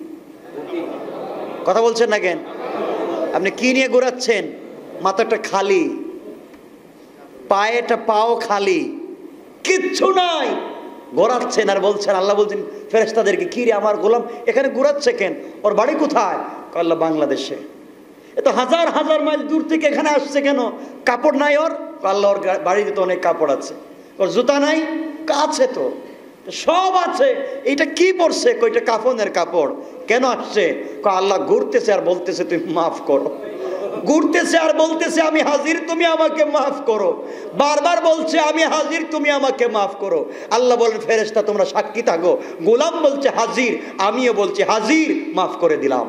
[SPEAKER 1] কথা বলছেন না কেন? আপনি কি নিয়ে ঘুরাচ্ছেন? মাথাটা খালি, পায়েটা পাও খালি, কিচ্ছু নাই, ঘোরাচ্ছেন আর বলছেন। আল্লাহ বলছেন ফেরেশতাদেরকে, কি রে আমার গোলাম এখানে ঘুরাচ্ছে কেন? ওর বাড়ি কোথায়? আল্লাহ বাংলাদেশে। এত হাজার হাজার মাইল দূর থেকে এখানে আসছে কেন? কাপড় নাই ওর? আল্লাহ ওর বাড়িতে তো অনেক কাপড় আছে। ওর জুতা নাই? আছে তো, সব আছে। এইটা কি পরছে? কইটা কাফনের কাপড়। কেন আসছে? আল্লাহ ঘুরতেছে আর বলতেছে তুমি মাফ করো। ঘুরতেছে আর বলতেছে আমি হাজির, তুমি আমাকে মাফ করো। বারবার বলছে আমি হাজির, তুমি আমাকে মাফ করো। আল্লাহ বলেন ফেরেশতা তোমরা সাক্ষী থাকো। গোলাম বলছে হাজির, আমিও বলছি হাজির, মাফ করে দিলাম।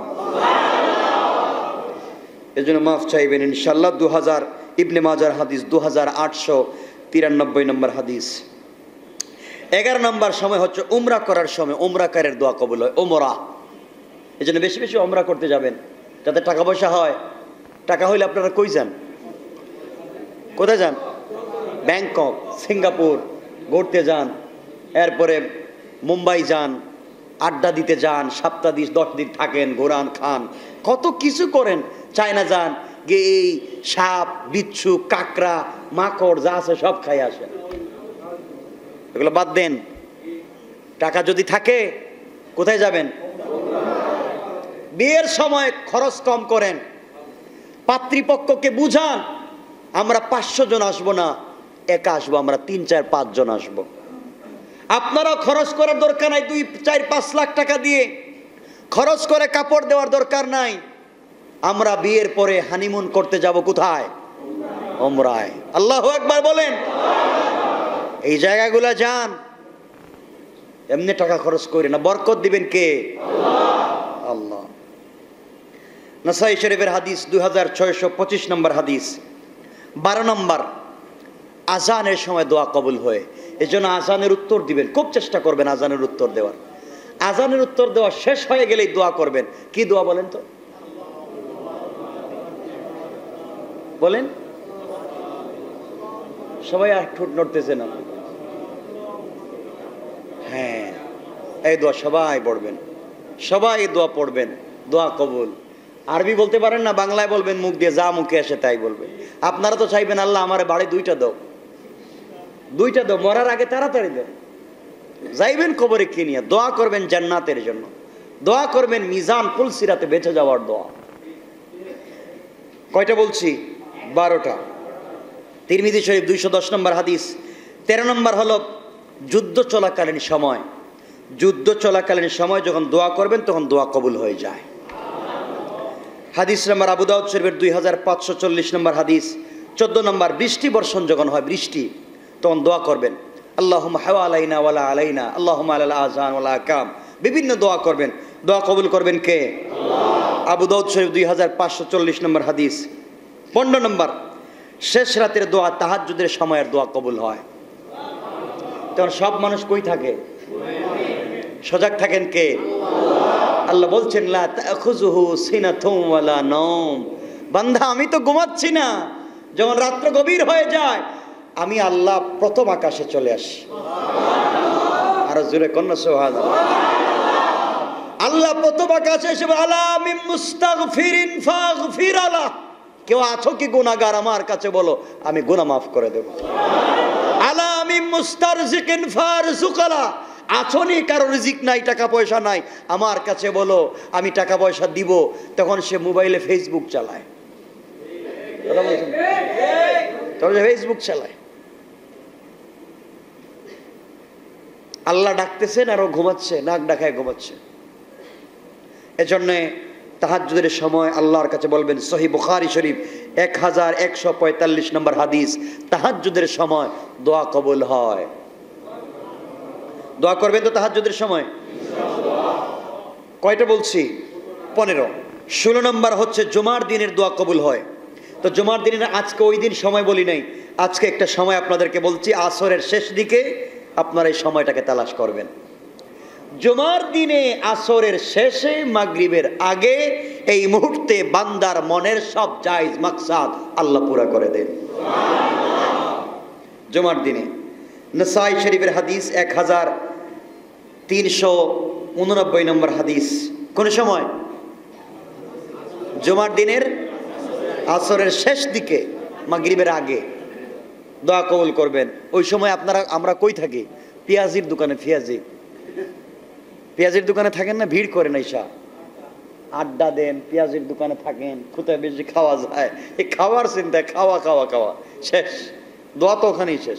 [SPEAKER 1] এজন্য মাফ চাইবেন ইনশাআল্লাহ। দু হাজার ইবনে মাজার হাদিস দু হাজার আটশো তিরানব্বই নম্বর হাদিস। এগারো নম্বর সময় হচ্ছে উমরা করার সময় উমরাকারের দোয়া কবুল হয়। ওমরা, এই জন্য বেশি বেশি উমরা করতে যাবেন যাতে টাকা পয়সা হয়। টাকা হইলে আপনারা কই যান? কোথায় যান? ব্যাংকক, সিঙ্গাপুর ঘুরতে যান, এরপরে মুম্বাই যান, আড্ডা দিতে যান, সপ্তাহ দিন দশ দিন থাকেন, ঘোরান, খান, কত কিছু করেন। চায়না যান, গিয়ে এই সাপ, বিচ্ছু, কাঁকড়া, মাকড় যা আছে সব খাই আসেন। এগুলো বাদ দেন। টাকা যদি থাকে কোথায় যাবেন? বিয়ের সময় খরচ কম করেন, পাত্রীপক্ষকে বুঝান আমরা পাঁচশো জন আসবো না, একা আসবো, আমরা তিন চার পাঁচ জন আসবো। আপনারাও খরচ করার দরকার নাই দুই চার পাঁচ লাখ টাকা দিয়ে খরচ করে কাপড় দেওয়ার দরকার নাই। আমরা বিয়ের পরে হানিমুন করতে যাব কোথায়? উমরায়। আল্লাহু আকবার বলেন। এই জায়গাগুলো যান, এমনি টাকা খরচ করে না, বরকত দিবেন কে? আল্লাহ। নাসাই শরীফের হাদিস দুই হাজার ছয়শো পঁচিশ নম্বর হাদিস। বারো নম্বর, আজানের সময় দোয়া কবুল হয়। এই জন্য আজানের উত্তর দিবেন, খুব চেষ্টা করবেন আজানের উত্তর দেওয়ার। আজানের উত্তর দেওয়া শেষ হয়ে গেলেই দোয়া করবেন। কি দোয়া বলেন তো? বলেন, সবাই আর ঠোঁট নড়তেছে না। হ্যাঁ, এই দোয়া সবাই পড়বেন, সবাই দোয়া পড়বেন, দোয়া কবুল। আরবি বলতে পারেন না, বাংলায় বলবেন, মুখ দিয়ে যা মুখে আসে তাই বলবেন। আপনারা তো চাইবেন আল্লাহ আমার বাড়ি দুইটা দাও, দুইটা দাও, মরার আগে তাড়াতাড়ি দাও। যাইবেন কবরে কি নিয়ে? দোয়া করবেন জান্নাতের জন্য, দোয়া করবেন মিজান পুলসিরাতে বেঁচে যাওয়ার দোয়া। কয়টা বলছি? বারোটা। তিরমিজি শরীফ দুইশো দশ নম্বর হাদিস। তেরো নম্বর হলো যুদ্ধ চলাকালীন সময়, যুদ্ধ চলাকালীন সময় যখন দোয়া করবেন তখন দোয়া কবুল হয়ে যায়। হাদিস নম্বর আবু দাউদ শরীফের দুই হাজার পাঁচশো চল্লিশ নম্বর হাদিস। চোদ্দ নম্বর, বৃষ্টি বর্ষণ যখন হয়, বৃষ্টি, তখন দোয়া করবেন আল্লাহুম্মা হাওয়া আলাইনা ওয়ালা আলাইনা, আল্লাহুম্মা আলাল আযান ওয়ালা আকাম, বিভিন্ন দোয়া করবেন। দোয়া কবুল করবেন কে? আল্লাহ। আবু দাউদ শরীফ দুই হাজার পাঁচশো চল্লিশ নম্বর হাদিস। পনেরো নম্বর, শেষ রাতের দোয়া, তাহাজ্জুদের সময়ের দোয়া কবুল হয়। তখন সব মানুষ কই থাকে? সজাগ থাকেন কে? আল্লাহ বলছেন লা তাখুযুহু সিনাতুম ওয়ালা নাওম, বান্দা আমি তো ঘুমাচ্ছি না, যখন রাত্র গভীর হয়ে যায় আমি আল্লাহ প্রথম আকাশে চলে আসি। আর জোরে কন্যা সুবহানাল্লাহ। আল্লাহ প্রথম আকাশে এসে আলা মিন মুস্তাগফিরিন ফাগফির আলা, কেউ আছো কি গুনাহগার আমার কাছে বলো, আমি গুনাহ মাফ করে দেব। আলা মিন মুস্তারজিকিন ফারজুকালা, আছনি কারো রিজিক নাই, টাকা পয়সা নাই, আমার কাছে বলো আমি টাকা পয়সা দিব। তখন সে মোবাইলে ফেসবুক চালায়, তখন ফেসবুক চালায়। আল্লাহ ডাকতেছেন আর ও ঘুমাচ্ছে, নাক ডাকায় ঘুমাচ্ছে। এজন্যে তাহাজ্জুদের সময় আল্লাহর কাছে বলবেন। সহিহ বুখারী শরীফ এক হাজার একশো পঁয়তাল্লিশ নম্বর হাদিস। তাহাজ্জুদের সময় দোয়া কবুল হয়। দোয়া করবেন তো তাহাজ্জুদের সময়? কয়টা বলছি? পনেরো। ষোলো নম্বর হচ্ছে জুমার দিনের দোয়া কবুল হয়। তো জুমার দিনের আজকে ওই দিন সময় বলি নাই, আজকে একটা সময় আপনাদেরকে বলছি, আসরের শেষ দিকে আপনারা এই সময়টাকে তালাশ করবেন। জুমার দিনে আসরের শেষে, মাগরিবের আগে, এই মুহূর্তে বান্দার মনের সব জায়েজ মাকসাদ আল্লাহ পুরা করে দেন জুমার দিনে। নাসাই শরীফের হাদিস এক হাজার তিনশো উননব্বই নম্বর হাদিস। কোন সময়? জুমার দিনের আসরের শেষ দিকে, মাগরিবের আগে দোয়া কবুল করবেন। ওই সময় আপনারা, আমরা কই থাকি? পেঁয়াজির দোকানে। পেঁয়াজি পেঁয়াজির দোকানে থাকেন না? ভিড় করেন, এইসা আড্ডা দেন, পেঁয়াজির দোকানে থাকেন, কোথায় বেশি খাওয়া যায়, এই খাওয়ার চিন্তায় খাওয়া খাওয়া খাওয়া শেষ, দোয়া তো ওখানেই শেষ।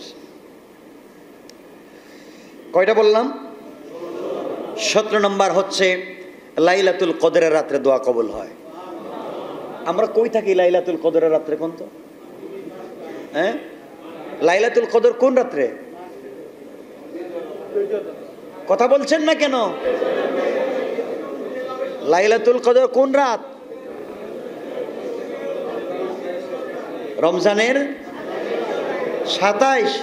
[SPEAKER 1] কয়টা বললাম? সতেরো নম্বর হচ্ছে লাইলাতুল কদরের রাত্রে দোয়া কবুল হয়। আমরা কই থাকি লাইলাতুল কদরের রাত্রে কোন তো? হ্যাঁ, লাইলাতুল কদর কোন রাত্রে? কথা বলছেন না কেন? লাইলাতুল কদর কোন রাত? রমজানের সাতাইশ।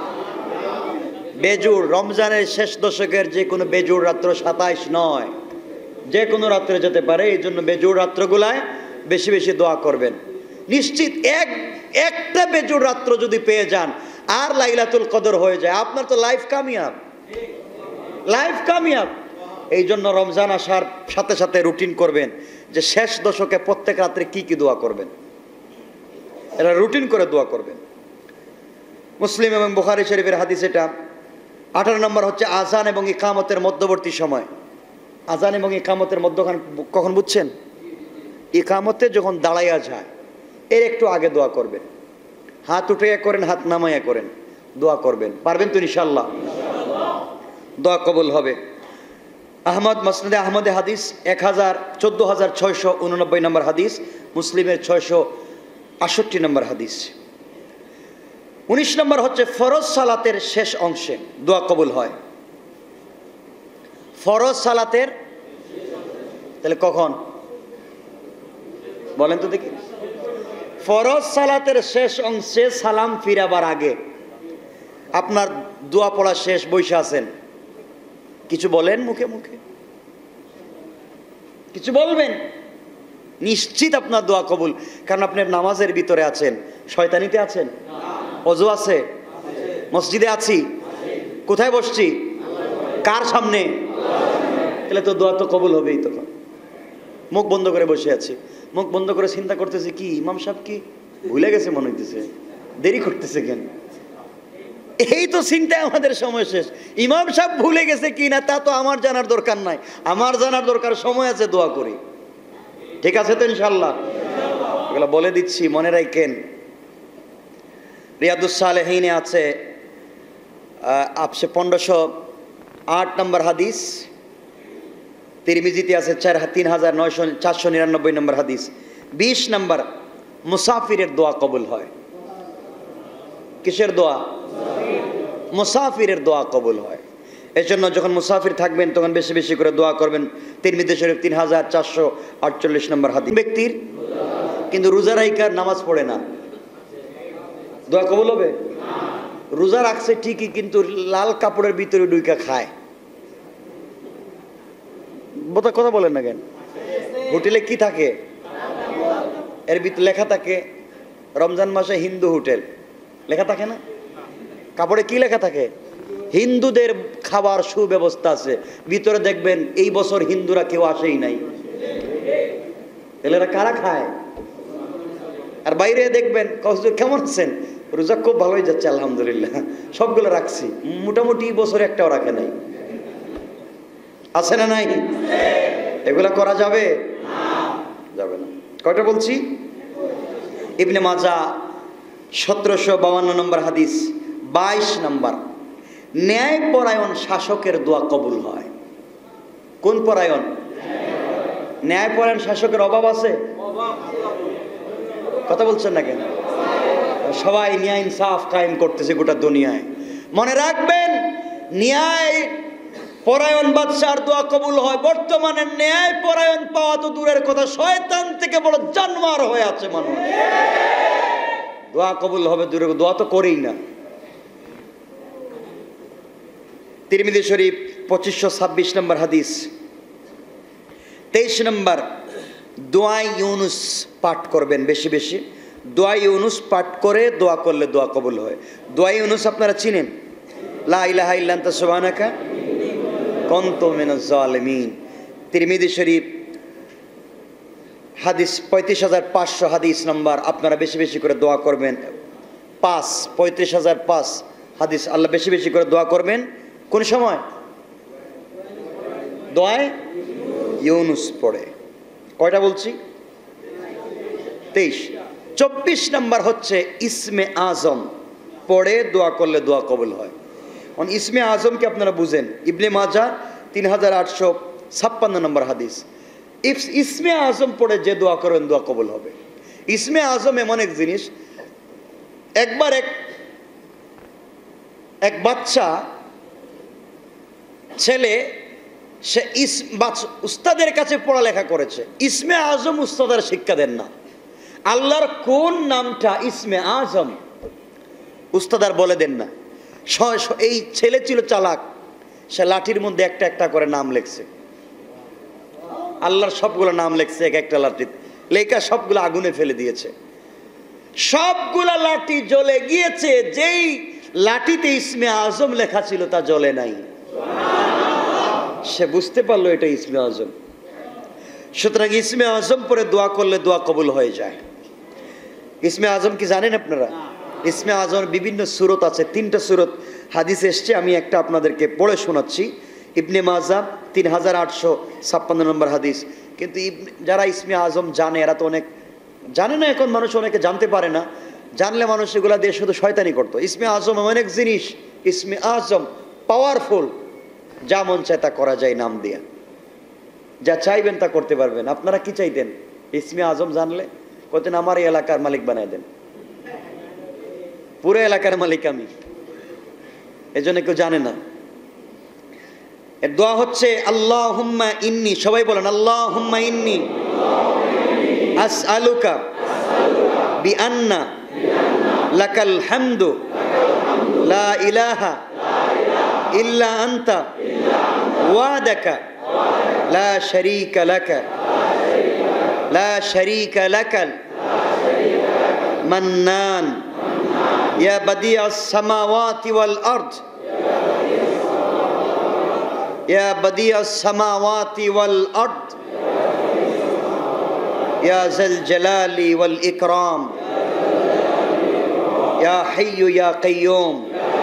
[SPEAKER 1] বেজুর রমজানের শেষ দশকের যে কোনো বেজুর রাত্র সাতাইশ নয়, যে কোনো রাত্রে যেতে পারে। এই জন্য বেজুর রাত্রগুলায় বেশি বেশি দোয়া করবেন। নিশ্চিত এক একটা বেজুর রাত্র যদি পেয়ে যান আর লাইলাতুল কদর হয়ে যায়, আপনার তো লাইফ কামিয়াব, লাইফ কামিয়াব। এই জন্য রমজান আসার সাথে সাথে রুটিন করবেন যে শেষ দশকে প্রত্যেক রাত্রে কি কি দোয়া করবেন, এটা রুটিন করে দোয়া করবেন। মুসলিম এবং বুখারী শরীফের হাদিস এটা। আঠারো নম্বর হচ্ছে আজান এবং ইকামতের মধ্যবর্তী সময়। আজান এবং ইকামতের মধ্যখান কখন বুঝছেন? ইকামতে যখন দাঁড়াইয়া যায় এর একটু আগে দোয়া করবেন। হাত উঠাইয়া করেন, হাত নামাইয়া করেন, দোয়া করবেন। পারবেন তো ইনশাল্লাহ? দোয়া কবুল হবে। আহমদ মাসনাদে আহমদে হাদিস এক হাজার চোদ্দ হাজার ছয়শো উননব্বই নম্বর হাদিস, মুসলিমের ছয়শো আটষট্টি নম্বর হাদিস। উনিশ নম্বর হচ্ছে ফরজ সালাতের শেষ অংশে দোয়া কবুল হয়। ফরজ সালাতের, তাহলে কখন বলেন তো দেখি? ফরজ সালাতের শেষ অংশে সালাম ফিরাবার আগে আপনার দোয়া পড়া শেষ, বসে আছেন, কিছু বলেন মুখে মুখে, কিছু বলবেন, নিশ্চিত আপনার দোয়া কবুল। কারণ আপনি নামাজের ভিতরে আছেন, শয়তানিতে আছেন, অজু আছে, মসজিদে আছি, কোথায় বসছি, কার সামনে, তাহলে তো দোয়া তো কবুল হবেই। তখন মুখ বন্ধ করে বসে আছি, মুখ বন্ধ করে চিন্তা করতেছে কি ইমাম সাহেব কি ভুলে গেছে মনে হইতেছে, দেরি করতেছে কেন? এই তো চিন্তায় আমাদের সময় শেষ। ইমাম সাহেব ভুলে গেছে কি না তা তো আমার জানার দরকার নাই, আমার জানার দরকার সময় আছে, দোয়া করি। ঠিক আছে তো ইনশাল্লাহ? এগুলো বলে দিচ্ছি, মনে রাখেন। রিয়াদুস সালেহিনে আছে আপসে পনেরোশো আট নম্বর হাদিস, তিরমিজিতে আছে চার তিন হাজার নয়শো চারশো নিরানব্বই নম্বর হাদিস। বিশ নম্বর, মুসাফিরের দোয়া কবুল হয়। কিসের দোয়া? মুসাফিরের দোয়া কবুল হয়। এই জন্য যখন মুসাফির থাকবেন তখন বেশি বেশি করে দোয়া করবেন। তিরমিজি শরীফ তিন হাজার চারশো আটচল্লিশ নম্বর হাদিস। ব্যক্তির কিন্তু রোজা রাইকার নামাজ পড়ে না, দোয়া কবুল হবে? রোজা রাখছে ঠিকই, কিন্তু লাল কাপড়ের ভিতরে ডুইকা খায়। বোধ কথা বলেন না কেন? হোটেলে কি থাকে? এর ভিতরে লেখা থাকে রমজান মাসে হিন্দু হোটেল, লেখা থাকে না? কাপড়ে কি লেখা থাকে? হিন্দুদের খাবার সুব্যবস্থা আছে। ভিতরে দেখবেন এই বছর হিন্দুরা কেউ আসেই নাই, এরা কারা খায়? আর বাইরে দেখবেন কেমন আছেন, রোজা খুব ভালোই যাচ্ছে আলহামদুলিল্লাহ, সবগুলো রাখছি, মোটামুটি বছরে একটাও রাখে নাই। আছে না নাই? এগুলা করা যাবে? যাবে না। কয়টা বলছি? ইবনে মাজাহ সতেরোশো বাউান্ন নম্বর হাদিস। বাইশ নম্বর, ন্যায়পরায়ণ শাসকের দোয়া কবুল হয়। কোন পরায়ণ? ন্যায়পরায়ণ শাসকের অভাব আছে? কথা বলছেন না কেন? সবাই ন্যায় ইনসাফ কায়েম করতেছে গোটা দুনিয়ায়। মনে রাখবেন, ন্যায় পরায়ণ বাদশার দোয়া কবুল হয়। বর্তমানে ন্যায় পরায়ণ পাওয়া তো দূরের কথা, শয়তান থেকে বড় জানোয়ার হয়ে আছে মানুষ। দোয়া কবুল হবে দূরে, দোয়া তো করেই না। তিরমিজি শরীফ পঁচিশশো ছাব্বিশ নম্বর হাদিস। তেইশ নম্বর, দোয়া ইউনুস পাঠ করবেন বেশি বেশি। দোয়া ইউনুস পাঠ করে দোয়া করলে দোয়া কবুল হয়। দোয়া ইউনুস আপনারা চিনেন? লা ইলাহা ইল্লা আনতা সুবহানাকা কুনতু মিনাজ জালিমিন। তিরমিজি শরীফ হাদিস পঁয়ত্রিশ হাজার পাঁচশো হাদিস নম্বর। আপনারা বেশি বেশি করে দোয়া করবেন। পাঁচ পঁয়ত্রিশ হাজার পাঁচ হাদিস, আল্লাহ বেশি বেশি করে দোয়া করবেন। কোন সময়? দোয়ায় ইউনুস পড়ে। কয়টা বলছি? তেইশ। চব্বিশ নম্বর হচ্ছে ইসমে আজম পড়ে দোয়া করলে দোয়া কবুল হয়। ইসমে আজমকে আপনারা বুঝেন, ইবনে মাজাহ তিন হাজার আটশো ছাপ্পান্ন নম্বর হাদিস। ইস- ইসমে আজম পড়ে যে দোয়া করবেন দোয়া কবুল হবে। ইসমে আজম এমন এক জিনিস, একবার এক এক বাচ্চা ছেলে, সে ইস বাচ- উস্তাদের কাছে পড়ালেখা করেছে, ইসমে আজম উস্তাদের শিক্ষা দেন না। আল্লাহর কোন নামটা ইসমে আজম উস্তাদার বলে দেন না। স- স- এই ছেলে ছিল চালাক, সে লাঠির মধ্যে একটা একটা করে নাম লেখছে, আল্লাহর সবগুলো নাম লেখছে এক একটা লাঠি লেখা, সবগুলো আগুনে ফেলে দিয়েছে, সবগুলা লাঠি জ্বলে গিয়েছে, যেই লাঠিতে ইসমে আজম লেখা ছিল তা জ্বলে নাই। সে বুঝতে পারলো এটা ইসমে আজম। সুতরাং ইসমে আজম পরে দোয়া করলে দোয়া কবুল হয়ে যায়। ইসমে আজম কি জানেন আপনারা? ইসমে আজম বিভিন্ন সূরত আছে, তিনটা সূরত হাদিস এসছে, আমি একটা আপনাদেরকে পড়ে শোনাচ্ছি। ইবনে মাজা তিন হাজার আটশো ছাপ্পান্ন নম্বর হাদিস। কিন্তু ইবনে- যারা ইসমে আজম জানে এরা তো অনেক জানে না, এখন মানুষ অনেকে জানতে পারে না, জানলে মানুষ এগুলা দিয়ে শুধু শয়তানি করতো। ইসমে আজম এমন এক জিনিস, ইসমে আজম পাওয়ারফুল, যা মন চায় তা করা যায় নাম দিয়া, যা চাইবেন তা করতে পারবেন। আপনারা কি চাইতেন ইসমে আজম জানলে? কতেন আমার এই এলাকার মালিক বানায় দেন, পুরো এলাকার মালিক আমি। এজন্য কেউ জানে না। এর দোয়া হচ্ছে আল্লাহুম্মা ইন্নি, সবাই বলেন আল্লাহুম্মা ইন্নি আসআলুকা বিআন্না লাকাল হামদু লা ইলাহা ইল্লা আনতা ওয়াহদাকা লা শারীকা লাকা লা শারীকা লাকাল মান্নান ইয়া বাদিআস সামাওয়াতি ওয়াল আরদ ইয়া বাদিআস সামাওয়াতি ওয়াল আরদ ইয়া যাল জালালি ওয়াল ইকরাম ইয়া হাইয়্যু ইয়া কাইয়্যুম।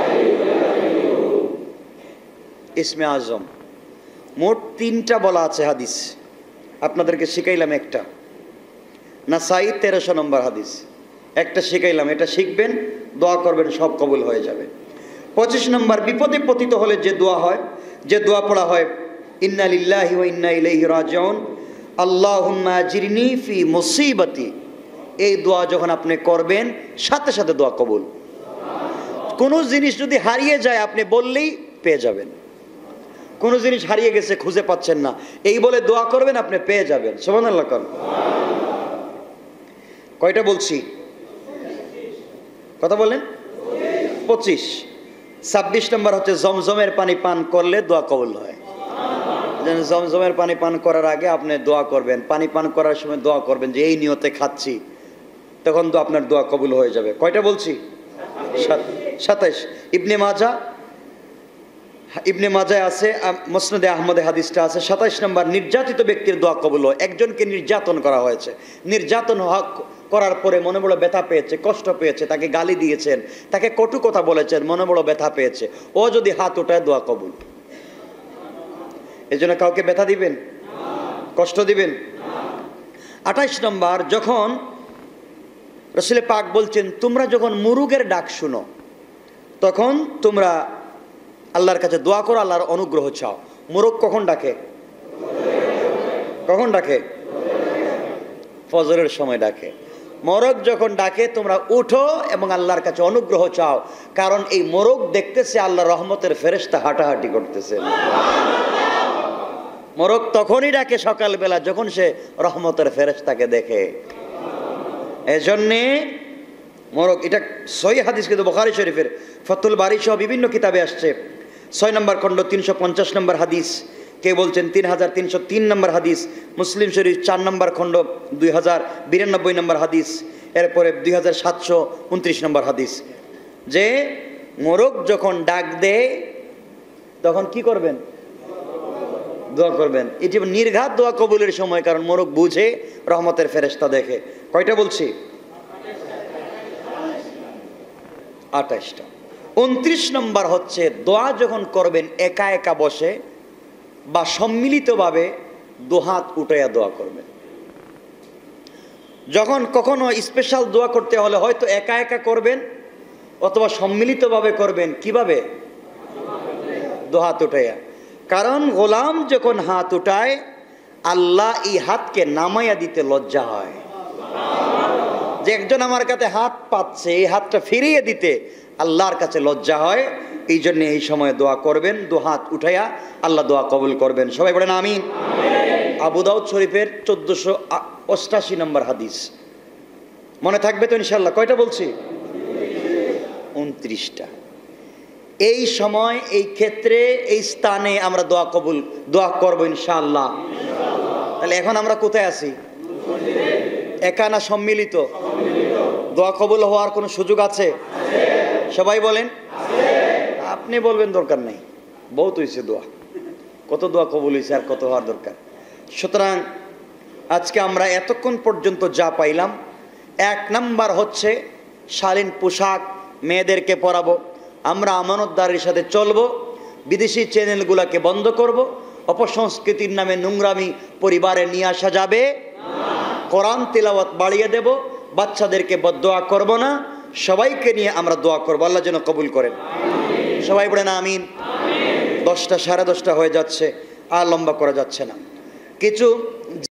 [SPEAKER 1] ইসমে আজম মোট তিনটা বলা আছে হাদিস, আপনাদেরকে শিখাইলাম একটা, নাসাই তেরোশো নম্বর হাদিস, একটা শিখাইলাম, এটা শিখবেন, দোয়া করবেন, সব কবুল হয়ে যাবে। পঁচিশ নম্বর, বিপদে পতিত হলে যে দোয়া হয়, যে দোয়া পড়া হয়, ইন্না লিল্লাহি ওয়া ইন্না ইলাইহি রাজিউন আল্লাহুম্মা আজিরনি ফি মুসিবাতি, এই দোয়া যখন আপনি করবেন সাথে সাথে দোয়া কবুল। কোনো জিনিস যদি হারিয়ে যায় আপনি বললেই পেয়ে যাবেন। কোনো জিনিস হারিয়ে গেছে খুঁজে পাচ্ছেন না, এই বলে দোয়া করবেন, আপনি পেয়ে যাবেন। সুবহানাল্লাহ। কয়টা বলছি? কথা বলেন। পঁচিশ। ছাব্বিশ নম্বর হচ্ছে জমজমের পানি পান করলে দোয়া কবুল হয়। জমজমের পানি পান করার আগে আপনি দোয়া করবেন, পানি পান করার সময় দোয়া করবেন যে এই নিয়তে খাচ্ছি, তখন তো আপনার দোয়া কবুল হয়ে যাবে। কয়টা বলছি? সাতাইশ। ইবনে মাজা, ইবনে মাজায় আছে, মুসনাদে আহমদে হাদিসটা আছে। সাতাইশ নম্বর, নির্যাতিত ব্যক্তির দোয়া কবুল হয়। একজনকে নির্যাতন করা হয়েছে, নির্যাতন হক করার পরে মনে বড় ব্যথা পেয়েছে, কষ্ট পেয়েছে, তাকে গালি দিয়েছেন, তাকে কটু কথা বলেছেন, মনে বড় ব্যথা পেয়েছে, ও যদি হাত ওঠায় দোয়া কবুল। এই জন্য কাউকে ব্যথা দিবেন, কষ্ট দিবেন। আঠাইশ নম্বর, যখন রাসূল পাক বলছেন তোমরা যখন মুরুগের ডাক শুনো তখন তোমরা আল্লাহর কাছে দোয়া করো, আল্লাহর অনুগ্রহ চাও। মুরগ কখন ডাকে? কখন ডাকে? ফজরের সময় ডাকে। মোরগ যখন ডাকে তোমরা উঠো এবং আল্লাহর কাছে অনুগ্রহ চাও, কারণ এই মোরগ দেখতেছে আল্লাহর রহমতের ফেরেশতা হাঁটাহাঁটি করতেছে। মোরগ তখনই ডাকে সকালবেলা যখন সে রহমতের ফেরেশতাকে দেখে। এজন্যে মোরগ, এটা সহিহ হাদিস, কিন্তু বুখারী শরীফের ফাতুল বারী সহ বিভিন্ন কিতাবে আসছে। ছয় নম্বর খণ্ড তিনশো পঞ্চাশ নম্বর হাদিস, কে বলছেন তিন হাজার তিনশো তিন নম্বর হাদিস, মুসলিম শরীফ চার নম্বর খণ্ড দুই হাজার বিরানব্বই নম্বর হাদিস, এরপরে দুই হাজার সাতশো উনত্রিশ নম্বর হাদিস, যে মোরগ যখন ডাক দেয় তখন কি করবেন? দোয়া করবেন। এটি নির্ঘাত দোয়া কবুলের সময়, কারণ মোরগ বুঝে রহমতের ফেরেশতা দেখে। কয়টা বলছি? আঠাশটা। উনত্রিশ নম্বর হচ্ছে দোয়া যখন করবেন একা একা বসে বা সম্মিলিতভাবে দুহাত উঠাইয়া দোয়া করবেন। যখন কখনো স্পেশাল দোয়া করতে হলে হয়তো একা একা করবেন অথবা সম্মিলিতভাবে করবেন। কিভাবে? দুহাত উঠাইয়া। কারণ গোলাম যখন হাত উঠায় আল্লাহ এই হাতকে নামাইয়া দিতে লজ্জা হয়। যে একজন আমার কাছে হাত পাচ্ছে, এই হাতটা ফিরিয়ে দিতে আল্লাহর কাছে লজ্জা হয়। এই জন্য এই সময় দোয়া করবেন, দু হাত উঠাইয়া আল্লাহ দোয়া কবুল করবেন। সবাই বলেন আমিন। আবু দাউদ শরীফের চোদ্দশো অষ্টাশি নম্বর হাদিস, মনে থাকবে তো ইনশাল্লাহ? কয়টা বলছি? উনত্রিশটা। এই সময়, এই ক্ষেত্রে, এই স্থানে আমরা দোয়া কবুল দোয়া করবো ইনশাআল্লাহ। তাহলে এখন আমরা কোথায় আছি? একা না সম্মিলিত? দোয়া কবুল হওয়ার কোনো সুযোগ আছে? সবাই বলেন। আপনি বলবেন দরকার নাই, বহুত হয়েছে দোয়া, কত দোয়া কবুল হয়েছে আর কত হওয়ার দরকার। সুতরাং আজকে আমরা এতক্ষণ পর্যন্ত যা পাইলাম, এক নাম্বার হচ্ছে শালীন পোশাক মেয়েদেরকে পরাবো, আমরা আমানতদারির সাথে চলবো, বিদেশি চ্যানেলগুলোকে বন্ধ করব, অপসংস্কৃতির নামে নোংরামি পরিবারে নিয়ে আসা যাবে, কোরআন তিলাওয়াত বাড়িয়ে দেব, বাচ্চাদেরকে বদদোয়া করব না, সবাইকে নিয়ে আমরা দোয়া করবো, আল্লাহ যেন কবুল করেন। সবাই বলেন আমিন। দশটা সাড়ে দশটা হয়ে যাচ্ছে, আর লম্বা করা যাচ্ছে না। কিছু